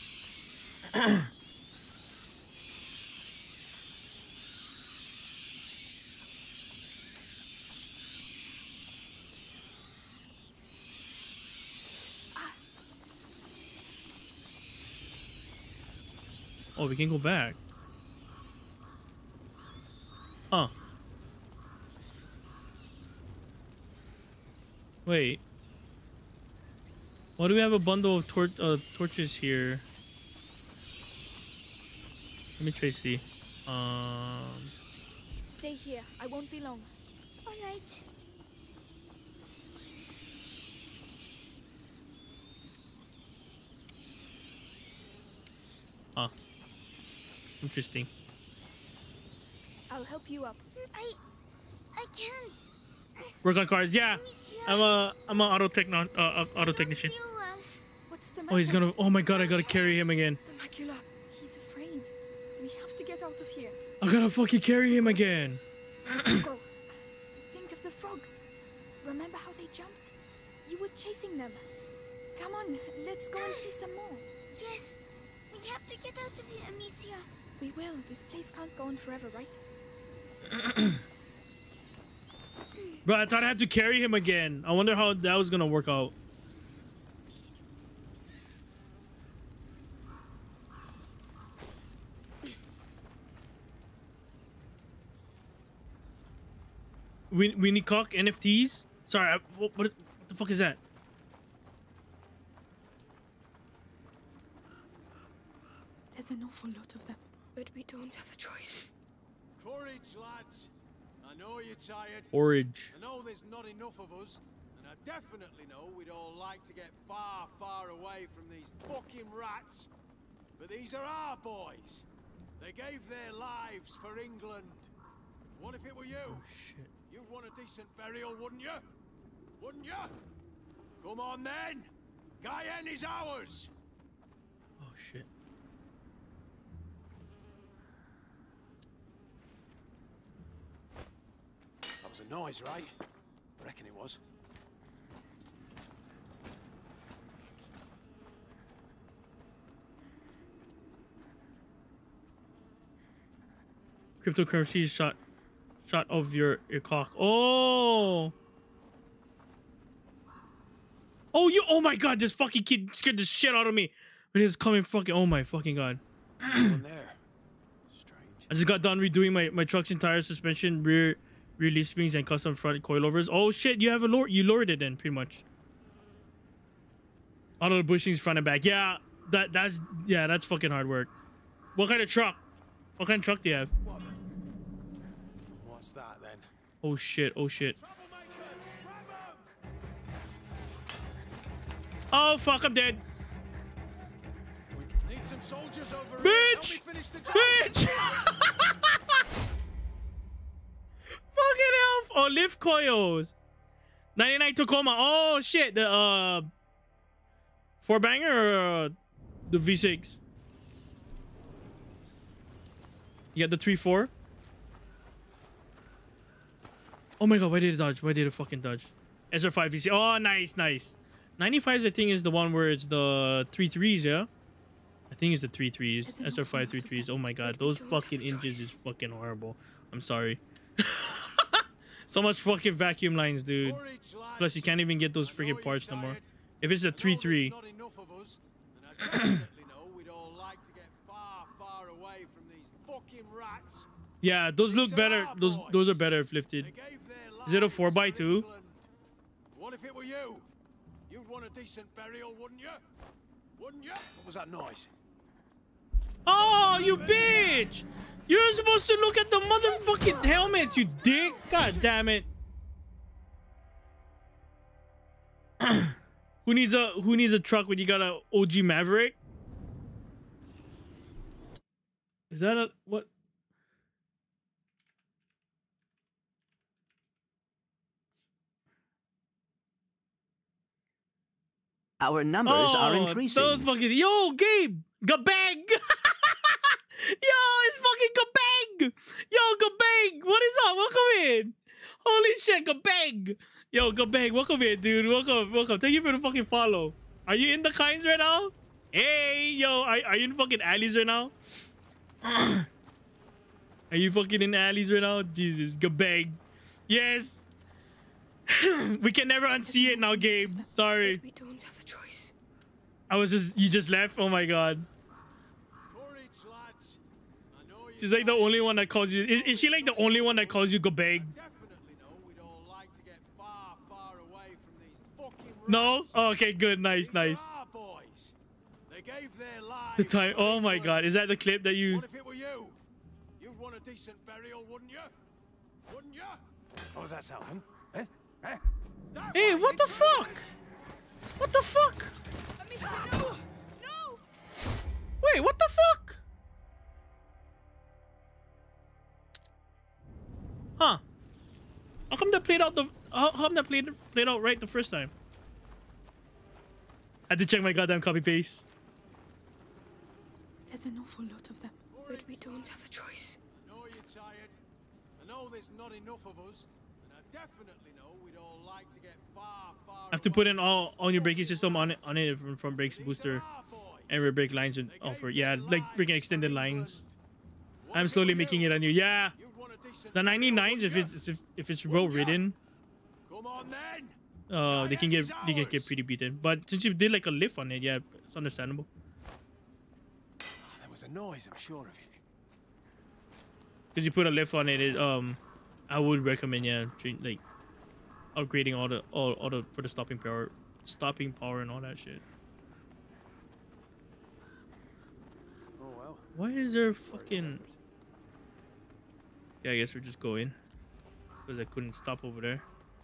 Oh, we can go back. Huh. Wait. Why do we have a bundle of torches here? Let me try to see. Stay here. I won't be long. All right. Huh. Interesting. I'll help you up. I can't. Work on cars. Yeah, I'm a auto technician. What's What's the matter? Oh, he's gonna. Oh my god, I gotta carry him again. The macula. He's afraid. We have to get out of here. I gotta fucking carry him again. Hugo, think of the frogs. Remember how they jumped? You were chasing them. Come on, let's go and see some more. Yes, we have to get out of here, Amicia. We will. This place can't go on forever, right? Bro, I thought I had to carry him again. I wonder how that was gonna work out. We need cock NFTs. Sorry, what the fuck is that? There's an awful lot of them, but we don't have a choice. Courage, lads. I know you're tired. Forage. I know there's not enough of us, and I definitely know we'd all like to get far, far away from these fucking rats. But these are our boys. They gave their lives for England. What if it were you? Oh shit. You'd want a decent burial, wouldn't you? Wouldn't you? Come on then. Guyenne is ours. Oh shit. That was a noise, right? I reckon it was. Cryptocurrency shot of your cock. Oh. Oh, you. Oh my god, this fucking kid scared the shit out of me when he was coming. Fucking. Oh my fucking god. There. Strange. I just got done redoing my truck's entire suspension, rear leaf springs, and custom front coilovers. Oh shit, you have you lowered it then, pretty much. Auto bushings front and back. Yeah, that's fucking hard work. What kind of truck? What kind of truck do you have? What's that then? Oh shit, oh shit. Oh fuck, I'm dead. We need some soldiers over Bitch! here. Help me finish the job. Bitch! Fucking hell. Oh, lift coils. 99 Tacoma. Oh shit. The four banger or the V6? You got the 3.4? Oh my god, why did it dodge? Why did it fucking dodge? SR5 VC. Oh, nice, nice. 95s, I think, is the one where it's the 3.3s, yeah? I think it's the 3.3s. SR5 3.3s. Oh my god, those fucking inches is fucking horrible. I'm sorry. So much fucking vacuum lines, dude. Plus, you can't even get those freaking parts no more. If it's a 3.3. Yeah, those look better. Those are better if lifted. Is it a 4x2? What if it were you? You'd want a decent burial, wouldn't you? Wouldn't you? What was that noise? Oh, you bitch! You're supposed to look at the motherfucking helmets, you dick! God damn it! Who needs a truck when you got a OG Maverick? Is that a what? Our numbers are increasing. Those fucking yo, Gabe, Gabang! Yo, it's fucking Gabang! Yo, Gabang! What is up? Welcome in! Holy shit, Gabang! Yo, Gabang, welcome in, dude. Welcome. Thank you for the fucking follow. Are you in the kinds right now? Hey, yo, are you in fucking alleys right now? Are you fucking in alleys right now? Jesus, Gabang. Yes. We can never unsee it now, Gabe. Sorry. We don't have a choice. You just left? Oh my god. She's like the only one that calls you. Is she like the only one that calls you Gabang? No? Oh, okay, good. Nice. The time. Oh my god. Is that the clip that you... What if it were you? You'd want a decent burial, wouldn't you? Wouldn't you? What was that sound? Eh? Hey, what the fuck? What the fuck? Amicia, no! Wait, what the fuck? Huh? How come that played out how come that played out right the first time? had to check my goddamn copy paste. There's an awful lot of them. But we don't have a choice. I know you're tired. I know there's not enough of us. And I definitely know we'd all like to get far, far Have to put in all your braking system on it from brakes booster and rear brake lines and offer. Yeah, like freaking extended lines. I'm slowly making it on you. Yeah, the 99s if it's well ridden, Come on then. they can get pretty beaten. But since you did like a lift on it, yeah, it's understandable. There was a noise, I'm sure of it. Because you put a lift on it, I would recommend like upgrading all the for the stopping power and all that shit. Oh well. Why is there fucking? Yeah, I guess we're just going because I couldn't stop over there.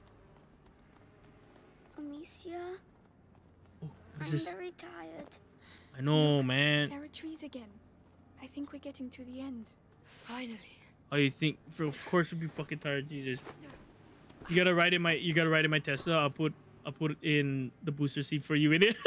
Amicia, What's I'm this? very tired. I know, Look, man. There are trees again. I think we're getting to the end. Finally. Oh, you think? Of course, we'd be fucking tired, Jesus. You gotta ride in my Tesla. I'll put in the booster seat for you in it.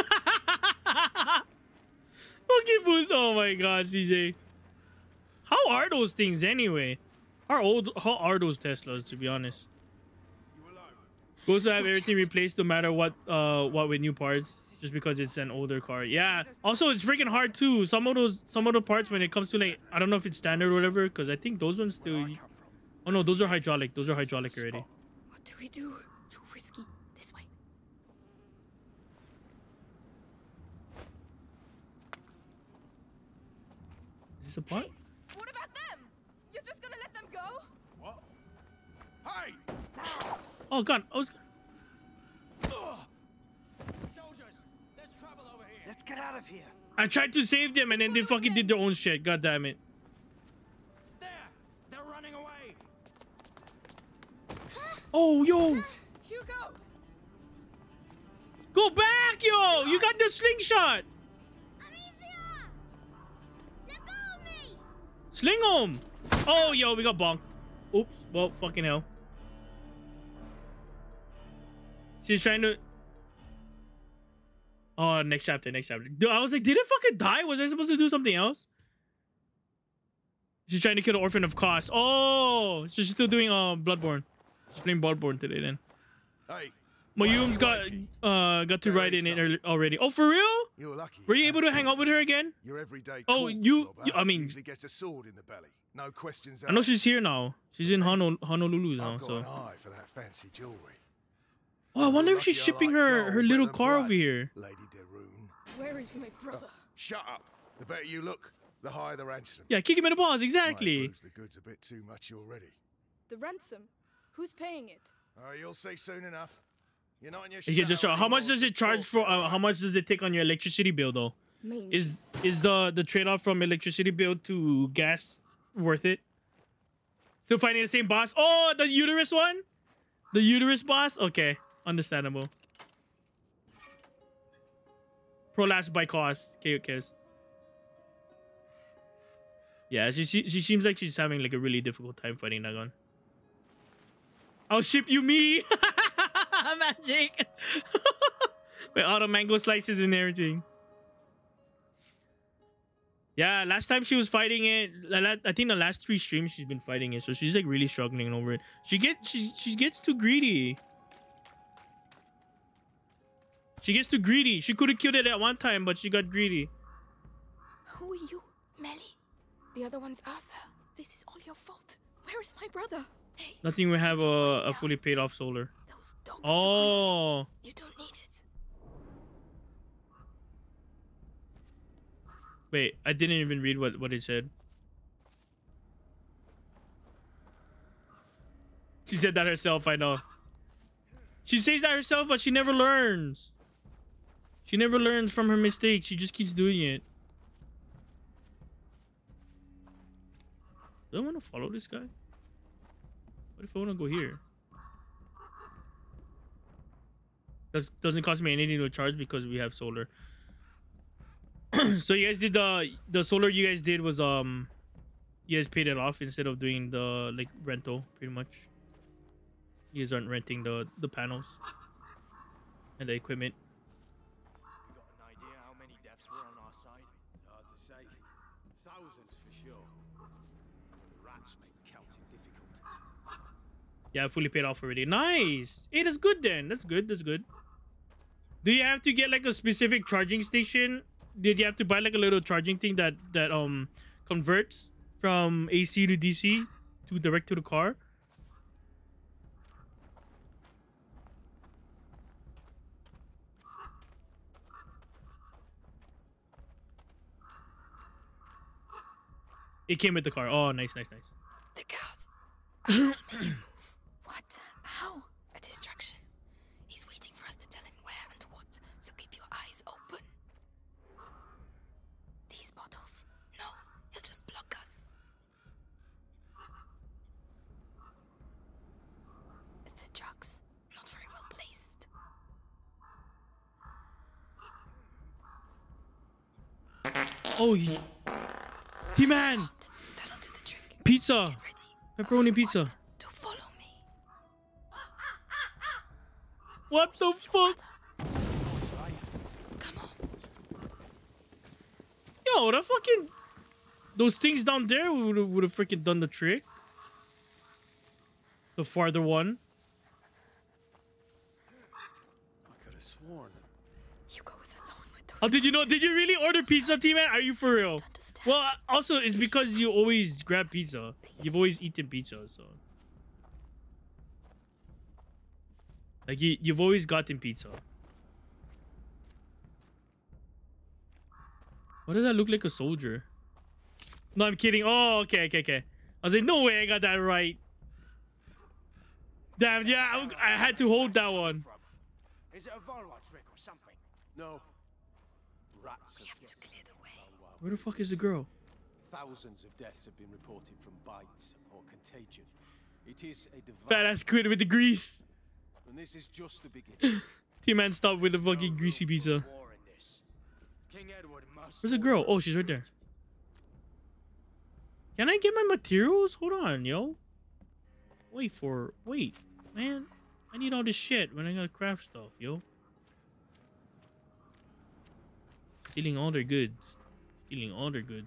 Fucking boost! Oh my god, CJ. How are those things anyway? How are those Teslas? To be honest, goes to have everything replaced no matter what with new parts, just because it's an older car. Yeah. Also, it's freaking hard too. Some of the parts when it comes to like, I don't know if it's standard or whatever, because I think those ones still. Oh no, those are hydraulic. Those are hydraulic already. What do we do? Too risky. This way. Is this a pot? What about them? You're just gonna let them go? What? Hey! Oh god, I was. Soldiers, there's trouble over here. Let's get out of here. I tried to save them and then they fucking did their own shit. God damn it. There! They're running away! Oh, yo! Hugo! Go back, yo! You got the slingshot! Amicia! Let go of me! Sling him! Oh, yo, we got bonked. Oops. Well, fucking hell. She's trying to... Oh, next chapter. Dude, I was like, did it fucking die? Was I supposed to do something else? She's trying to kill the Orphan of Kos. Oh! So she's still doing Bloodborne. She's playing Bloodborne today then. Hey. Mayum's got to ride in it already. Oh, for real? You're lucky. Were you able to hang out with her again? Your everyday Oh, corpse you robber I mean, usually gets a sword in the belly. No questions I know asked. she's here now. She's in Honolulu now, I've got so. an eye for that fancy jewelry. Oh, I wonder if Lucky she's I shipping like her gold little better than car blood, over here. Lady Deroon. Where is my brother? Shut up. The better you look, the higher the ransom. Yeah, kick him in the balls, Might exactly. bruise the goods a bit too much already. The ransom? Who's paying it? Oh, you'll see soon enough. You're not in your You can just show. shower How much anymore, does it charge so for? How much does it take on your electricity bill, though? Mainly. Is the trade off from electricity bill to gas worth it? Still finding the same boss? Oh, the uterus one, the uterus boss. Okay, understandable. Prolapse by cost. Okay, who cares? Yeah, she seems like she's having like a really difficult time fighting Nagon. I'll ship you me. Magic. With all the mango slices and everything. Yeah, last time she was fighting it, I think the last 3 streams she's been fighting it, so she's like really struggling over it. She gets too greedy. She gets too greedy. She could have killed it at one time, but she got greedy. Who are you? Melly? The other one's Arthur. This is all your fault. Where is my brother? Hey. Nothing will have a fully paid off solar. Those dogs. Oh. You don't need it. Wait, I didn't even read what it said. She said that herself, I know. She says that herself, but she never learns. She never learns from her mistakes. She just keeps doing it. Do I want to follow this guy? What if I want to go here? Doesn't cost me anything to charge because we have solar. So you guys did the solar you guys did was you guys paid it off instead of doing the like rental pretty much. You guys aren't renting the panels and the equipment. sure. The rats make counting difficult. Yeah, I fully paid off already. Nice. Hey, that's good then. That's good. That's good. Do you have to get like a specific charging station? Did you have to buy like a little charging thing that converts from AC to DC to direct to the car? It came with the car. Oh, nice, nice, nice. The guards. I can't make him move. What? How? A distraction. He's waiting for us to tell him where and what, so keep your eyes open. These bottles. No, he'll just block us. The jugs. Not very well placed. Oh, yeah. T-Man! That'll do the trick. Pizza! Pepperoni pizza. To follow me. What the fuck? Come on. Yo, the fucking... Those things down there would have freaking done the trick. The farther one. I could have sworn. Hugo was alone with those. Oh, did you know? Did you really order pizza, T-Man? Are you for real? Well, also, it's because you always grab pizza. You've always eaten pizza, so... Like, you've always gotten pizza. Why does that look like a soldier? No, I'm kidding. Oh, okay, okay, okay. I was like, no way I got that right. Damn, yeah, I had to hold that one. Is it a Volwa trick or something? No. Rats. We have to clear the way. Where the fuck is the girl? Thousands of deaths have been reported from bites or contagion. It is a device. Fat ass squid with the grease. And this is just the beginning. T-Man stopped with the fucking greasy pizza. King Edward must. Where's the girl? Oh, she's right there. Can I get my materials? Hold on, yo. Wait, man. I need all this shit when I gotta craft stuff, yo. Stealing all their goods. Stealing all their goods.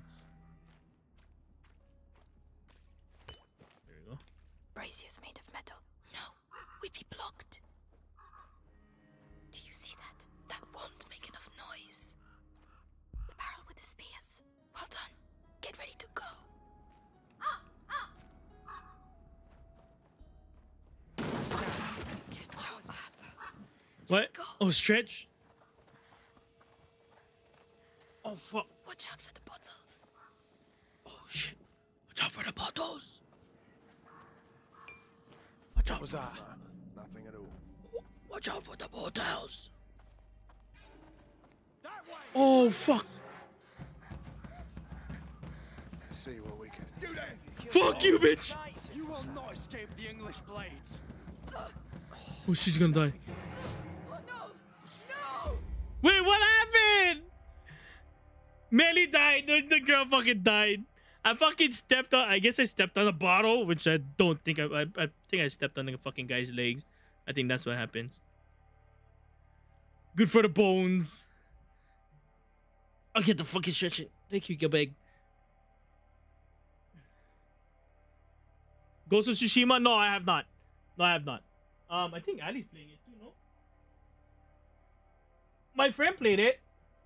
There we go. Braziers made of metal. No, we'd be blocked. Do you see that? That won't make enough noise. The barrel with the spears. Well done. Get ready to go. Good job. What? Oh, stretch? Oh, fuck. Watch out for the bottles. Oh, shit. Watch out for the bottles. Watch out. What was that? Nothing at all. Watch out for the bottles. Oh, fuck. Let's see what we can do then. Fuck you, bitch. You will not escape the English blades. Oh, she's gonna die. Oh no! No! Wait, what happened? Melly died. The girl fucking died. I fucking stepped on. I guess I stepped on a bottle, which I don't think I think I stepped on the fucking guy's legs. I think that's what happens. Good for the bones. I'll get the fucking stretching. Thank you, Gabeg. Ghost of Tsushima? No, I have not. No, I have not. I think Ali's playing it too, no? My friend played it.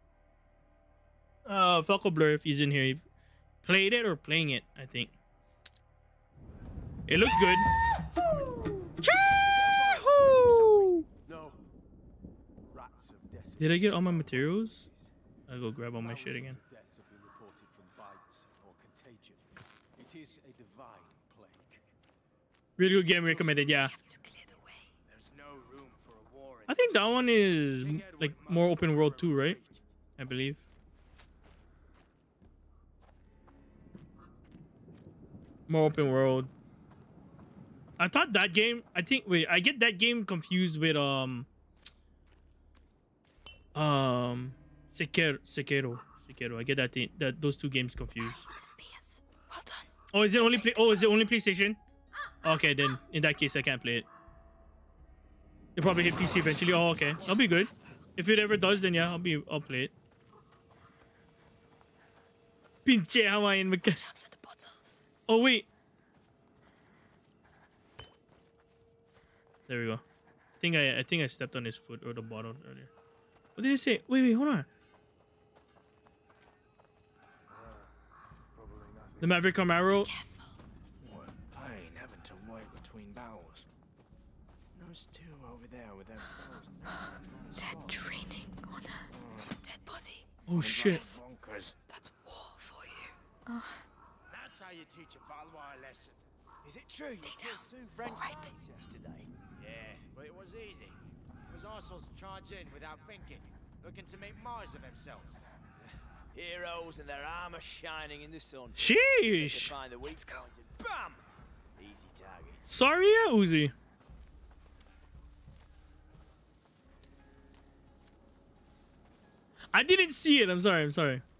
Falco Blur, if he's in here, he played it or playing it, I think. It looks good. No. Rats of death. Did I get all my materials? I'll go grab all my shit again. Deaths have been reported from bites or contagion. It is a divine plague. Really good game recommended, yeah. There's no room for a war. I think that one is like more open world too, right? I believe. More open world. I thought that game. I think. Wait, I get that game confused with Sekiro. I get that thing. Those two games confused. Well done. Oh, is it only play? Oh, is it only PlayStation? Okay, then in that case, I can't play it. It'll probably hit PC eventually. Oh, okay, I'll be good. If it ever does, then yeah, I'll play it. Pinche Hawaiian mechanic. Watch out for the bottles. Oh wait. There we go. I think I stepped on his foot or the bottle earlier. What did it say? Wait, hold on. The Maverick Camaro. What pain having to wait between battles. Those two over there with their bows. They're training on a dead body. Oh shit. That's war for you. That's how you teach a Valois a lesson. Is it true? Stay down. All right. Yesterday. Yeah, but it was easy. Because Arsenals charge in without thinking, looking to make Mars of themselves. Heroes and their armor shining in the sun. Sheesh. Find the weak point and bam! Easy target. Sorry, yeah, Uzi. I didn't see it. I'm sorry.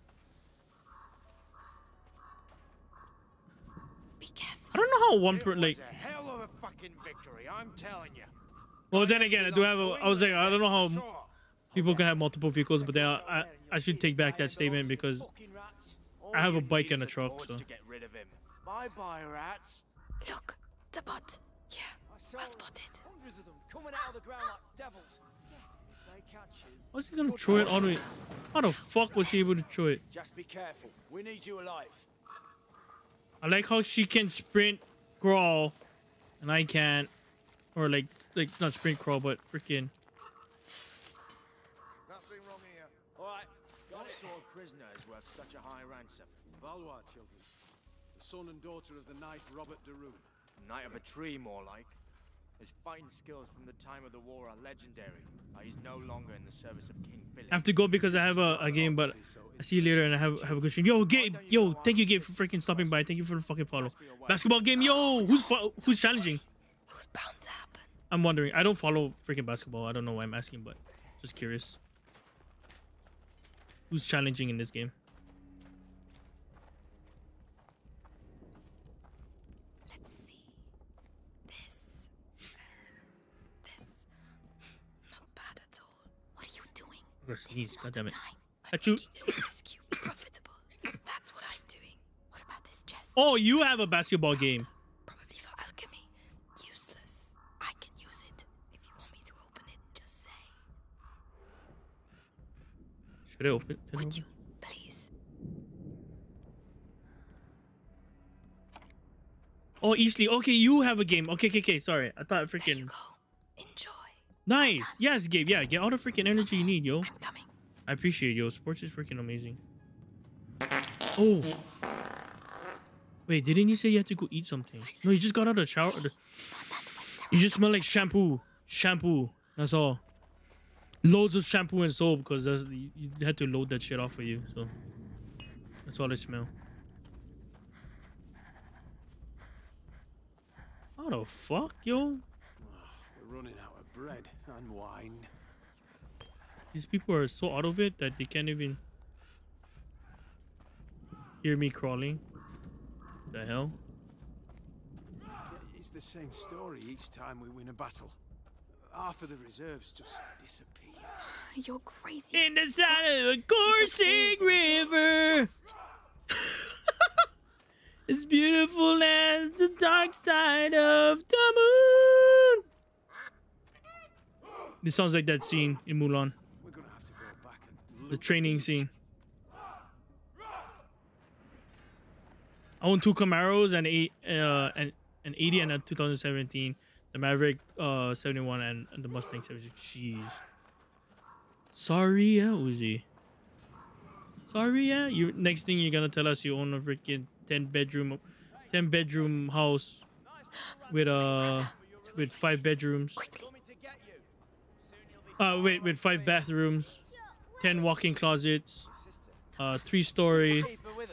Be careful. I don't know how one per It like. was a hell of a fucking victory, I'm telling you. Well, then again, I do have a. I was like, I don't know how people can have multiple vehicles, but then I should take back that statement because I have a bike and a truck. So. To get rid of him. Bye-bye, rats. Look, the bot. Yeah, well spotted. Hundreds of them coming out of the ground like devils. They catch you. How's he gonna throw it all the way? How the fuck was he able to throw it? Just be careful. We need you alive. I like how she can sprint, crawl, and I can't. Or like not sprint, crawl, but freaking. Nothing wrong here. All right, got it. What sort of prisoner is worth such a high ransom? Valois children. The son and daughter of the knight Robert de Rune. Knight of a tree, more like. His fighting skills from the time of the war are legendary. He's no longer in the service of King Philip. I have to go because I have a game, but I see you later and I have a good stream. Yo, Gabe, yo, thank you, Gabe, for freaking stopping by. Thank you for the fucking follow. Basketball game, yo, who's challenging? It was bound to happen. I'm wondering. I don't follow freaking basketball. I don't know why I'm asking, but just curious. Who's challenging in this game? Let's see. This. Not bad at all. What are you doing? I'm gonna sneeze. This is God not damn the it. time. At you. Rescue profitable. That's what I'm doing. What about this chest? Oh, you have a basketball game. Probably for alchemy. Useless. I can use it. If you want me to open it, just say. Should I open it? Would you, please? Oh, Eastleigh. Okay, you have a game. Okay. Sorry. I thought freaking. There you go. Enjoy. Nice. Yes, Gabe. Yeah, get all the freaking energy you need, yo. I'm coming. I appreciate it, yo. Sports is freaking amazing. Oh. Wait, didn't you say you had to go eat something? No, you just got out of the shower. You just smell like shampoo. Shampoo. That's all. Loads of shampoo and soap because you had to load that shit off of you. So that's all I smell. How the fuck, yo? We're running out of bread and wine. These people are so out of it that they can't even hear me crawling. The hell? It's the same story each time we win a battle. Half of the reserves just disappear. You're crazy. In the side of a coursing river. As beautiful as the dark side of the moon. This sounds like that scene in Mulan. We're gonna have to go back and The training scene. I own 2 Camaros and an 80 and a 2017. The Maverick 71 and the Mustang 76. Jeez. Sorry, yeah, Uzi. Sorry, yeah. You next thing you're gonna tell us you own a freaking 10 bedroom house with 5 bedrooms. With 5 bathrooms, 10 walk-in closets, 3-story.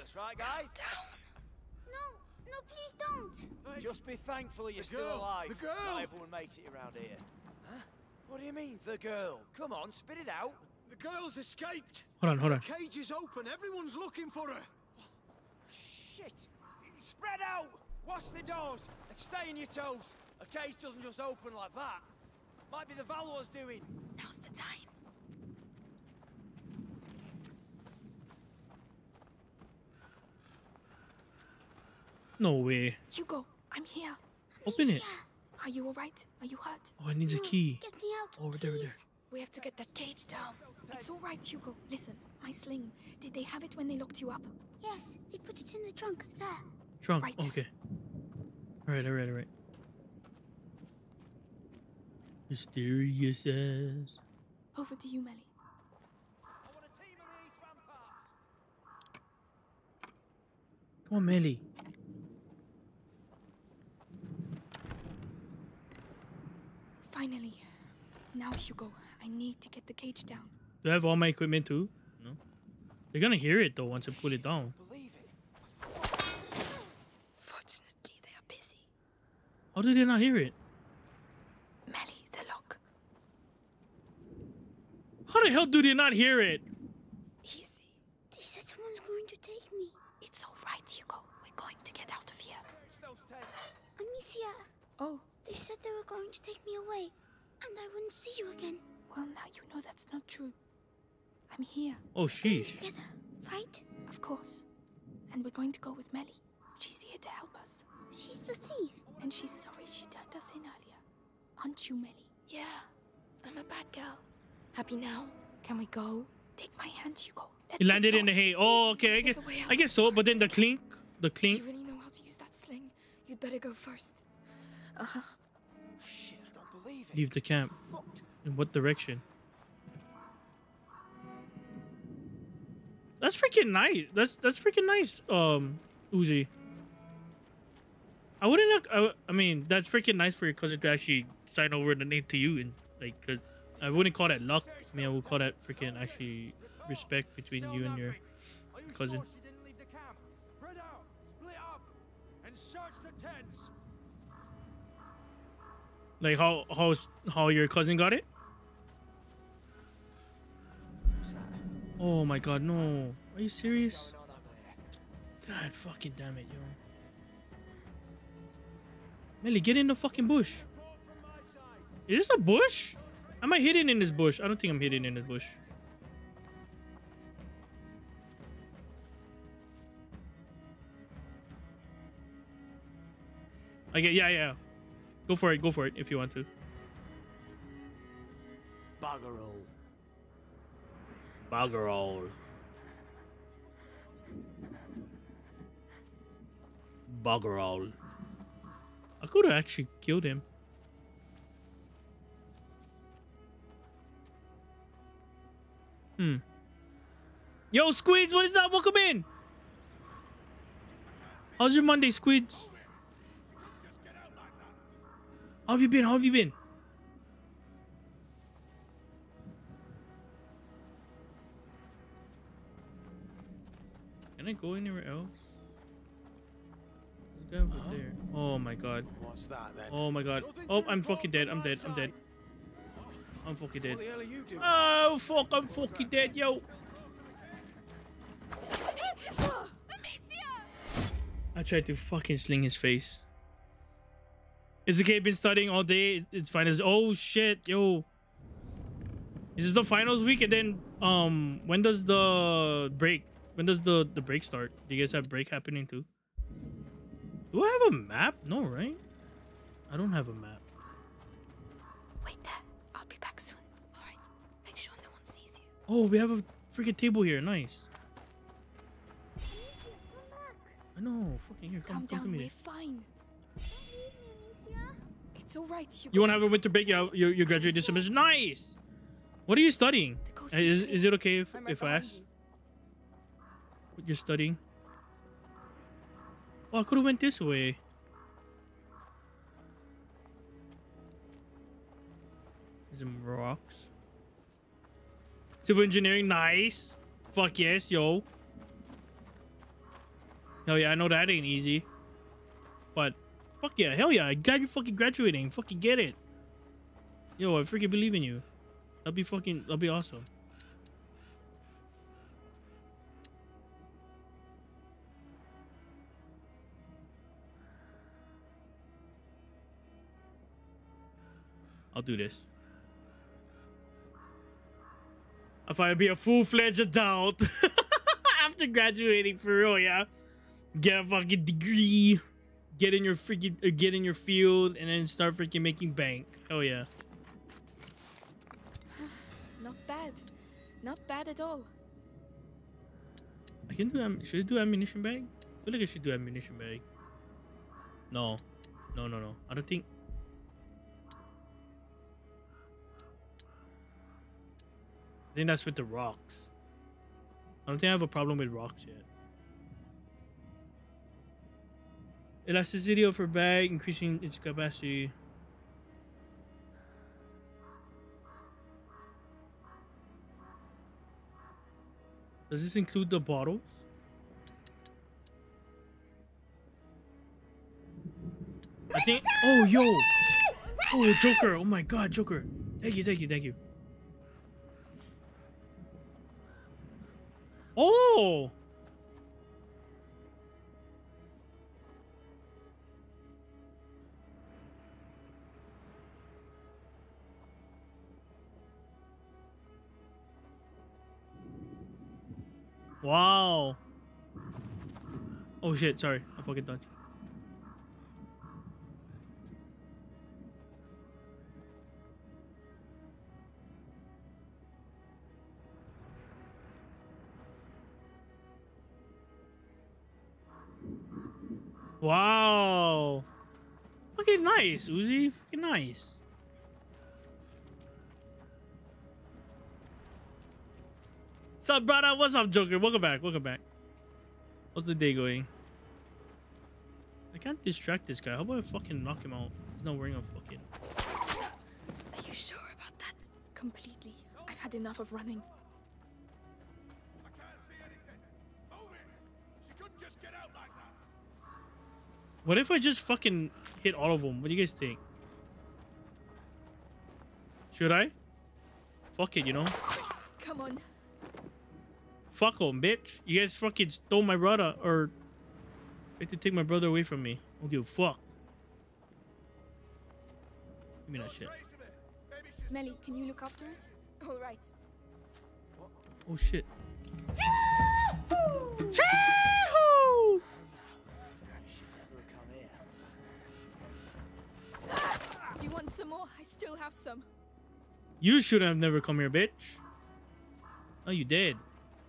No, please don't. Just be thankful you're still alive. The girl! Not everyone makes it around here. Huh? What do you mean, the girl? Come on, spit it out. The girl's escaped. Hold on. The cage is open. Everyone's looking for her. Shit! Spread out! Watch the doors and stay on your toes. A cage doesn't just open like that. Might be the Valois doing. Now's the time. No way. Hugo, I'm here. Open it. Are you alright? Are you hurt? Oh, it needs a key. Get me out, Over there, over there. We have to get that cage down. It's alright, Hugo. Listen, my sling. Did they have it when they locked you up? Yes, they put it in the trunk there. Trunk. Right. Okay. Alright. Mysterious as. Over to you, Melly. Come on, Melly. Finally. Now, Hugo, I need to get the cage down. Do I have all my equipment too? No. They're gonna hear it though once I put it down. Fortunately, they are busy. How did they not hear it? Melly, the lock. How the hell do they not hear it? Easy. They said someone's going to take me. It's alright, Hugo. We're going to get out of here. Amicia. Oh. They said they were going to take me away, and I wouldn't see you again. Well, now you know that's not true. I'm here. Oh, sheesh. Together, right? Of course. And we're going to go with Melly. She's here to help us. She's the thief. And she's sorry she turned us in earlier. Aren't you, Melly? Yeah. I'm a bad girl. Happy now? Can we go? Take my hand, Hugo. It landed in the hay. Oh, okay. I guess so. But then the clink. You really know how to use that sling. You'd better go first. Uh-huh. Shit, I don't believe it. Leave the camp. In what direction? That's freaking nice. That's freaking nice. Uzi. I wouldn't. I mean, that's freaking nice for your cousin to actually sign over the name to you, and like, 'cause I wouldn't call that luck. I mean, I would call that freaking actually respect between you and your cousin. She didn't leave the camp. Spread out, split up, and search the tents. Like how your cousin got it? Oh my god, no. Are you serious? God fucking damn it, yo. Melly, get in the fucking bush. Is this a bush? Am I hidden in this bush? I don't think I'm hidden in this bush. Okay, yeah. Go for it if you want to. Bugger all. I could have actually killed him. Yo, Squids, what is up? Welcome in. How's your Monday, Squids? How have you been? Can I go anywhere else? There's a guy over there. Oh my god. What's that then? Oh my god. Oh, I'm fucking dead. I'm dead. I'm fucking dead. What the hell are you doing? Oh fuck, I'm fucking dead, yo. I tried to fucking sling his face. Is the kid been studying all day? It's finals. Oh shit, yo. This is the finals week, and then when does the break? When does the break start? Do you guys have break happening too? Do I have a map? No, right? I don't have a map. Wait there. I'll be back soon. Alright. Make sure no one sees you. Oh, we have a freaking table here. Nice. I know. Fucking here. Come down. to me. We're fine. It's alright. You want to have a winter break? You graduate this semester. Nice. What are you studying? Is it okay if I ask what you're studying? Oh, I could have went this way. Some rocks. Civil engineering, nice. Fuck yes, yo. Hell yeah, I know that ain't easy. But fuck yeah, hell yeah, I'm glad you're fucking graduating. Fucking get it. Yo, I freaking believe in you. That'll be awesome. I'll do this. If I be a full-fledged adult after graduating, for real, yeah. Get a fucking degree. Get in your field and then start freaking making bank. Oh yeah. Not bad. Not bad at all. I can do should I do ammunition bag? I feel like I should do ammunition bag. No. No. I don't think. I think that's with the rocks. I don't think I have a problem with rocks yet. Elasticity of her bag, increasing its capacity. Does this include the bottles? I think. Oh, yo. Oh, Joker. Oh my God, Joker. Thank you. Oh. Wow. Oh shit, sorry. I fucking dodged. Wow. Fucking nice, Uzi. Fucking nice. What's up, brother? What's up, Joker? Welcome back. How's the day going? I can't distract this guy. How about I fucking knock him out? He's not wearing a fucking... Are you sure about that? Completely. I've had enough of running. I can't see anything. Move it. She couldn't just get out like that. What if I just fucking hit all of them? What do you guys think? Should I? Fuck it, you know? Come on. Fuck them, bitch. You guys fucking stole my brother, or tried to take my brother away from me. I don't give a fuck. Give me that shit. Melly, can you look after it? All right. Oh shit. Do you want some more? I still have some. You should have never come here, bitch. Oh, you did.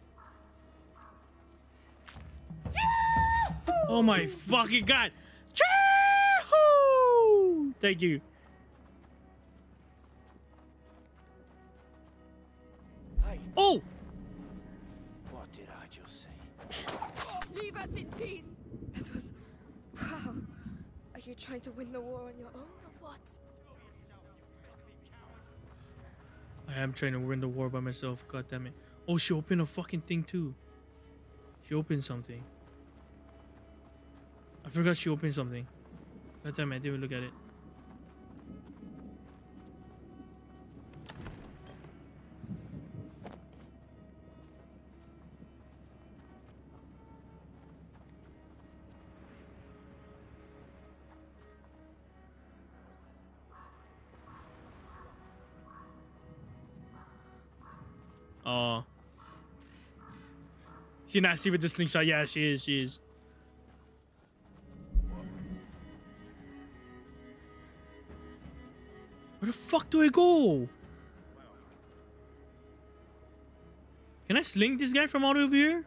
Oh my fucking God. Thank you. Hey. Oh! What did I just say? Leave us in peace. That was... Wow. Are you trying to win the war on your own or what? I am trying to win the war by myself. God damn it. Oh, she opened a fucking thing too. She opened something. I forgot she opened something. God damn it, I didn't even look at it. Oh. She nasty with the slingshot. Yeah, she is. Where the fuck do I go? Can I sling this guy from out over here?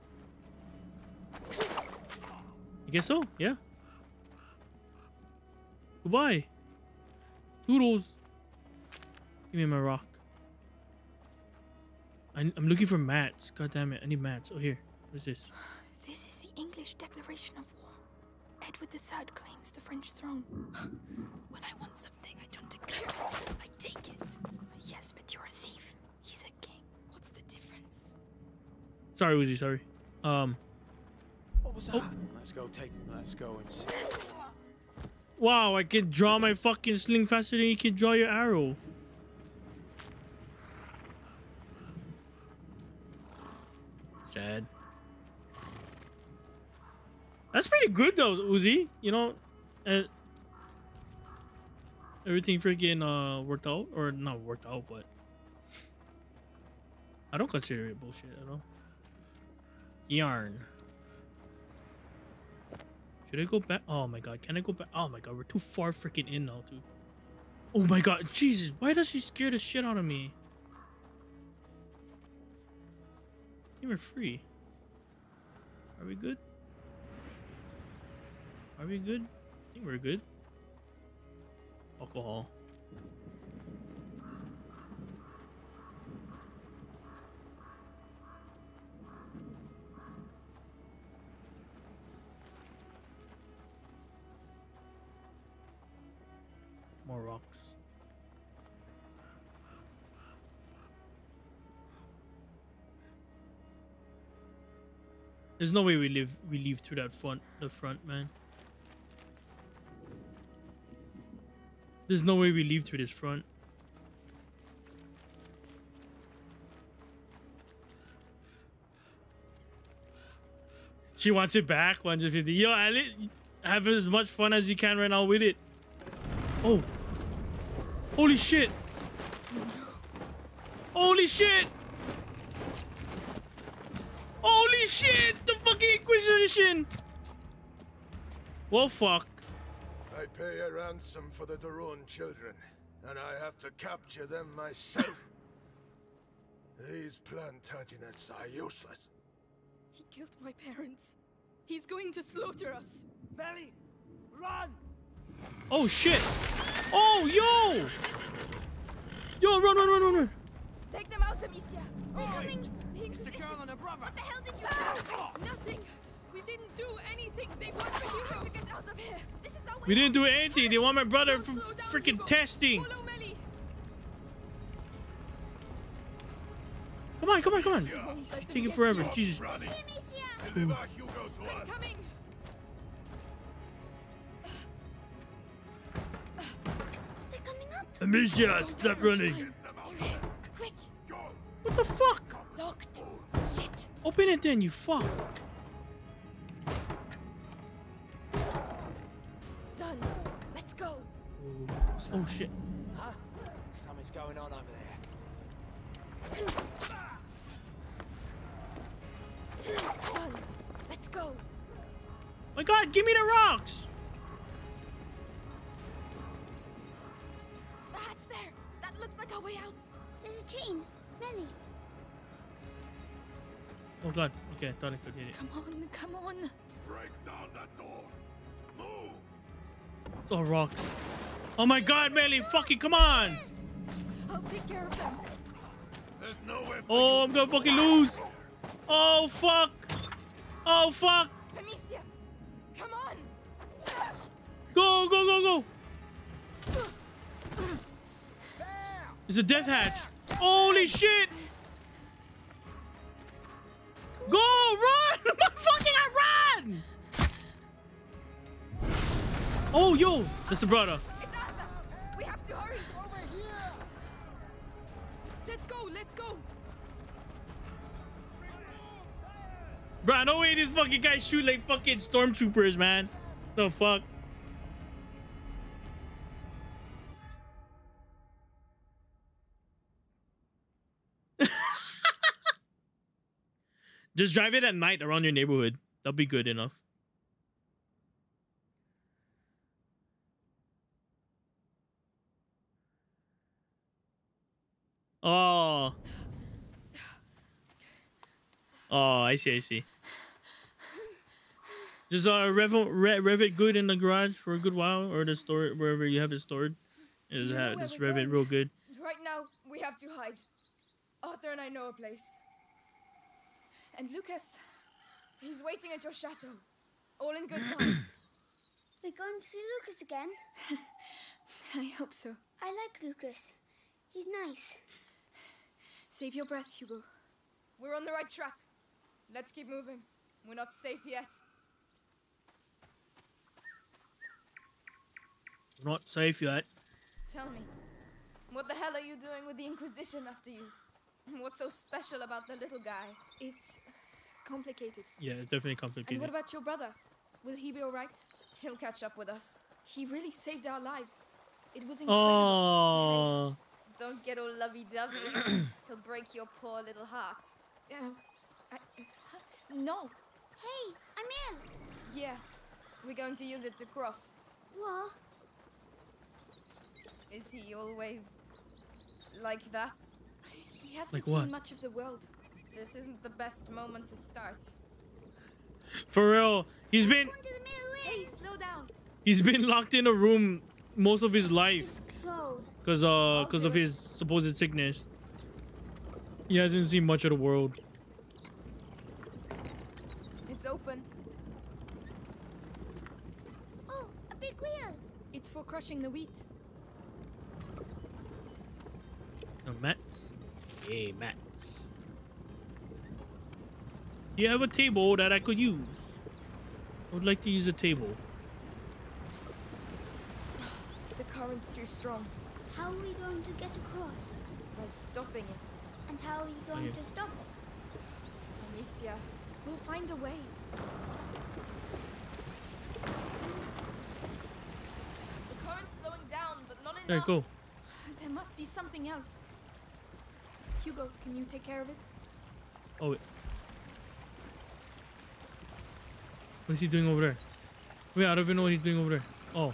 I guess so, yeah. Goodbye. Toodles. Give me my rock. I'm looking for mats. God damn it, I need mats. Oh, here. What's this? This is the English declaration of war. Edward III claims the French throne. When I want something, I don't declare it. I take it. Yes, but you're a thief. He's a king. What's the difference? Sorry, Uzi, sorry. What was that? Let's go and see. Wow, I can draw my fucking sling faster than you can draw your arrow. Sad. That's pretty good though, Uzi. You know, everything freaking worked out, or not worked out, but I don't consider it bullshit at all. Yarn. Should I go back? Oh my god, can I go back? Oh my god, we're too far freaking in now, dude. Oh my god, Jesus, why does she scare the shit out of me? I think we're free. Are we good? Are we good? I think we're good. Alcohol. More rocks. There's no way we leave through that the front, man. There's no way we leave through this front. She wants it back, 150. Yo, Ali, have as much fun as you can right now with it. Oh. Holy shit. Holy shit. Holy shit. The fucking Inquisition. Well, fuck. I pay a ransom for the Darun children, and I have to capture them myself. These Plantagenets are useless. He killed my parents. He's going to slaughter us. Melly, run! Oh shit! Oh yo! Yo, run! Take them out, Amicia. They're coming. The It's the girl and her brother. What the hell did you do? Nothing. We didn't do anything. They want Hugo to get out of here. This is our way. We didn't do anything. They want my brother from freaking testing. Follow Melly. Come on. Taking forever. Jesus. Deliver Hugo to us. Coming. They're coming up. Amicia, stop running. Quick. What the fuck? Locked. Shit. Open it then, you fuck. Done. Let's go. Oh shit. Huh? Something's going on over there. Done. Let's go. My god, give me the rocks. The hatch there. That looks like our way out. There's a chain. Melly. Oh god. Okay, I thought I could hit it. Come on. Break down that door. Move. It's all rocks. Oh my god, Melly, fucking come on. I'll take care of them. There's nowhere for Oh, I'm gonna fucking lose. Oh fuck. Oh fuck. Amicia, come on. Go. It's a death hatch. Holy shit. Go, run. Fucking run. Oh, yo. That's the brother. It's Arthur. We have to hurry. Over here. Let's go. Bro, no way these fucking guys shoot like fucking stormtroopers, man. The fuck? Just drive it at night around your neighborhood. That'll be good enough. Oh. Oh, I see. Just rev it good in the garage for a good while, or the store wherever you have it stored. Just rev it real good. Right now, we have to hide. Arthur and I know a place. And Lucas, he's waiting at your chateau. All in good time. We're going to see Lucas again. I hope so. I like Lucas. He's nice. Save your breath, Hugo. We're on the right track. Let's keep moving. We're not safe yet. Not safe yet. Tell me, what the hell are you doing with the Inquisition after you? What's so special about the little guy? It's complicated. Yeah, it's definitely complicated. And what about your brother? Will he be alright? He'll catch up with us. He really saved our lives. It was incredible. Oh. Don't get all lovey-dovey. He'll break your poor little heart. No. Hey, I'm in. Yeah. We're going to use it to cross. What? Is he always like that? He hasn't Like what? seen much of the world. This isn't the best moment to start. For real, he's been Hey, slow down. locked in a room most of his life Closed. because of his supposed sickness. He hasn't seen much of the world. It's open. Oh, a big wheel. It's for crushing the wheat. Some mats. Yeah, mats. You have a table that I could use. I would like to use a table. The current's too strong. How are we going to get across? By stopping it. And how are we going Okay. to stop it? Amicia, we'll find a way. The current's slowing down, but not enough. There, go. There must be something else. Hugo, can you take care of it? Oh, wait. What is he doing over there? Wait, I don't even know what he's doing over there. Oh,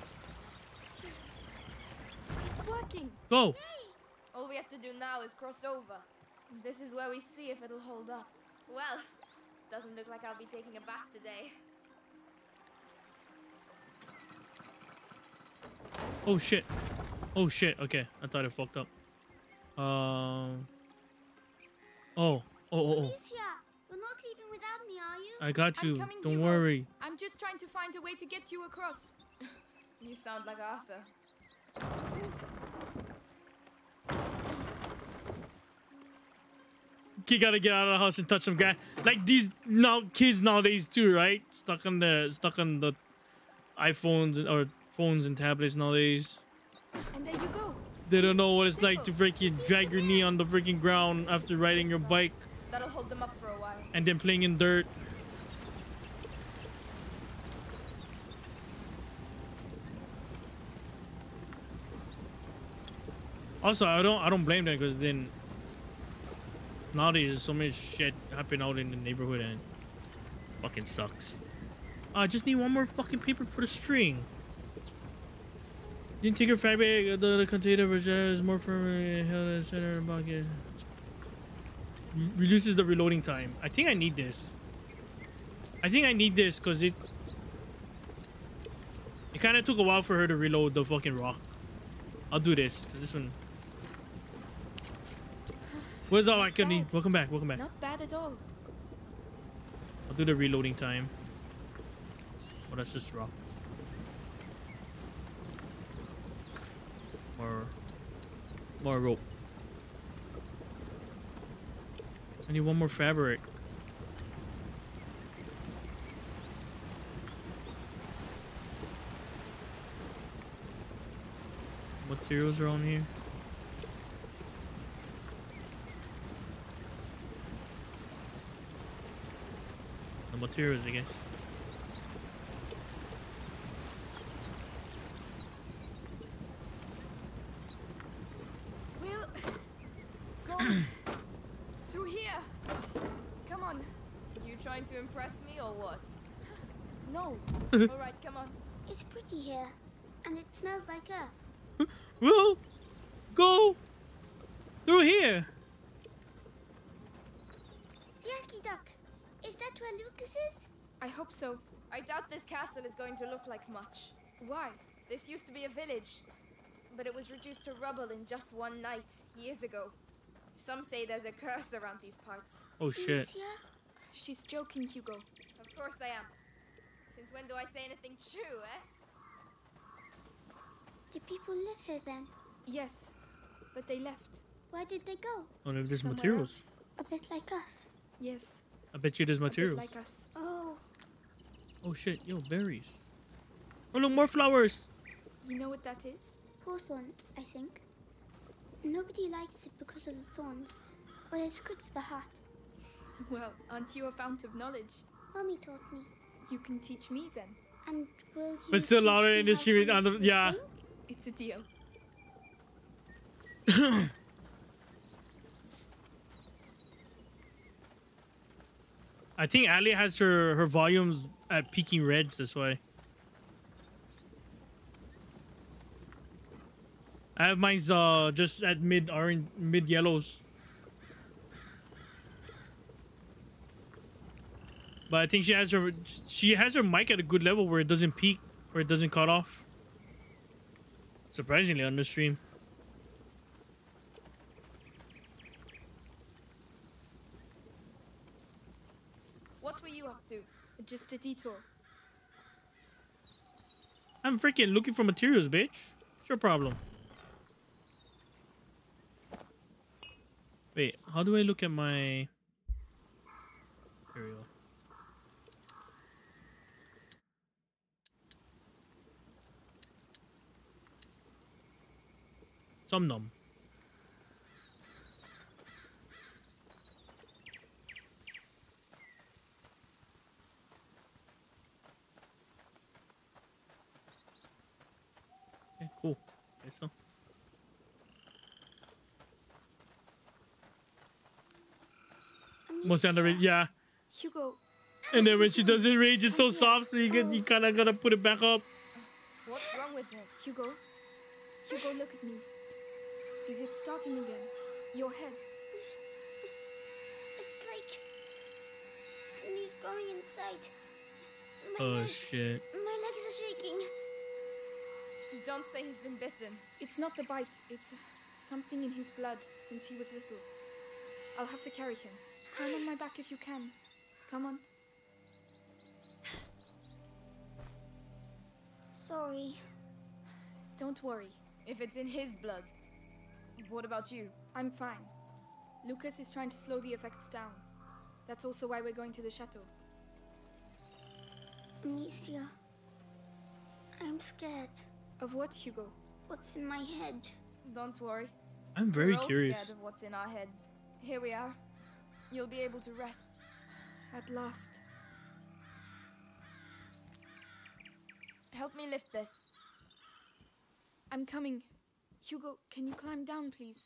It's working. go. All we have to do now is cross over. This is where we see if it'll hold up. Well, doesn't look like I'll be taking a bath today. Oh shit. Oh shit. Okay, I thought it fucked up. Oh. Alicia, you're not leaving without me, are you? I got you. I'm coming, Don't Hugo. worry. I'm just trying to find a way to get you across. You sound like Arthur. You gotta get out of the house and touch some guy. Like these kids nowadays too, right? Stuck on the iPhones or phones and tablets nowadays. And there you go. They don't know what it's like to freaking drag your knee on the freaking ground after riding your bike That'll hold them up for a while. and then playing in dirt. Also, I don't blame them because then nowadays there's so much shit happening out in the neighborhood and fucking sucks. I just need one more fucking paper for the string. Didn't take your fabric, the container is more firm, held in the center of the bucket. Reduces the reloading time. I think I need this. I think I need this because it kind of took a while for her to reload the fucking rock. I'll do this because this one. Where's all I can need? Welcome back. Welcome back. Not bad at all. I'll do the reloading time. Oh, that's just rock. More rope. I need one more fabric. Materials are on here. The materials, I guess. We'll go through here. Come on. You trying to impress me or what? No. All right, come on. It's pretty here, and it smells like earth. We'll go through here. Yucky duck, is that where Lucas is? I hope so. I doubt this castle is going to look like much. Why? This used to be a village, but it was reduced to rubble in just one night, years ago. Some say there's a curse around these parts. Oh shit. Alicia? She's joking, Hugo. Of course I am. Since when do I say anything true, eh? Do people live here then? Yes, but they left. Where did they go? Oh, there's Somewhere materials. A bit like us. Yes, I bet you there's a bit materials. like us. Oh, Oh shit, yo, berries. Oh look, more flowers. You know what that is? hawthorn, I think. Nobody likes it because of the thorns, but it's good for the heart. Well, aren't you a fount of knowledge? Mommy taught me. You can teach me then. And will you But still teach louder me in the how to street. use this Yeah. thing? It's a deal. I think Ali has her volumes at peaking reds this way. I have mine's just at mid orange, mid yellows. But I think she has her mic at a good level where it doesn't peak, where it doesn't cut off. Surprisingly on the stream. What were you up to? Just a detour. I'm freaking looking for materials, bitch. What's your problem? Wait, how do I look at my... There we go. Some numb. Okay, cool. Okay, so. Most underrated, yeah. Hugo. And then when she does it rage, it's so soft, so you kind of gotta put it back up. What's wrong with him? Hugo? Hugo, look at me. Is it starting again? Your head. It's like something's growing inside. Oh shit. My legs are shaking. Don't say he's been bitten. It's not the bite. It's something in his blood since he was little. I'll have to carry him. Climb on my back if you can. Come on. Sorry. Don't worry. If it's in his blood. What about you? I'm fine. Lucas is trying to slow the effects down. That's also why we're going to the chateau. Amicia, I'm scared. Of what, Hugo? What's in my head? Don't worry. I'm very We're all curious. scared of what's in our heads. Here we are. You'll be able to rest. At last. Help me lift this. I'm coming. Hugo, can you climb down, please?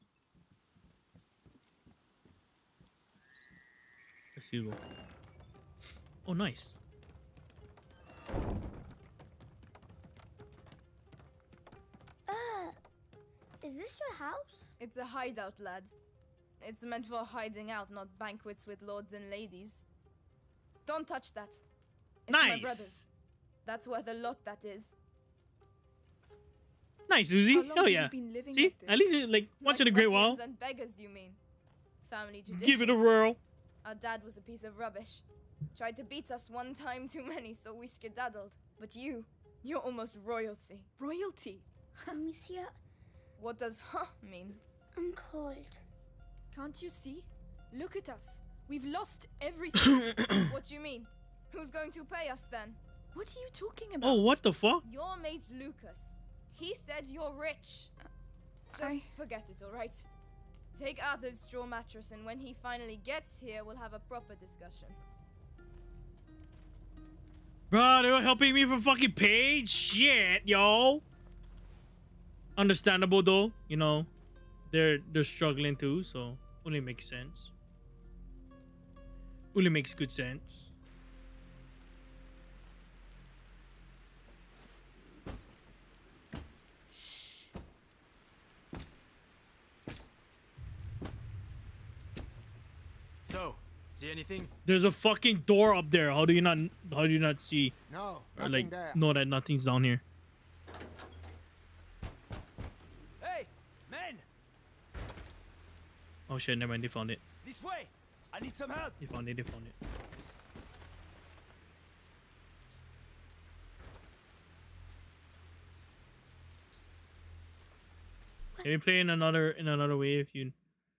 Let's see. Oh, nice. Is this your house? It's a hideout, lad. It's meant for hiding out, not banquets with lords and ladies. Don't touch that. It's my Nice. brother's. That's worth a lot, that is. Nice, Uzi. How long Hell have yeah. you been living See? like this? At least it, like once in a great while. ruffians and beggars, you mean? Family tradition. Give it a whirl. Our dad was a piece of rubbish. Tried to beat us one time too many, so we skedaddled. But you're almost royalty. Royalty? Amicia, What does huh mean? I'm cold. Can't you see? Look at us. We've lost everything. What do you mean? Who's going to pay us then? What are you talking about? Oh, what the fuck? Your mate's Lucas. He said you're rich. Just forget it, alright? Take Arthur's straw mattress, and when he finally gets here, we'll have a proper discussion. Bro, they were helping me for fucking paid shit, yo. Understandable though, you know. They're struggling too, so only makes sense. Only makes good sense. So, see anything? There's a fucking door up there. How do you not see? No, Or nothing like there. know that nothing's down here. Hey, men! Oh shit, never mind, they found it. This way! I need some help! They found it, they found it. Can we play in another way if you...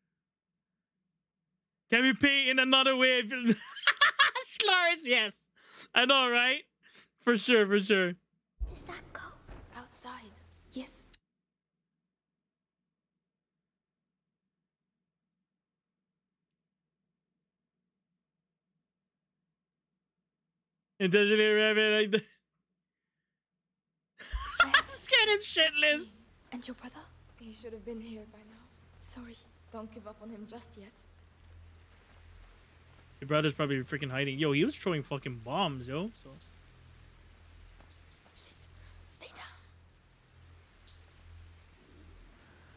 Can we play in another way if you... Slurs, yes! I know, right? For sure, for sure. Does that go? Outside. Yes. It doesn't even rabbit like that. Scared him shitless. And your brother? He should have been here by now. Sorry. Don't give up on him just yet. Your brother's probably freaking hiding. Yo, he was throwing fucking bombs, yo. So. Shit. Stay down.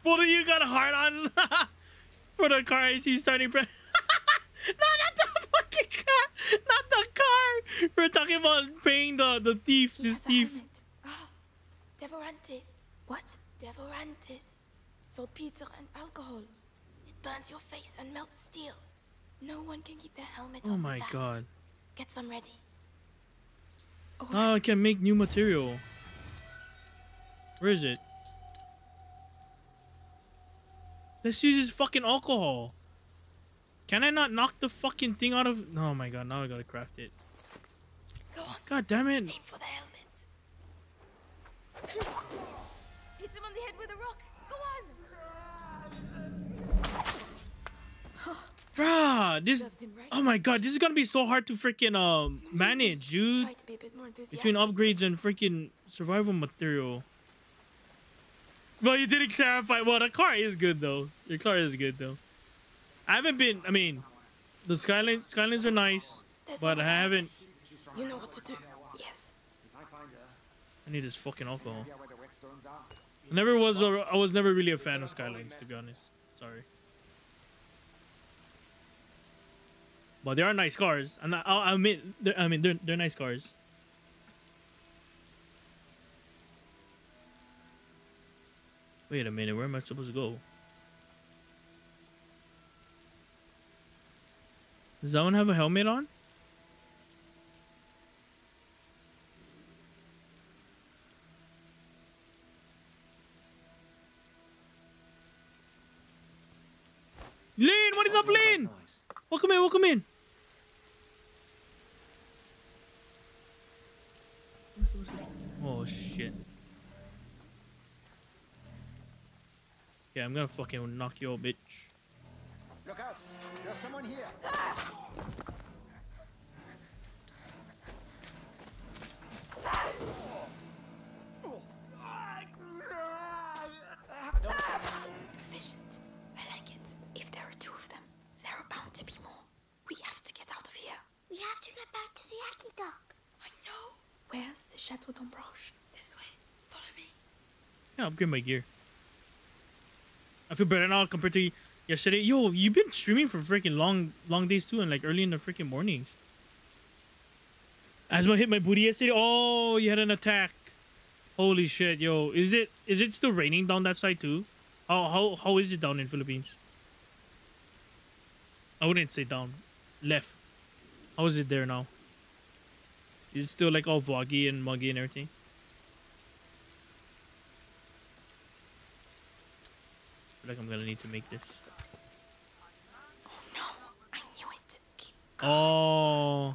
Both of you got hard-ons for the car I see starting. No, not the fucking car. Not the car. We're talking about paying the thief. This thief. Devorantis. What? Devorantis. Saltpeter and alcohol. It burns your face and melts steel. No one can keep their helmet on. Oh my with that. god. Get some ready. Oh, I can make new material. Where is it? Let's use this fucking alcohol. Can I not knock the fucking thing out of... Oh my god, now I gotta craft it. Go on. God damn it. Aim for the helmet. Hit him on the head with a rock. Go on. Bruh, this... Oh my god, this is gonna be so hard to freaking manage, dude. Try to be a bit more enthusiastic. Between upgrades and freaking survival material. Well, you didn't clarify. Well, the car is good though. Your car is good though. I haven't been. I mean, the skylines are nice, but I haven't. You know what to do. Yes. I need this fucking alcohol. I was never really a fan of skylines, to be honest. Sorry. But they are nice cars, and I'll admit, they're nice cars. Wait a minute, where am I supposed to go? Does that one have a helmet on? Lynn, what is up, Lynn? Welcome in, welcome in. Oh shit. Yeah, I'm gonna fucking knock you out, bitch. Look out! There's someone here. Efficient. I like it. If there are two of them, there are bound to be more. We have to get out of here. We have to get back to the Yaki dock. I know. Where's the Chateau d'Ombrage? This way. Follow me. Yeah, upgrade my gear. I feel better now compared to yesterday. Yo, you've been streaming for freaking long days too, and like early in the freaking mornings. Asma hit my booty yesterday. Oh, you had an attack. Holy shit, yo. Is it still raining down that side too? How is it down in Philippines? I wouldn't say down. Left. How is it there now? Is it still like all foggy and muggy and everything? I feel like I'm gonna need to make this. Oh no, I knew it. Keep going. Oh.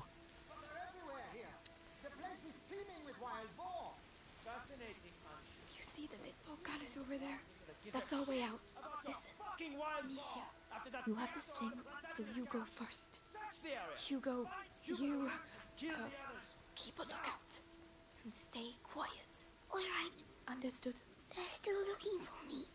You see the little palace over there? That's our way out. Listen, Amicia, you have the sling, so you go first. Hugo, you keep a lookout and stay quiet. All right. Understood. They're still looking for me.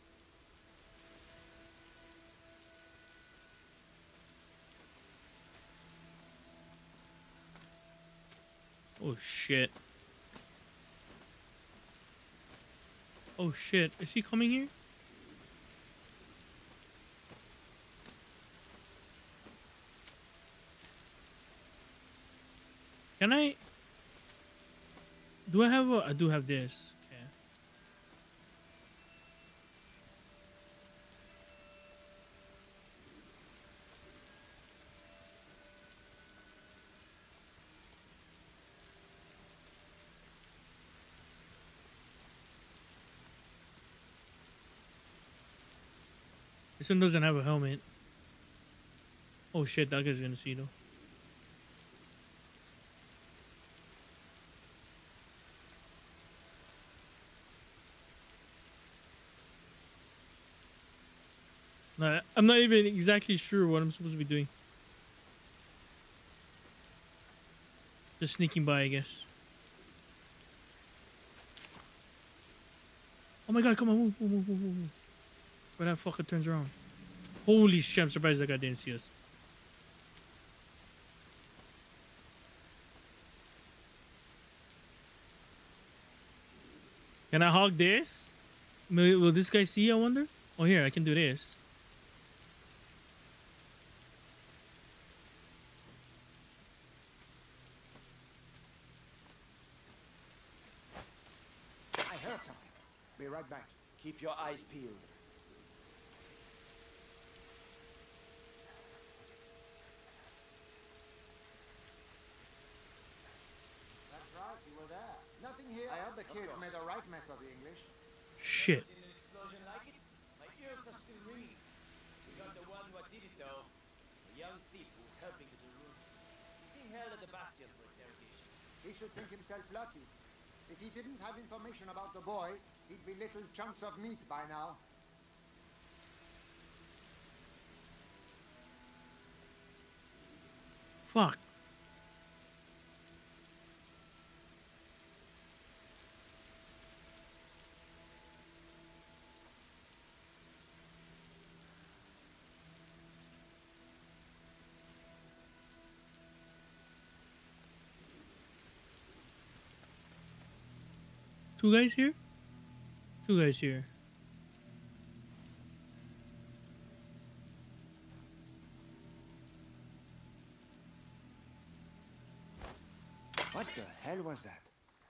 Oh shit. Oh shit. Is he coming here? Can I? Do I have a? I do have this. Okay. This one doesn't have a helmet. Oh shit, that guy's gonna see though. No, I'm not even exactly sure what I'm supposed to be doing. Just sneaking by, I guess. Oh my god, come on, move, move, move, move, move. Where that fucker turns around. Holy shit, I'm surprised that guy didn't see us. Can I hog this? Will this guy see, I wonder? Oh, here, I can do this. I heard something. Be right back. Keep your eyes peeled. That's right, you were there. Nothing here. I heard the kids made a right mess of the English. Shit. Seen an explosion like it? My ears are still ringing. We got the one who did it though. A young thief who was helping the Darun. Being held at the Bastion for interrogation. He should think himself lucky. If he didn't have information about the boy, he'd be little chunks of meat by now. Fuck. Two guys here? Two guys here. What the hell was that?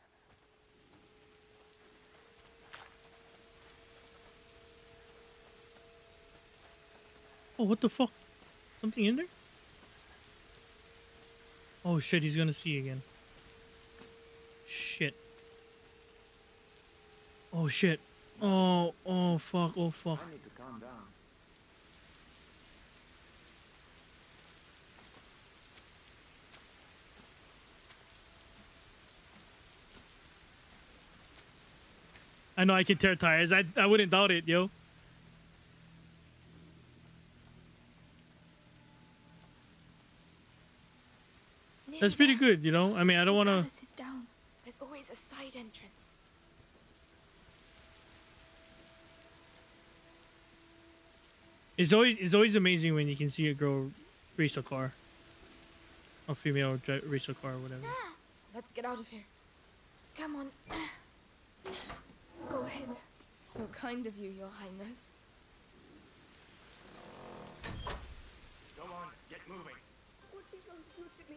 Oh, what the fuck? Something in there? Oh shit, he's gonna see again. Shit. Oh shit. Oh fuck, oh fuck. I need to calm down. I know I can tear tires. I wouldn't doubt it, yo. That's pretty good, you know? I mean, I don't want to... Palace is down. There's always a side entrance. It's always amazing when you can see a girl race a car. A female race a car or whatever. Let's get out of here. Come on. Go ahead. So kind of you, Your Highness. Go on, get moving. What are you going to do to me?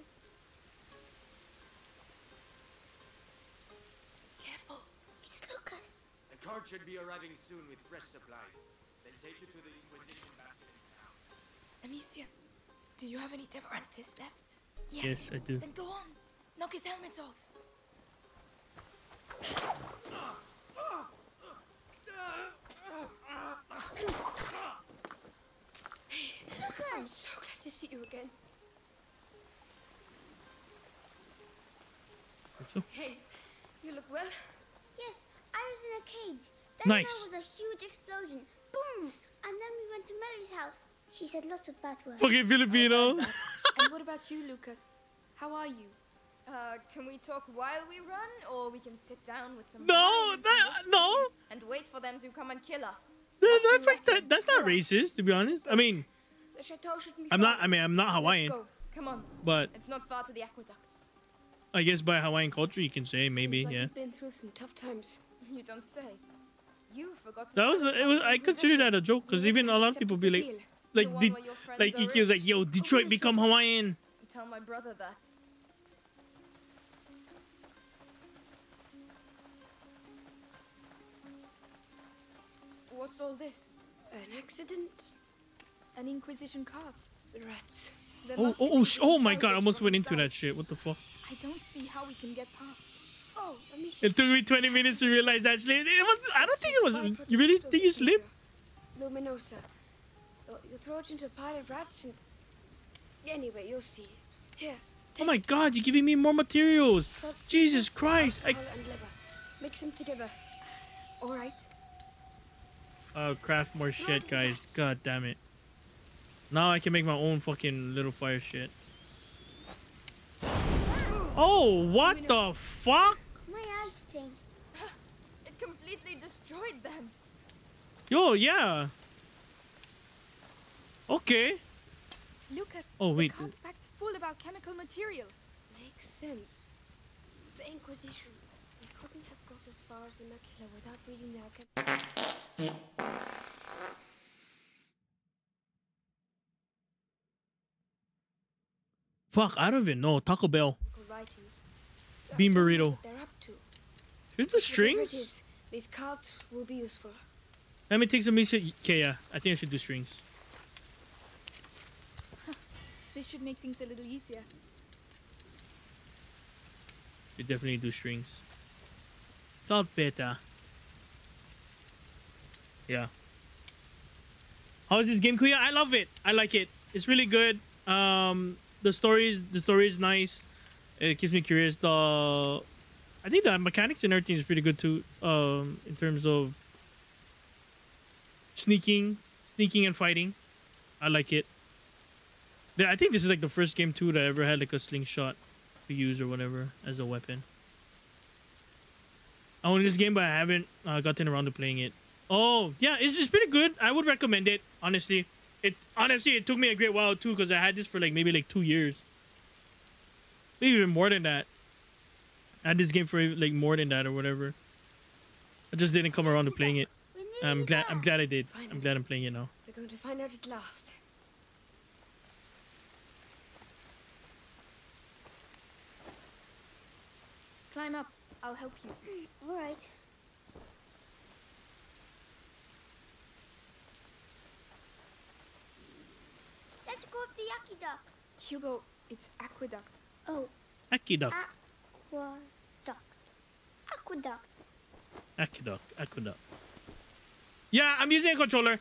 Careful. It's Lucas. The cart should be arriving soon with fresh supplies. They'll take you to the Inquisition bastion in town. Amicia, do you have any Devorantis left? Yes, I do. Then go on. Knock his helmet off. I'm so glad to see you again. So? Hey, you look well. Yes, I was in a cage. Then Nice. there was a huge explosion. Boom! And then we went to Melly's house. She said lots of bad words. Fucking Filipino. And what about you, Lucas? How are you? Can we talk while we run, or we can sit down with some No, no. and wait for them to come and kill us? That's not racist, to be honest. I mean, The chateau shouldn't be I'm not far. Hawaiian. Let's go. Come on. But It's not far to the aqueduct. I guess by Hawaiian culture, you can say maybe, Seems like yeah. you've been through some tough times. You don't say. You forgot to That was, tell us it about was. the I consider that a joke because even a lot of people be like, The one did, where your friends like are he was like, rich. yo, Detroit become Hawaiian. Tell my brother that. What's all this? An accident? An Inquisition cart. Rats. There Oh, must be oh, oh, oh my god! I salvage almost from went the into side. that shit. What the fuck? I don't see how we can get past. Oh, Amicia. It took me 20 minutes to realize that slip. It was. I don't think it was. You really think you slipped? Luminosa. You throw it into a pile of rats and... Anyway, you'll see. Here. Oh my god! You're giving me more materials. Jesus Christ! Alcohol and liver. Mix them together. All right. Oh, craft more shit, guys. God damn it. Now I can make my own fucking little fire shit. Oh, what the fuck? My eyes sting. It completely destroyed them. Yo, yeah. Okay. Lucas, Oh, wait. the cart's packed full of alchemical material. Makes sense. The Inquisition. They couldn't have got as far as the macula without reading the alchem. Fuck, I don't even know. Taco Bell. Writings. Bean I don't know burrito. what they're up to. Here's the Whatever it strings. is, these cards will be useful. Let me take some music. Okay, yeah. I think I should do strings. This should make things a little easier. You definitely do strings. Salpeta. Yeah. How is this game, Kuya? I love it. I like it. It's really good. The story is nice. It keeps me curious. I think the mechanics and everything is pretty good too. In terms of sneaking and fighting. I like it. Yeah, I think this is like the first game too that I ever had like a slingshot to use or whatever as a weapon. I own this game, but I haven't gotten around to playing it. Oh yeah, it's pretty good. I would recommend it. Honestly, it took me a great while too because I had this for like maybe like 2 years, maybe even more than that. I had this game for like more than that or whatever. I just didn't come around to playing it. I'm glad I did. I'm glad I'm playing it now. We're going to find out at last. Climb up. I'll help you. All right. Let's go up the aqueduct. Hugo, it's aqueduct. Oh. Aqueduct. Aqueduct. Yeah, I'm using a controller.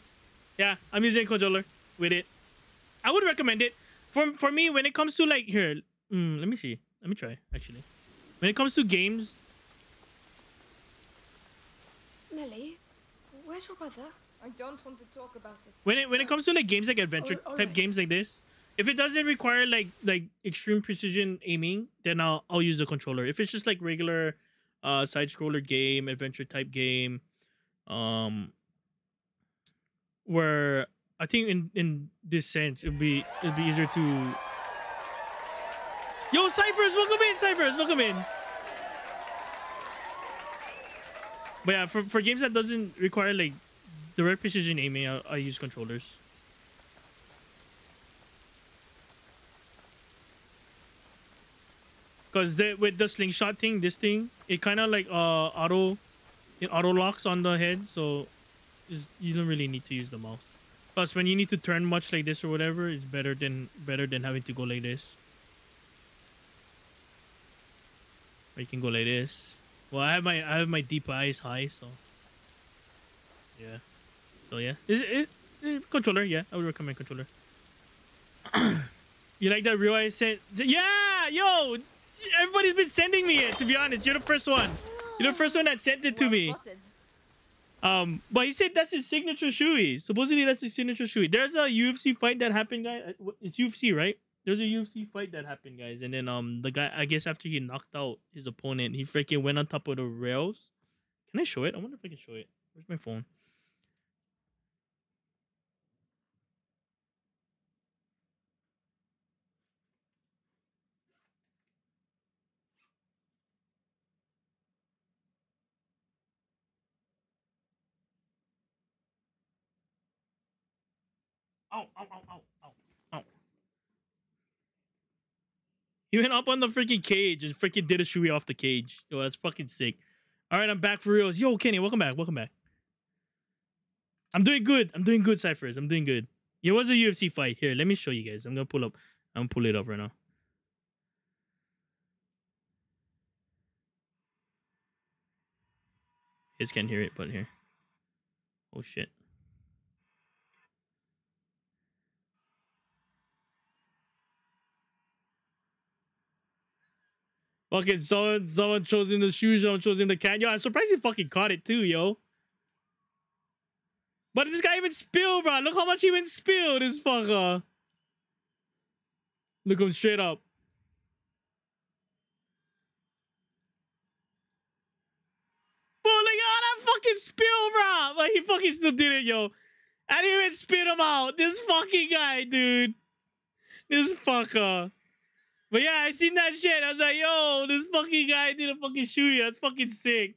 With it. I would recommend it. For me, when it comes to like here, let me see. Let me try actually. When it comes to games, Nelly, where's your brother? I don't want to talk about it. when it comes to like games like adventure All type right. games like this, if it doesn't require like extreme precision aiming, then I'll use the controller. If it's just like regular side scroller game, adventure type game, where I think in this sense it'd be easier to. Yo, Cyphers, welcome in. But yeah, for games that doesn't require like direct precision aiming, I use controllers. Because with the slingshot thing, it kind of like auto locks on the head, so you don't really need to use the mouse. Plus, when you need to turn much like this or whatever, it's better than having to go like this. Or you can go like this. Well, I have my deep eyes high, so yeah. So yeah, controller. Yeah, I would recommend controller. You like that real eyes sent? Yeah, yo, everybody's been sending me it. To be honest, you're the first one. You're the first one that sent it to me. But he said that's his signature shoey. Supposedly that's his signature shoey. There's a UFC fight that happened, guys. It's UFC, right? There's a UFC fight that happened, guys. And then the guy, I guess after he knocked out his opponent, he freaking went on top of the rails. Can I show it? I wonder if I can show it. Where's my phone? Ow. He went up on the freaking cage and freaking did a shoey off the cage. Yo, that's fucking sick. All right, I'm back for reals. Yo, Kenny, welcome back. I'm doing good, Cyphers. I'm doing good. It was a UFC fight. Here, let me show you guys. I'm gonna pull it up right now. You guys can't hear it, but here. Oh shit. Fucking someone chose him the shoes, someone chose him the cat. Yo, I'm surprised he fucking caught it too, yo. But this guy even spilled, bro. Look how much he even spilled, this fucker. Look him straight up. Bro, look at that fucking spill, bro. But he fucking still did it, yo. I didn't even spit him out. This fucking guy, dude. This fucker. But yeah, I seen that shit. I was like, yo, this fucking guy did a fucking shoey. That's fucking sick.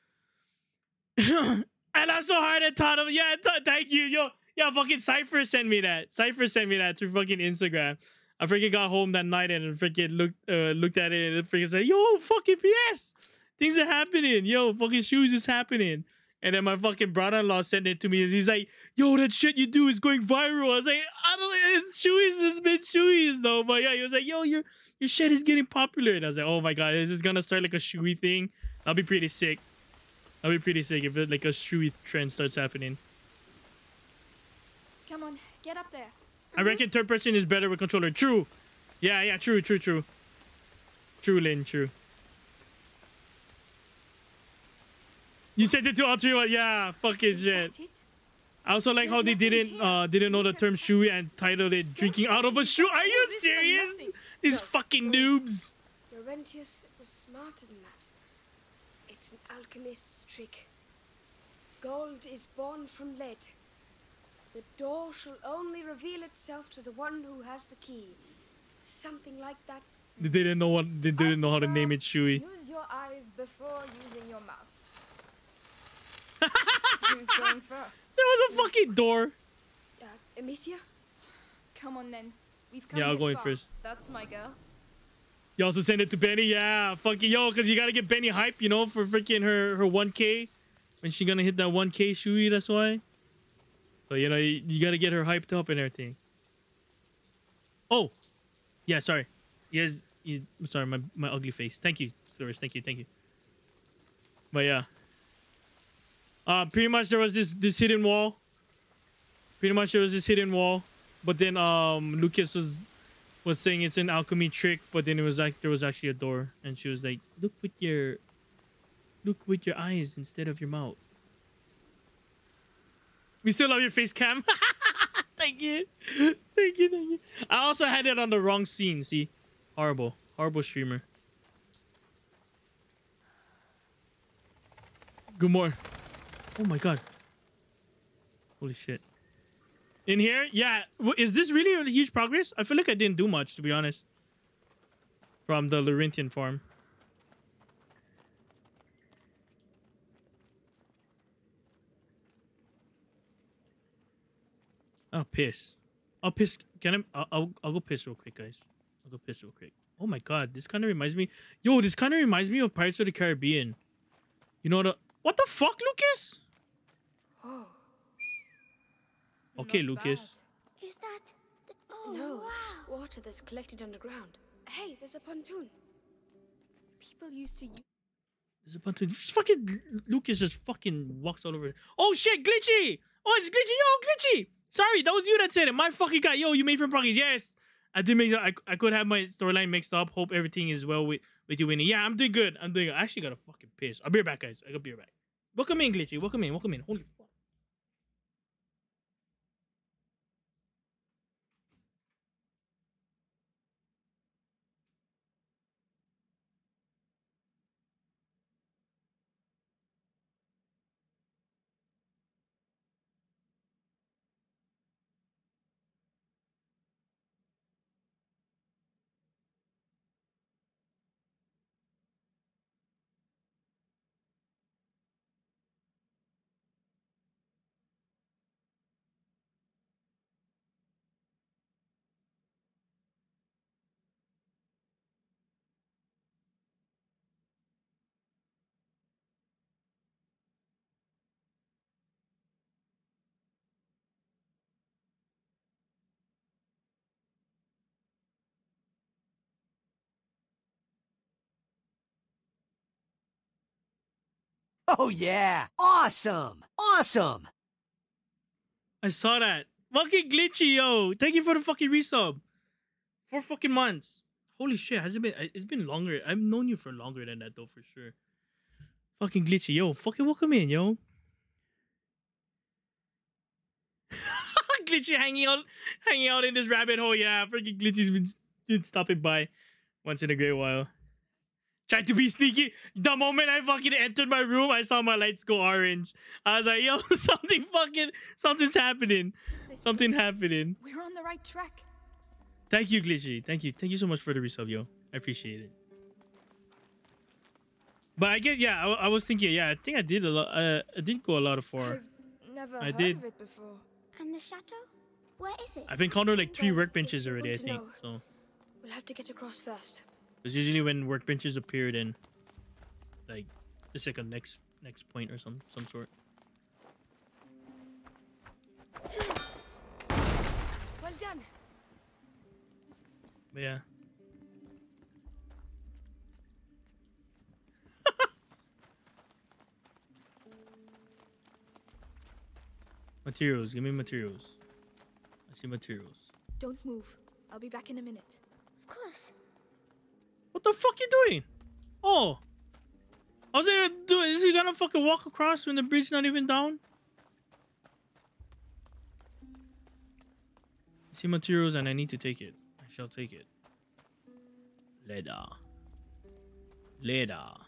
And I'm so hard at thought of, yeah, thank you. Yo, yeah, fucking Cypher sent me that. Cypher sent me that through fucking Instagram. I freaking got home that night and freaking looked at it and freaking said, "Yo, fucking PS, things are happening. Yo, fucking shoes is happening." And then my fucking brother-in-law sent it to me. And he's like, "Yo, that shit you do is going viral." I was like, "I don't know. It's shoeies. This bit shoeies though." But yeah, he was like, "Yo, your shit is getting popular." And I was like, "Oh my god, is this gonna start like a shoey thing? That'll be pretty sick. That'll be pretty sick if it, like a shoey trend starts happening." Come on, get up there. I reckon third person is better with controller. True. Yeah, true. True, Lynn, true. You sent it to all three of us. Yeah, fucking shit. I also like how they didn't know the term shoey and titled it "Drinking Out of a Shoe." Are you serious? These fucking noobs. Laurentius was smarter than that. It's an alchemist's trick. Gold is born from lead. The door shall only reveal itself to the one who has the key. Something like that. They didn't know how to name it shoey. Use your eyes before using your mouth. Who's going first? There was a fucking door. Amicia? Come on then. We've come Yeah, I'll this go in far. first. That's my girl. You also send it to Benny? Yeah, fucking yo, because you gotta get Benny hype, you know, for freaking her 1K. When she gonna hit that 1K shoey, that's why. So, you know, you gotta get her hyped up and everything. Oh! Yeah, sorry. Yes, sorry, my ugly face. Thank you, Slurs. Thank you. But yeah. Pretty much there was this hidden wall. But then Lucas was saying it's an alchemy trick, but then it was like there was actually a door, and she was like, look with your eyes instead of your mouth. We still love your face cam. Thank you. I also had it on the wrong scene. See, horrible streamer. Good morning. Oh my god. Holy shit. In here? Yeah. Is this really a huge progress? I feel like I didn't do much, to be honest. From the Laurentian farm. Oh, piss. I'll piss. I'll go piss real quick, guys. Oh my god. This kind of reminds me. Yo, this kind of reminds me of Pirates of the Caribbean. You know what the fuck, Lucas? Oh. Okay, Lucas. Is that the... Oh, no, wow. it's water that's collected underground. Hey, there's a pontoon. People used to use... There's a pontoon. Fucking Lucas just fucking walks all over it. Oh shit, Glitchy! Oh, it's Glitchy. Yo, Glitchy! Sorry, that was you that said it. My fucking guy. Yo, you made from progress. Yes. I did make... I could have my storyline mixed up. Hope everything is well with you, Winnie. Yeah, I'm doing good. I actually got a fucking piss. I'll be right back, guys. I'll be right back. Welcome in, Glitchy. Welcome in. Holy fuck. Oh yeah! Awesome! Awesome! I saw that. Fucking Glitchy, yo. Thank you for the fucking resub. 4 fucking months. Holy shit, has it been? It's been longer. I've known you for longer than that, though, for sure. Fucking Glitchy, yo. Fucking welcome in, yo. Glitchy hanging out in this rabbit hole. Yeah, freaking Glitchy's been stopping by once in a great while. Tried to be sneaky. The moment I fucking entered my room, I saw my lights go orange. I was like, yo, something's happening. Something happening. We're on the right track. Thank you, Glitchy. Thank you so much for the resub, yo. I appreciate it. But I get, yeah, I was thinking, yeah, I think I did a lot. I did go a lot of far. I've never I heard did. of it before. And the chateau? Where is it? I've encountered like 3 Well, workbenches if you already, I want to think. know. So We'll have to get across first. it's usually when workbenches appear, then like it's like a next point or some sort. Well done. But yeah. Materials. Give me materials. I see materials. Don't move. I'll be back in a minute. Of course. What the fuck you doing? Oh. I was gonna do it. Is he gonna fucking walk across when the bridge's not even down? I see materials and I need to take it. I shall take it. Leather. Leather.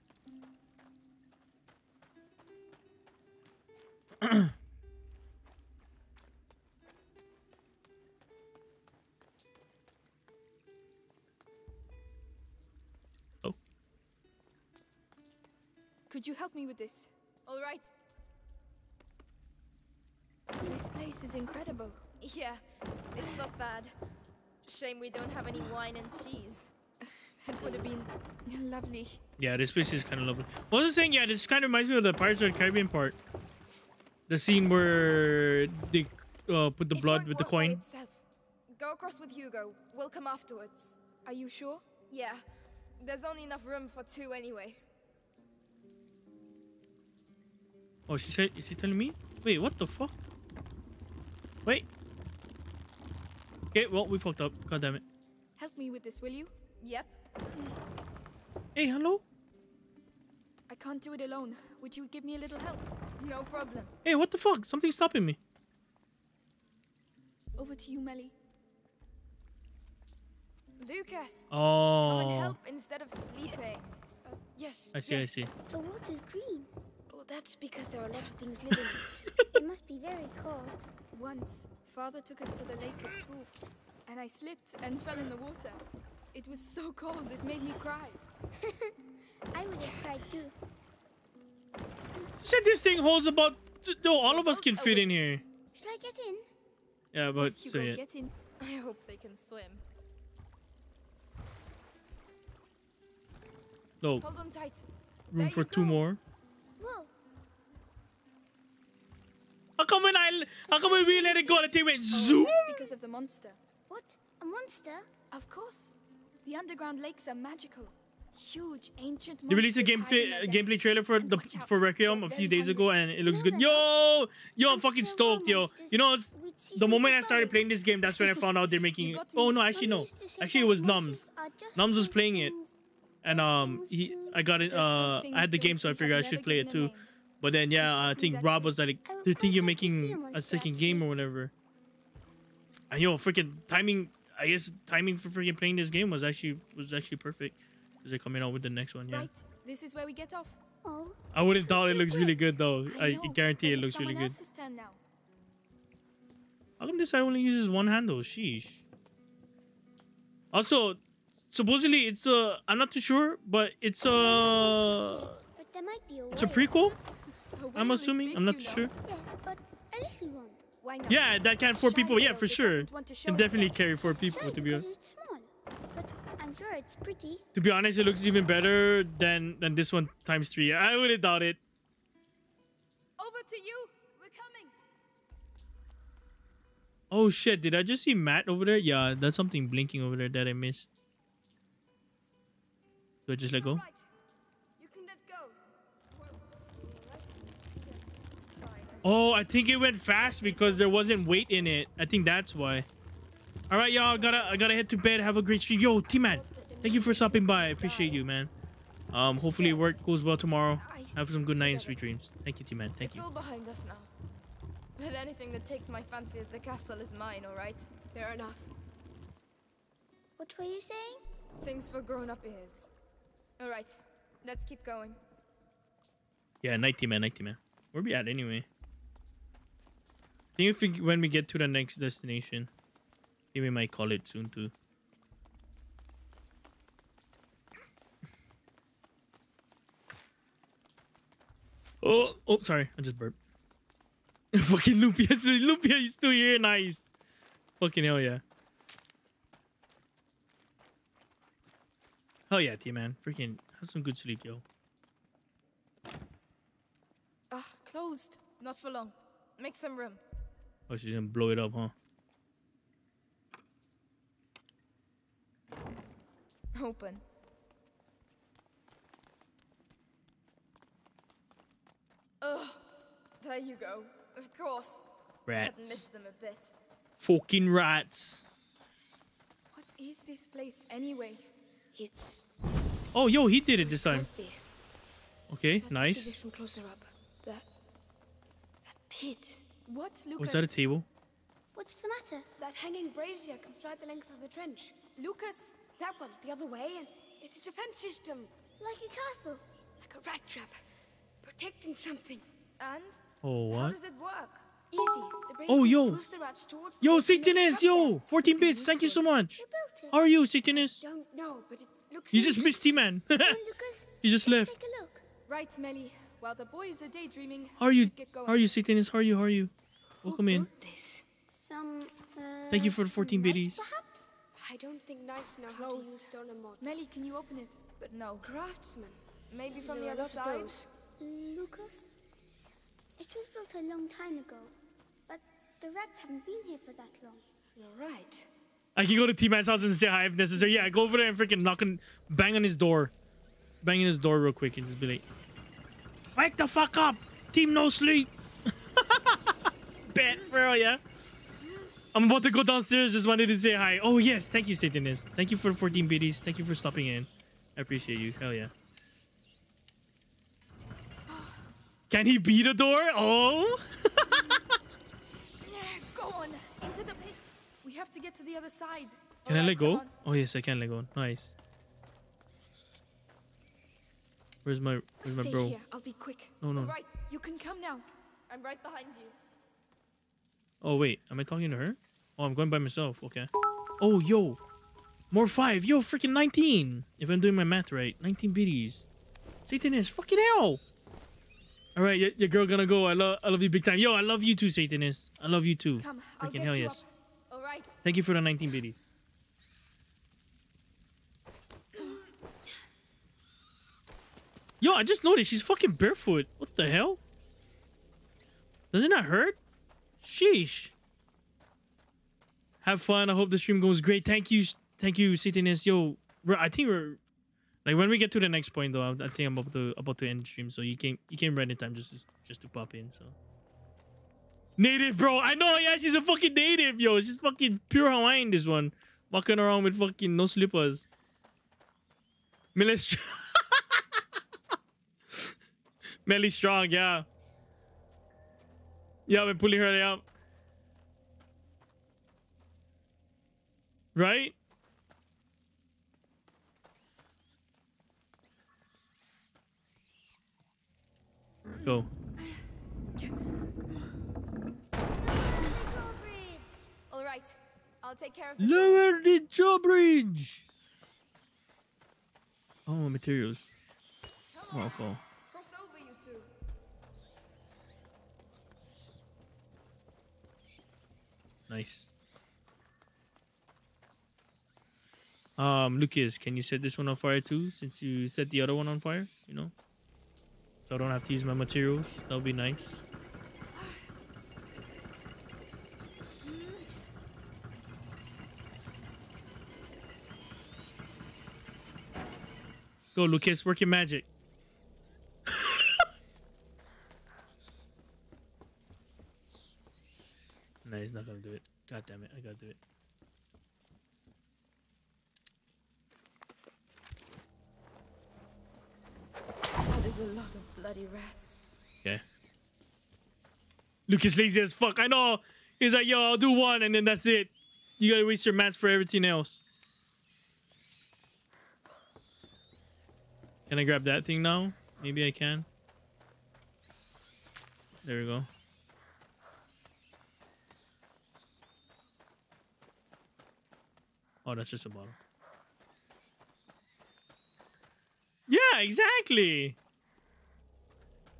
Could you help me with this? All right. This place is incredible. Yeah, it's not bad. Shame we don't have any wine and cheese. It would have been lovely. Yeah, this place is kind of lovely. What was I saying? Yeah, this kind of reminds me of the Pirates of the Caribbean part. The scene where they put the blood with the coin. Itself. Go across with Hugo. We'll come afterwards. Are you sure? Yeah. There's only enough room for 2 anyway. Oh, she said, is she telling me? Wait, what the fuck? Wait. Okay, well, we fucked up. God damn it. Help me with this, will you? Yep. Hey, hello? I can't do it alone. Would you give me a little help? No problem. Hey, what the fuck? Something's stopping me. Over to you, Melly. Lucas. Oh. Come and help instead of sleeping. Yes. I see, yes. I see. The water's green. Oh, that's because there are a lot of things living in it. It must be very cold. Once, Father took us to the lake at Tours, and I slipped and fell in the water. It was so cold, it made me cry. I would have cried too. Said this thing holds about... No, all of us can fit in here. Shall I get in? Yeah, but... Yes, so Hugo, yeah. get in. I hope they can swim. No. Hold on tight. Room There for you 2 go. more. Whoa. How come when we let it go, the thing went zoom? That's because of the monster. What? A monster? Of course. The underground lakes are magical. Huge, ancient They released a monsters hide in their gameplay depths. trailer for And the watch out, Requiem they're a few very days ago, and it looks No, good. they're Yo, I'm fucking stoked, yo. You know, We'd see the some moment I big started bubbles. playing this game, that's when I found out they're making it. Oh no, actually Mummy no. used to say Actually, it that was Nums. monsters are just Nums was those playing it, things. and I got it. Just those I had the things game, so I that figured I we've should never play it given a too. name. But then yeah, She I told me think that Rob too. was like, I would they're thinking of like to see making a a monster, second game or whatever. And yo, freaking timing! I guess timing for freaking playing this game was actually perfect because they're coming out with the next one. Yeah. Right, this is where we get off. Oh, I wouldn't doubt it looks really good though. I know, guarantee but it it's looks really someone good. else's turn now. How come this guy only uses one handle? Sheesh. Also, supposedly it's a... I'm not too sure, but it's a... but there might be a It's a way. prequel? A I'm whale is assuming. big, I'm not you too know. sure. Yes, but a little one. Why not? Yeah, that can 4 people. Shy Yeah, whale for that sure. doesn't want to show Can definitely itself. carry 4 It's people, shy to be because honest. it's small. But I'm sure it's pretty. To be honest, it looks even better than this one times 3. I wouldn't doubt it. Over to you. We're coming. Oh shit, did I just see Matt over there? Yeah, that's something blinking over there that I missed. Do I just let go? Right. You can let go. Oh, I think it went fast because there wasn't weight in it. I think that's why. All right, y'all. I gotta head to bed. Have a great stream. Yo, T-Man, thank you for stopping by. I appreciate you, man. Hopefully work goes well tomorrow. Have some good night and sweet dreams. Thank you, T-Man. Thank It's you. all behind us now. But anything that takes my fancy at the castle is mine, all right? Fair enough. What were you saying? Things for grown-up ears. All right, let's keep going. Yeah, night, T-Man. Night, T-Man. Where we at anyway? I think if when we get to the next destination, I think we might call it soon too. Oh, sorry. I just burped. Fucking Lupia. Lupia is still here. Nice. Fucking hell yeah. Hell yeah, T-Man. Freaking have some good sleep, yo. Ah, closed. Not for long. Make some room. Oh, she's gonna blow it up, huh? Open. Ugh. There you go. Of course. I had Rats. missed them a bit. Fucking rats. What is this place anyway? It's Oh, yo, he did it this time. Okay, See nice. this from closer up. That pit. What, Lucas? Was that a table? What's the matter? That hanging brazier can slide the length of the trench. Lucas! That one, the other way, and it's a defense system. Like a castle. Like a rat trap. Protecting something. And? Oh, How what? does it work? Easy. The braziers Oh, yo. pulls the rats towards the Yo, pit and makes Satanist, a trap yo. 14 bits. Thank you so much. How are you, Satanist? Don't know, but it looks You just missed T-Man. You just left. Take a look. Right, Melly. While the boys are daydreaming, How are you? should get going. How are you, Satanist? How are you? How are you? Welcome in. Some. Thank you for the 14 biddies. Perhaps? I don't think knights know how to use stone and mortar. Melly, can you open it? But no. Craftsmen. Maybe from There the are other a lot of side? those. Lucas? It was built a long time ago, but the rats haven't been here for that long. You're right. I can go to T-Man's house and say hi if necessary. Yeah, go over there and freaking bang on his door. Bang on his door real quick and just be like, wake the fuck up! Team no sleep! Bet, bro, yeah? I'm about to go downstairs, just wanted to say hi. Oh yes, thank you, Satanist. Thank you for the 14 biddies. Thank you for stopping in. I appreciate you. Hell yeah. Can he beat a door? Oh! Go on, into the pit. We have to get to the other side. Can I Alright, let go? come on. Oh yes, I can let go. Nice. Where's my Stay bro? here. I'll be quick. No, no. Right, you can come now. I'm right behind you. Oh wait, am I talking to her? Oh, I'm going by myself. Okay. Oh yo, more 5. Yo, freaking 19. If I'm doing my math right, 19 biddies. Satanist, fucking hell. All right, your girl gonna go. I love you big time. Yo, I love you too, Satanist. I love you too. Come, I'll Freaking get hell you yes. up. All right. Thank you for the 19 biddies. Yo, I just noticed she's fucking barefoot. What the hell? Doesn't that hurt? Sheesh. Have fun. I hope the stream goes great. Thank you, Satanist. Yo, I think we're like when we get to the next point though. I think I'm about to end the stream. So you came right in time just to pop in. So native, bro. I know. Yeah, she's a fucking native, yo. She's fucking pure Hawaiian. This one, walking around with fucking no slippers. Melly Melly strong, yeah. Yeah, we're pulling her out. Right? Go. All right. I'll take care of Lower the drawbridge. Oh, materials. Oh, cool. Cross over, you two. Nice. Lucas, can you set this one on fire too? Since you set the other one on fire, you know? So I don't have to use my materials. That would be nice. Go, Lucas, work your magic. No, he's not gonna do it. God damn it, I gotta do it. That is a lot of bloody rats. Okay. Lucas lazy as fuck. I know. He's like, yo, I'll do one and then that's it. You gotta waste your mats for everything else. Can I grab that thing now? Maybe I can. There we go. Oh, that's just a bottle. Yeah, exactly.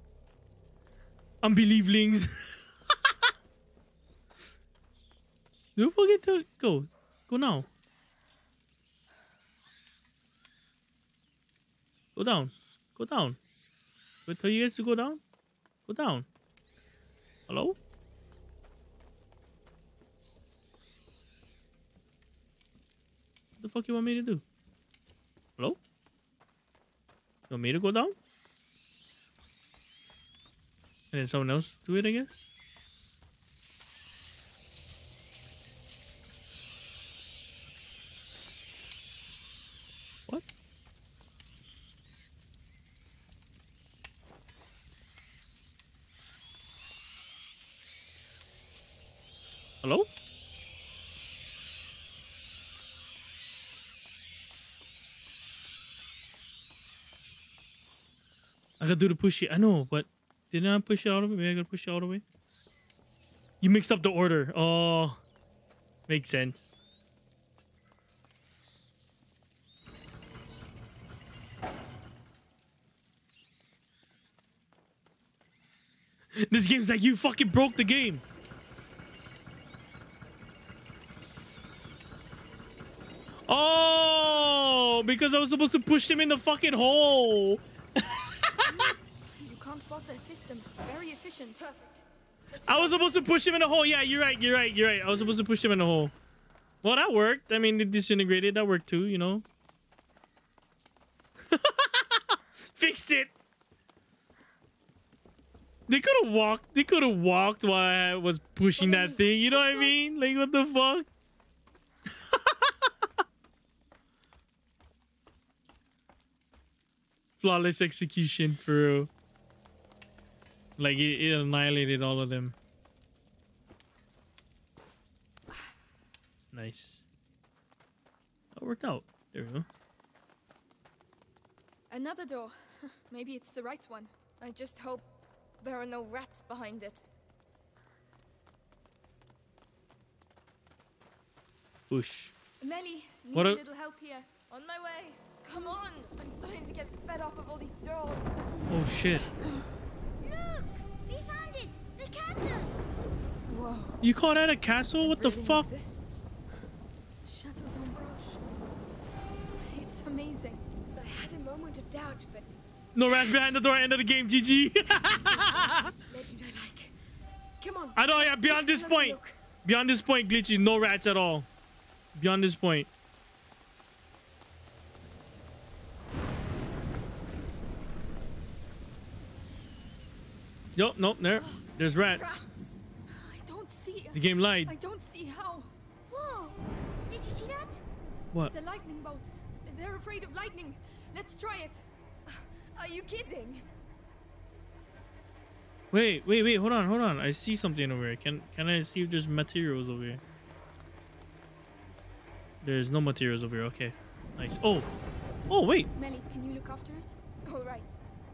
Unbelievelings. Don't forget to go. Go now. Go down. Go down. Do I tell you guys to go down? Go down. Hello? What the fuck you want me to do? Hello? You want me to go down? And then someone else do it, I guess? What? Hello? I gotta do the push it. I know, but didn't I push it all the way? Maybe I gotta push it all the way. You mixed up the order. Oh, makes sense. This game's like, you fucking broke the game. Oh, because I was supposed to push him in the fucking hole. You can't fault their system. Very efficient. Perfect. I was supposed to push him in the hole. Yeah, you're right. I was supposed to push him in the hole. Well, that worked. I mean, it disintegrated. That worked too, you know. Fixed it. They could have walked. They could have walked while I was pushing that thing. You know what I mean? Like, what the fuck? Flawless execution, for real. Like, it annihilated all of them. Nice. That worked out. There we go. Another door. Maybe it's the right one. I just hope there are no rats behind it. Push. Melly, need What a a- little help here. On my way. Come on. I'm starting to get fed up of all these doors. Oh, shit. Look! We found it! The castle! Whoa. You call that a castle? What the fuck? Exists. Chateau d'Ambrose. It's amazing. I had a moment of doubt, but No rats behind the door. End of the game. GG. legend I like. Come on. I know, yeah, beyond this point. Beyond this point, Glitchy, no rats at all. Beyond this point. Yo, nope, there's rats. I don't see. The game lied. I don't see how. Whoa! Did you see that? What? The lightning bolt. They're afraid of lightning. Let's try it. Are you kidding? Wait, hold on. I see something over here. Can I see if there's materials over here? There's no materials over here. Okay. Nice. Oh, wait. Melly, can you look after it? All right.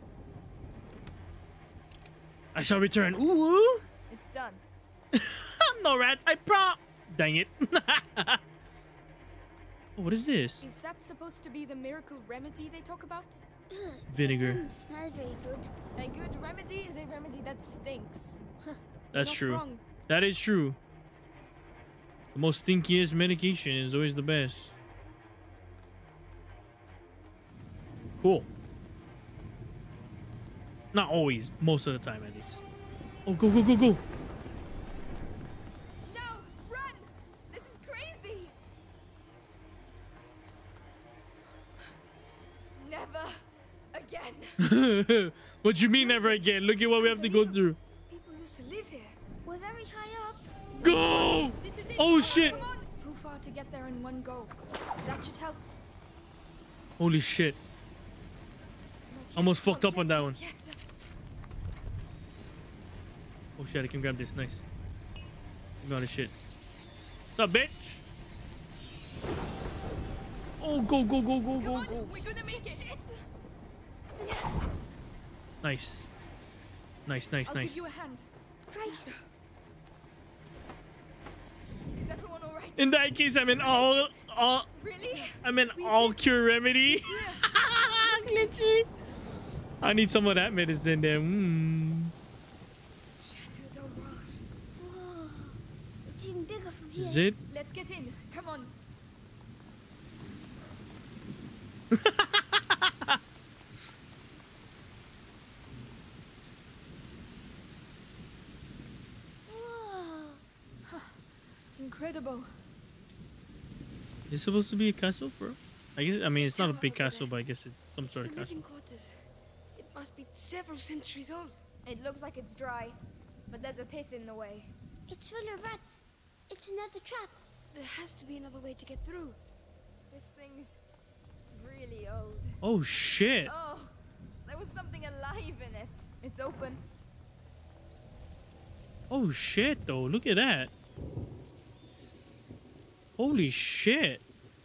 I shall return. Ooh. It's done. No rats. I prom. Dang it. Oh, what is this? Is that supposed to be the miracle remedy they talk about? Ugh, Vinegar. It doesn't smell very good. A good remedy is a remedy that stinks. That's not true. wrong. That is true. The most stinkiest medication is always the best. Cool. Not always. Most of the time, at least. Oh, go. No! Run! This is crazy! Never again. What you mean never again? Look at what we have to go through. People used to live here. We're very high up. Go! This is it. Oh, shit. Come on. Too far to get there in one go. That should help. Holy shit. Almost fucked up on that one. Not yet. Oh shit, I can grab this. Nice. Got this shit. What's up, bitch? Oh, go. Come on, we're gonna make it. Nice. I'll give you a hand. Right. Is everyone all right? In that case, I'm in all Really? I'm in all cure remedy. Glitchy. I need some of that medicine then. Whoa. It's even bigger from here. Is it? Let's get in. Come on. Whoa. Incredible. Is this supposed to be a castle, bro? I guess. I mean, it's not a big castle, but I guess it's some sort of The castle. living quarters. It must be several centuries old. It looks like it's dry, but there's a pit in the way. It's full of rats. It's another trap. There has to be another way to get through. This thing's really old. Oh shit! Oh, there was something alive in it. It's open. Oh shit! Though, look at that. Holy shit!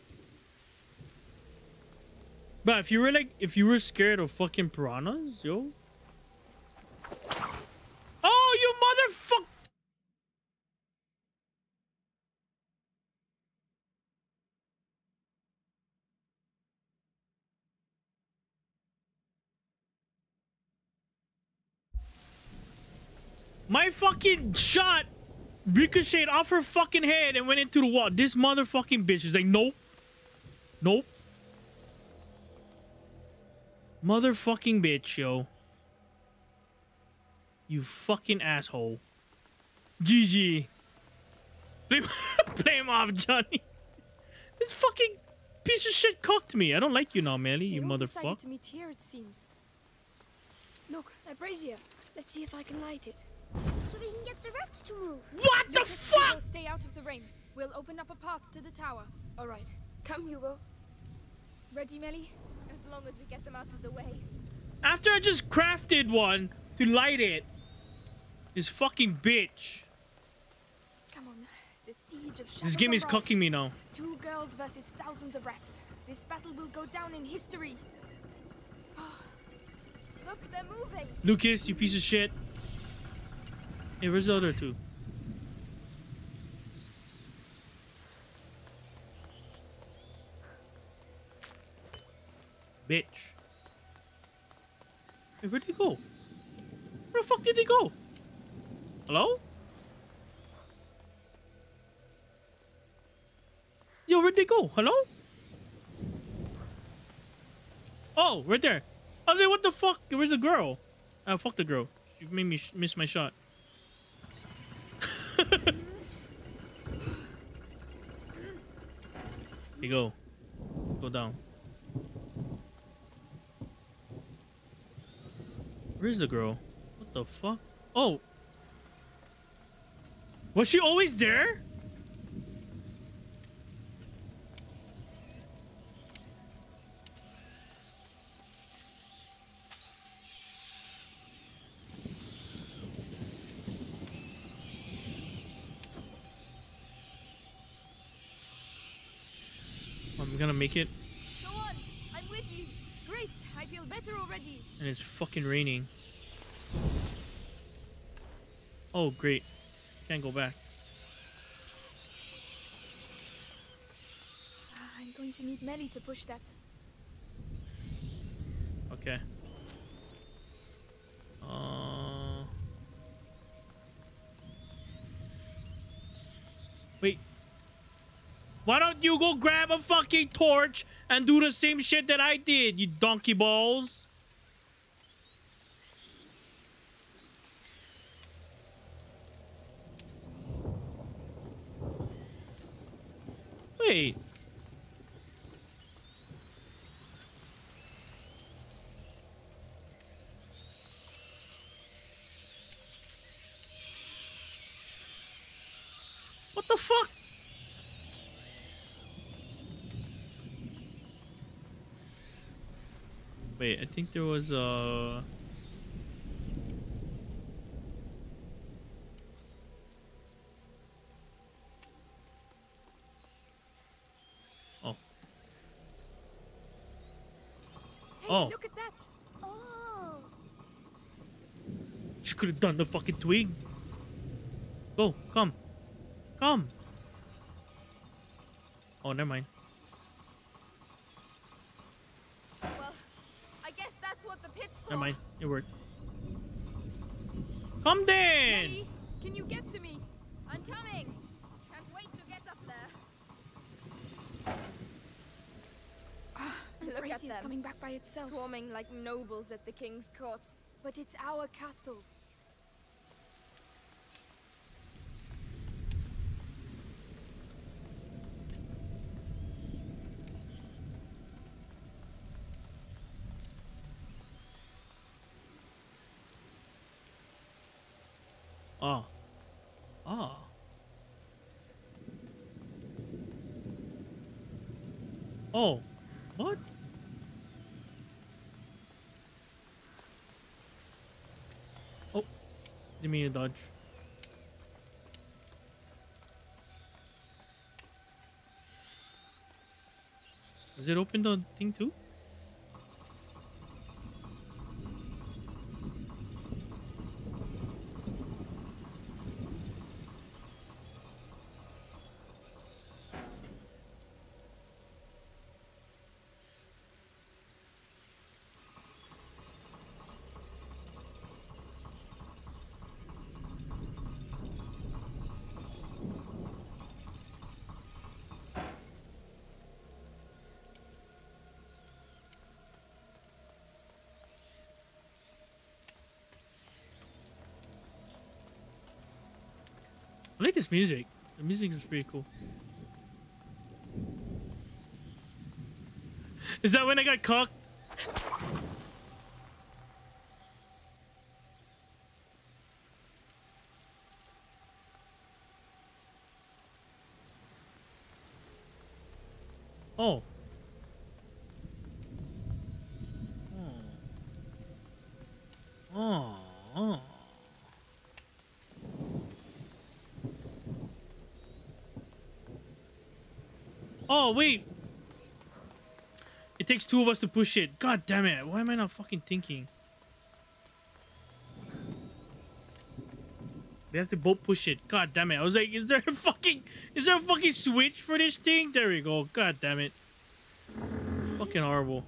But if you were scared of fucking piranhas, yo. Oh, you motherfucker! My fucking shot ricocheted off her fucking head and went into the wall. This motherfucking bitch is like, nope. Nope. Motherfucking bitch, yo. You fucking asshole. GG. Play him off, Johnny. This fucking piece of shit cocked me. I don't like you now, Melly, you They all decided motherfucker. to meet here, it seems. Look, a brazier. Let's see if I can light it. So we can get the rats to move. What the fuck? Stay out of the rain. We'll open up a path to the tower. All right. Come, Hugo. Ready, Melly? As long as we get them out of the way. After I just crafted one to light it. This fucking bitch. Come on. The siege of This game is cocking me now. 2 girls versus thousands of rats. This battle will go down in history. Look, they're moving. Lucas, you piece of shit. Hey, where's the other two? Bitch. Hey, where'd they go? Where the fuck did they go? Hello? Yo, where'd they go? Hello? Oh, right there. I was like, what the fuck? Where's the girl? Oh, fuck the girl. She made me miss my shot. You go. Go down. Where's the girl? What the fuck? Oh. Was she always there? I'm gonna make it. Go on. I'm with you. Great. I feel better already. And it's fucking raining. Oh, great. Can't go back. I'm going to need Melly to push that. Okay. Wait. Why don't you go grab a fucking torch and do the same shit that I did, you donkey balls? Wait. What the fuck? Wait, I think there was a... Oh. Hey, Oh. look at that. Oh. She could have done the fucking twig. Go, come. Come. Oh, never mind. Well, I guess that's what the pit's for. Never mind. It worked. Come then. Melly, can you get to me? I'm coming. Look at Braziers them, coming back by itself. swarming like nobles at the king's court. But it's our castle. Ah. Ah. Oh. What? Oh. Didn't mean to dodge. Does it open the thing too? I like this music. The music is pretty cool. Is that when I got cocked? Oh. Oh. Oh. Oh, wait. It takes two of us to push it. God damn it. Why am I not fucking thinking? We have to both push it. God damn it. I was like, is there a fucking switch for this thing? There we go. God damn it. Fucking horrible.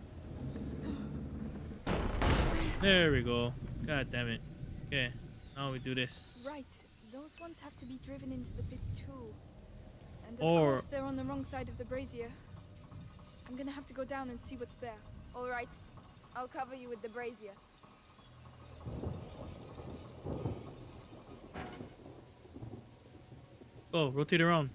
There we go. God damn it. Okay. Now we do this. Right. Those ones have to be driven into the pit too. And of Or- course they're on the wrong side of the brazier. I'm gonna have to go down and see what's there. All right, I'll cover you with the brazier. Oh, rotate around.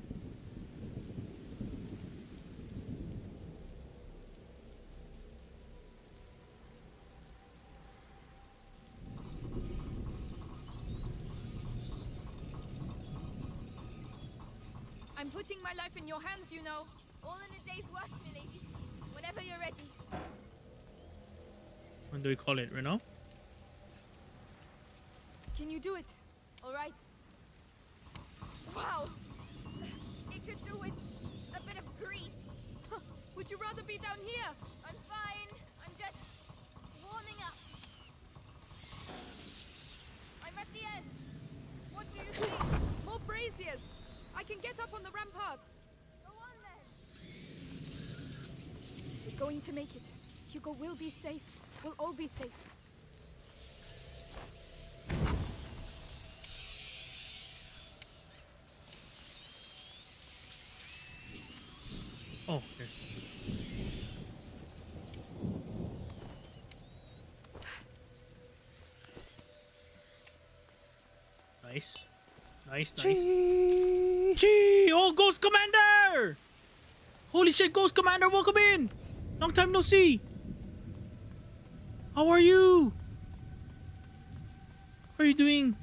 I'm putting my life in your hands, you know. All in a day's work, milady. Whenever you're ready. When do we call it? Right now? Can you do it? All right. Wow! It could do with a bit of grease. Would you rather be down here? I'm fine. I'm just warming up. I'm at the end. What do you see? More braziers. I can get up on the ramparts. Go on then. We're going to make it. Hugo will be safe. We'll all be safe. Oh, okay. Nice. Nice, nice. Gee! Oh, Ghost Commander! Holy shit, Ghost Commander, welcome in! Long time no see! How are you? How are you doing?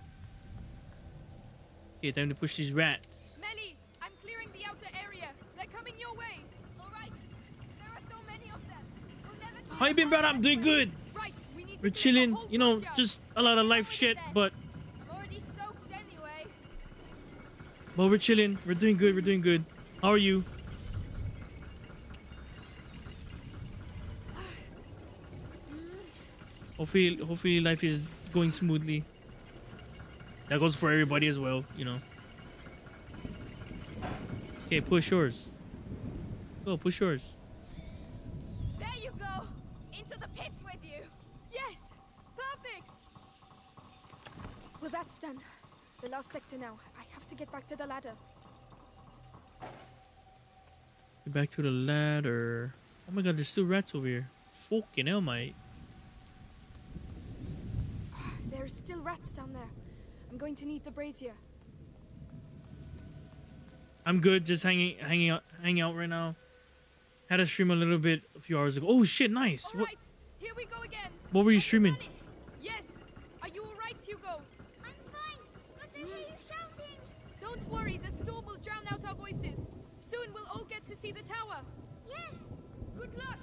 Okay, time to push these rats. Melly, I'm clearing the outer area. They're coming your way. All right. There are so many of them. We'll never How you been, brother? I'm doing good. Right, we need to We're clear the chilling, whole you know, courtyard. just a lot of life shit, but I'm already soaked anyway. we're chilling. We're doing good. We're doing good. How are you? Hopefully life is going smoothly. That goes for everybody as well, you know. Okay, push yours. Go, push yours. There you go. Into the pits with you. Yes! Perfect! Well, that's done. The last sector now. I have to get back to the ladder. Get back to the ladder. Oh my god, there's still rats over here. Fucking hell, mate. There's still rats down there. I'm going to need the brazier. I'm good, just hanging out right now. Had to stream a little bit a few hours ago. Oh shit, nice. All right, here we go again. What were you streaming? Yes. Are you all right, Hugo? I'm fine. What the hell are you shouting? Don't worry, the storm will drown out our voices. Soon we'll all get to see the tower. Yes. Good luck.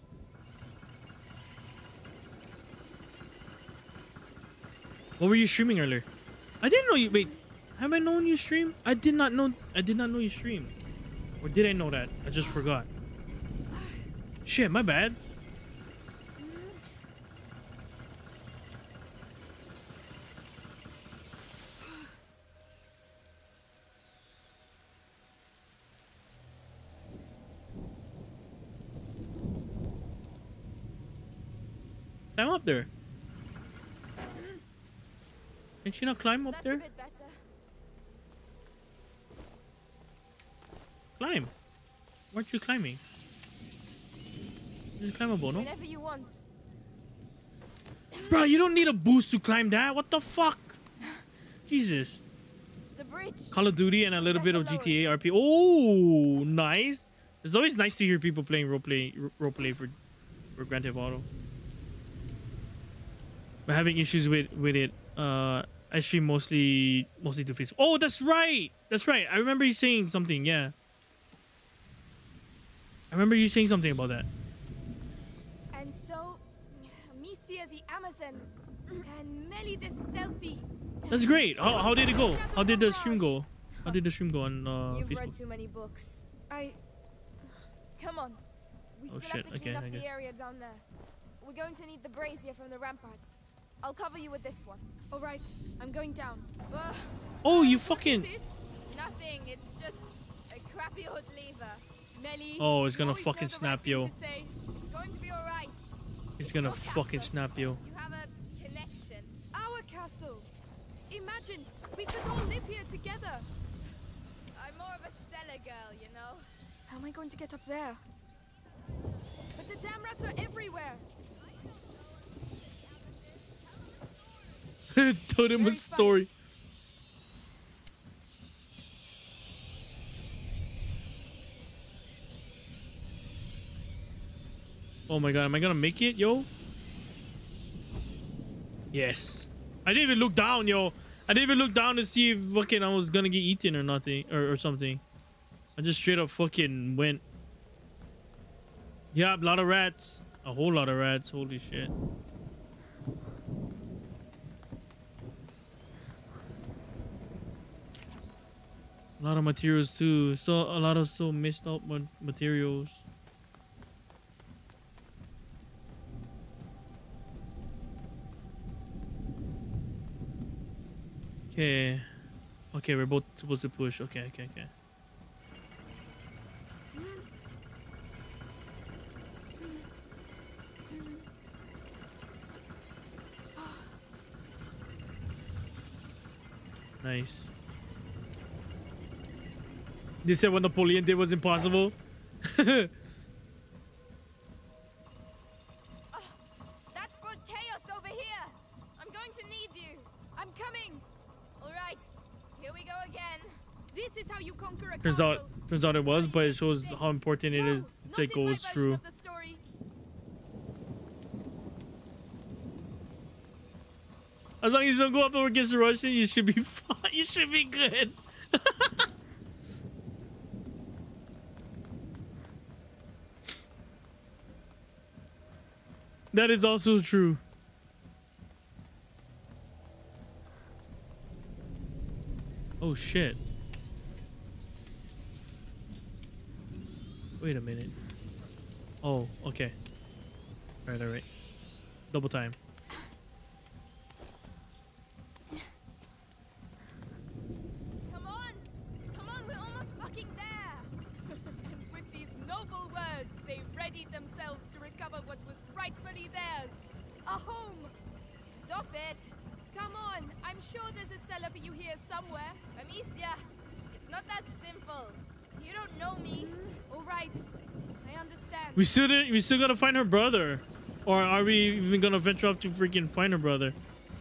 What were you streaming earlier? I didn't know you. Wait, have I known you stream? I did not know you stream. Or did I know that? I just forgot. Shit, my bad. Climb up there. Can she not climb up That's there? a bit better. Climb. Weren't you climbing? Just climbable, no? Whenever you want. Bro, you don't need a boost to climb that. What the fuck? Jesus. The bridge. Call of Duty and a little bit of GTA RP. Oh, nice. It's always nice to hear people playing roleplay for Grand Theft Auto. We're having issues with it. I stream mostly to Facebook. Oh, that's right. That's right. I remember you saying something. Yeah. I remember you saying something about that. And so, Misia the Amazon and Melly the Stealthy. That's great. How did it go? How did the stream go? How did the stream go on You've Facebook? read too many books. Come on. We still shit. have to clean Okay, up okay. the area down there. We're going to need the brazier from the ramparts. I'll cover you with this one. All right, I'm going down. Oh, you fucking. Nothing. It's just a crappy old lever. Melly. Oh, it's gonna fucking snap, yo. It's going to be all right. It's gonna fucking snap, yo. You have a connection. Our castle. Imagine we could all live here together. I'm more of a Stella girl, you know. How am I going to get up there? But the damn rats are everywhere. Told him a story. Oh my god, am I gonna make it, yo? Yes. I didn't even look down, yo. I didn't even look down to see if fucking I was gonna get eaten or nothing or something. I just straight up fucking went. Yeah, a lot of rats. A whole lot of rats. Holy shit. A lot of materials too. So a lot of missed out materials. Okay. Okay, we're both supposed to push. Okay. Nice. They said what Napoleon did was impossible. That's brought chaos over here. I'm going to need you. I'm coming. All right, here we go again. This is how you conquer a Turns castle. out it was, but it shows how important it is to say goes through. As long as you don't go up against the Russian, you should be fine. You should be good. That is also true. Oh shit. Wait a minute. Oh, okay. Alright. Double time. Come on, we're almost fucking there. And with these noble words, they readied themselves to recover what was rightfully theirs. A home. Stop it. Come on, I'm sure there's a cellar for you here somewhere. Amicia, it's not that simple. You don't know me. All right. I understand. We still gotta find her brother. Or are we even gonna venture off to freaking find her brother?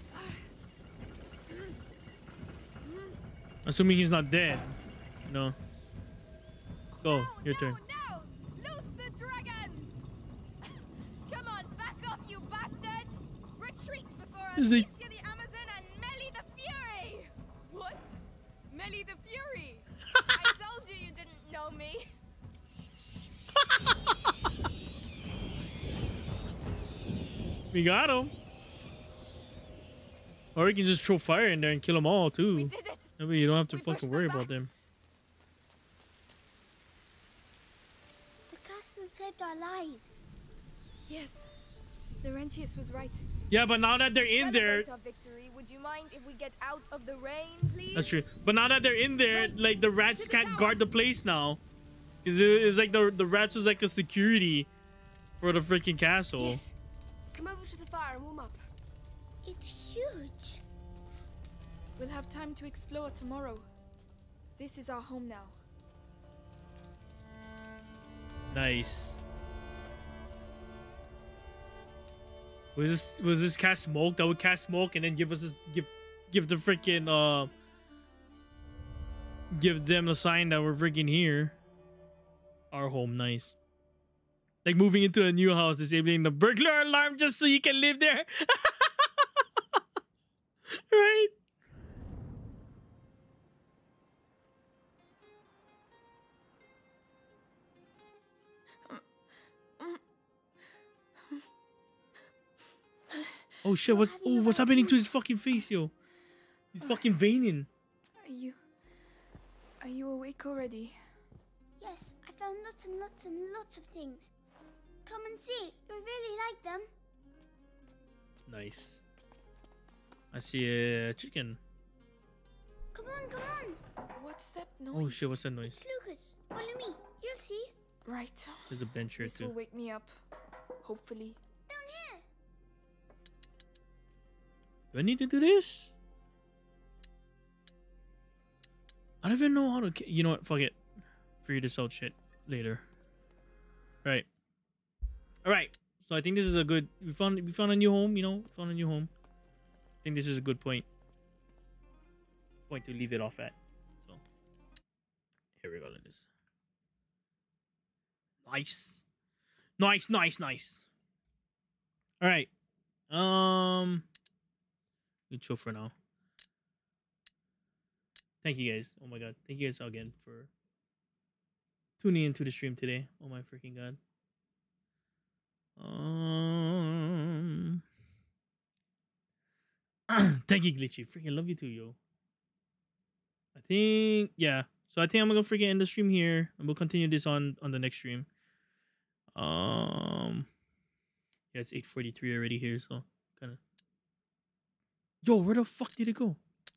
Assuming he's not dead. No. Go, your turn. No! Loose the dragons! Come on, back off, you bastards! Retreat before I Is he- Alicia the Amazon and Melly the Fury! What? Melly the Fury? I told you didn't know me. We got him. Or we can just throw fire in there and kill them all too. We did it. That way you don't have to We pushed fucking them worry back. about them. The castle saved our lives. Yes, Laurentius was right. Yeah, but now that they're in there, Celebrate our victory. Would you mind if we get out of the rain, please? that's true. But now that they're in there, like the rats can't guard the place now. It's like the rats was like a security for the freaking castle. Yes. Come over to the fire and warm up. It's huge. We'll have time to explore tomorrow. This is our home now. Nice. Was this cast smoke? That would cast smoke and then give us this, give the freaking give them a sign that we're freaking here. Our home, nice. Like moving into a new house, disabling the burglar alarm just so you can live there. Right? Oh shit, what's happening to his fucking face, yo? He's fucking veining. Are you awake already? Yes, I found lots and lots and lots of things. Come and see. You'll really like them. Nice. I see a chicken. Come on, come on. What's that noise? Oh shit, what's that noise? It's Lucas. Follow me. You'll see. Right. There's a bench here This will too. wake me up. Hopefully. Down here. Do I need to do this? I don't even know how to. You know what? Fuck it. Figure this out shit later. Right. All right. So I think this is a good. We found a new home. You know, found a new home. I think this is a good point to leave it off at. So here we go. Like this. Nice. All right. Good show for now. Thank you guys. Oh my god. Thank you guys again for tuning into the stream today. Oh my freaking god. Thank you, Glitchy. Freaking love you too, yo. I think, yeah. So I think I'm gonna freaking end the stream here, and we'll continue this on the next stream. Yeah, it's 8:43 already here, so kind of. Yo, where the fuck did it go?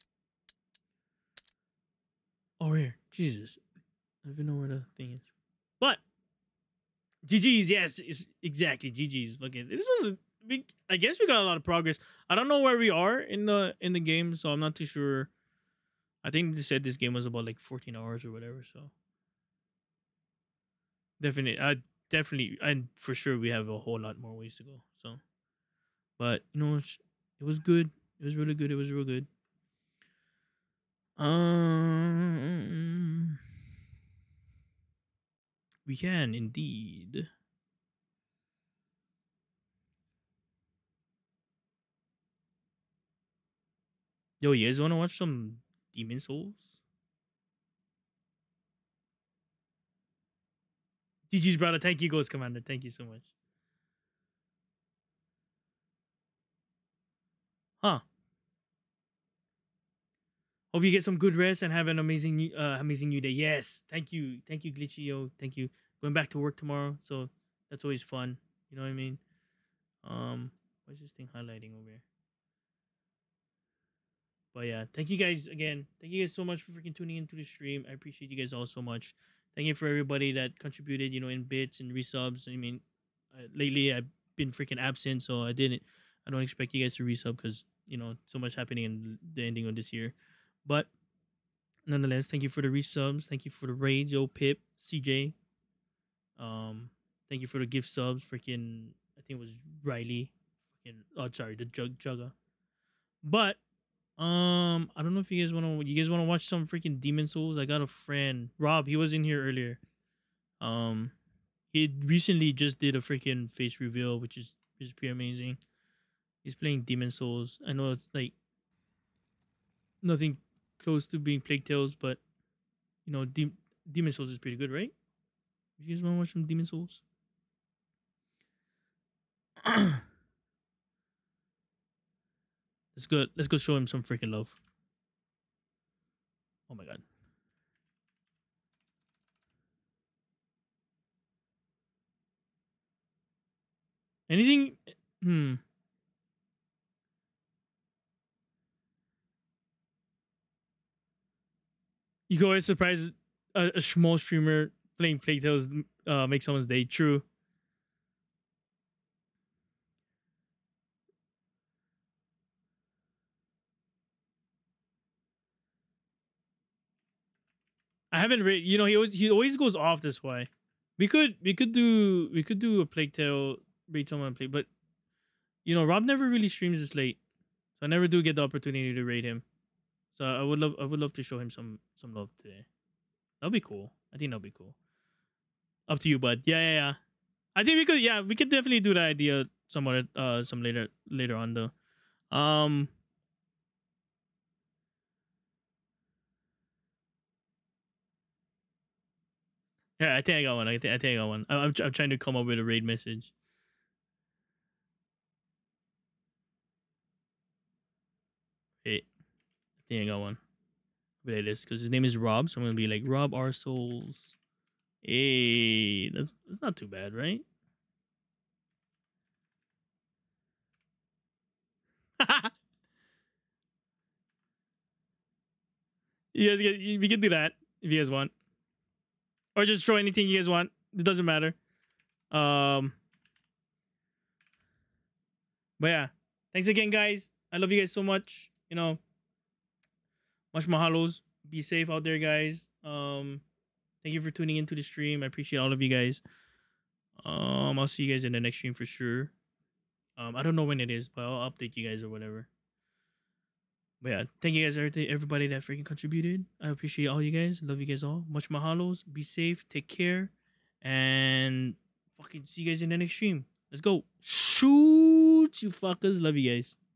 Oh, here. Jesus. I don't even know where the thing is. But GG's, yes, it's exactly GG's. Fucking, this was a big. I guess we got a lot of progress. I don't know where we are in the game, so I'm not too sure. I think they said this game was about like 14 hours or whatever. So definitely, and for sure we have a whole lot more ways to go. So, but you know, it was good. It was really good. It was real good. We can indeed. Yo, you guys want to watch some Demon Souls? GG's, brother. Thank you, Ghost Commander. Thank you so much. Huh. Hope you get some good rest and have an amazing new day. Yes. Thank you, Glitchy, yo. Thank you. Going back to work tomorrow, so that's always fun. You know what I mean? What's this thing highlighting over here? But yeah, thank you guys again. Thank you guys so much for freaking tuning into the stream. I appreciate you guys all so much. Thank you for everybody that contributed, you know, in bits and resubs. I mean, lately I've been freaking absent, so I don't expect you guys to resub because, you know, so much happening in the ending of this year. But nonetheless, thank you for the resubs. Thank you for the raids, yo, Pip, CJ. Thank you for the gift subs. Freaking, I think it was Riley. Freaking, oh, sorry, the Jugga. But I don't know if you guys want to watch some freaking Demon Souls. I got a friend, Rob. He was in here earlier. He recently just did a freaking face reveal, which is pretty amazing. He's playing Demon Souls. I know it's like nothing close to being Plague Tales, but you know, Demon Souls is pretty good, right? You guys want to watch some Demon Souls? Let's go. Let's go show him some freaking love. Oh my god. Anything? You can always surprise a small streamer playing Plague Tales, make someone's day. True. I haven't read. You know, he always goes off this way. We could do a Plague Tale raid someone play, but you know, Rob never really streams this late, so I never do get the opportunity to raid him. So I would love to show him some love today. That'll be cool. I think that'll be cool. Up to you, bud. Yeah. I think we could definitely do that idea somewhat some later on though. Yeah, I think I got one. I think I got one. I'm trying to come up with a raid message. Wait, I think I got one. But it is because his name is Rob, so I'm gonna be like Rob R Souls. Hey, that's not too bad, right? We can do that if you guys want. Or just throw anything you guys want. It doesn't matter. But yeah. Thanks again, guys. I love you guys so much. You know, much mahalos. Be safe out there, guys. Thank you for tuning into the stream. I appreciate all of you guys. I'll see you guys in the next stream for sure. I don't know when it is, but I'll update you guys or whatever. But yeah, thank you guys, everybody that freaking contributed. I appreciate all you guys. Love you guys all. Much mahalos. Be safe. Take care. And fucking see you guys in the next stream. Let's go. Shoot, you fuckers. Love you guys.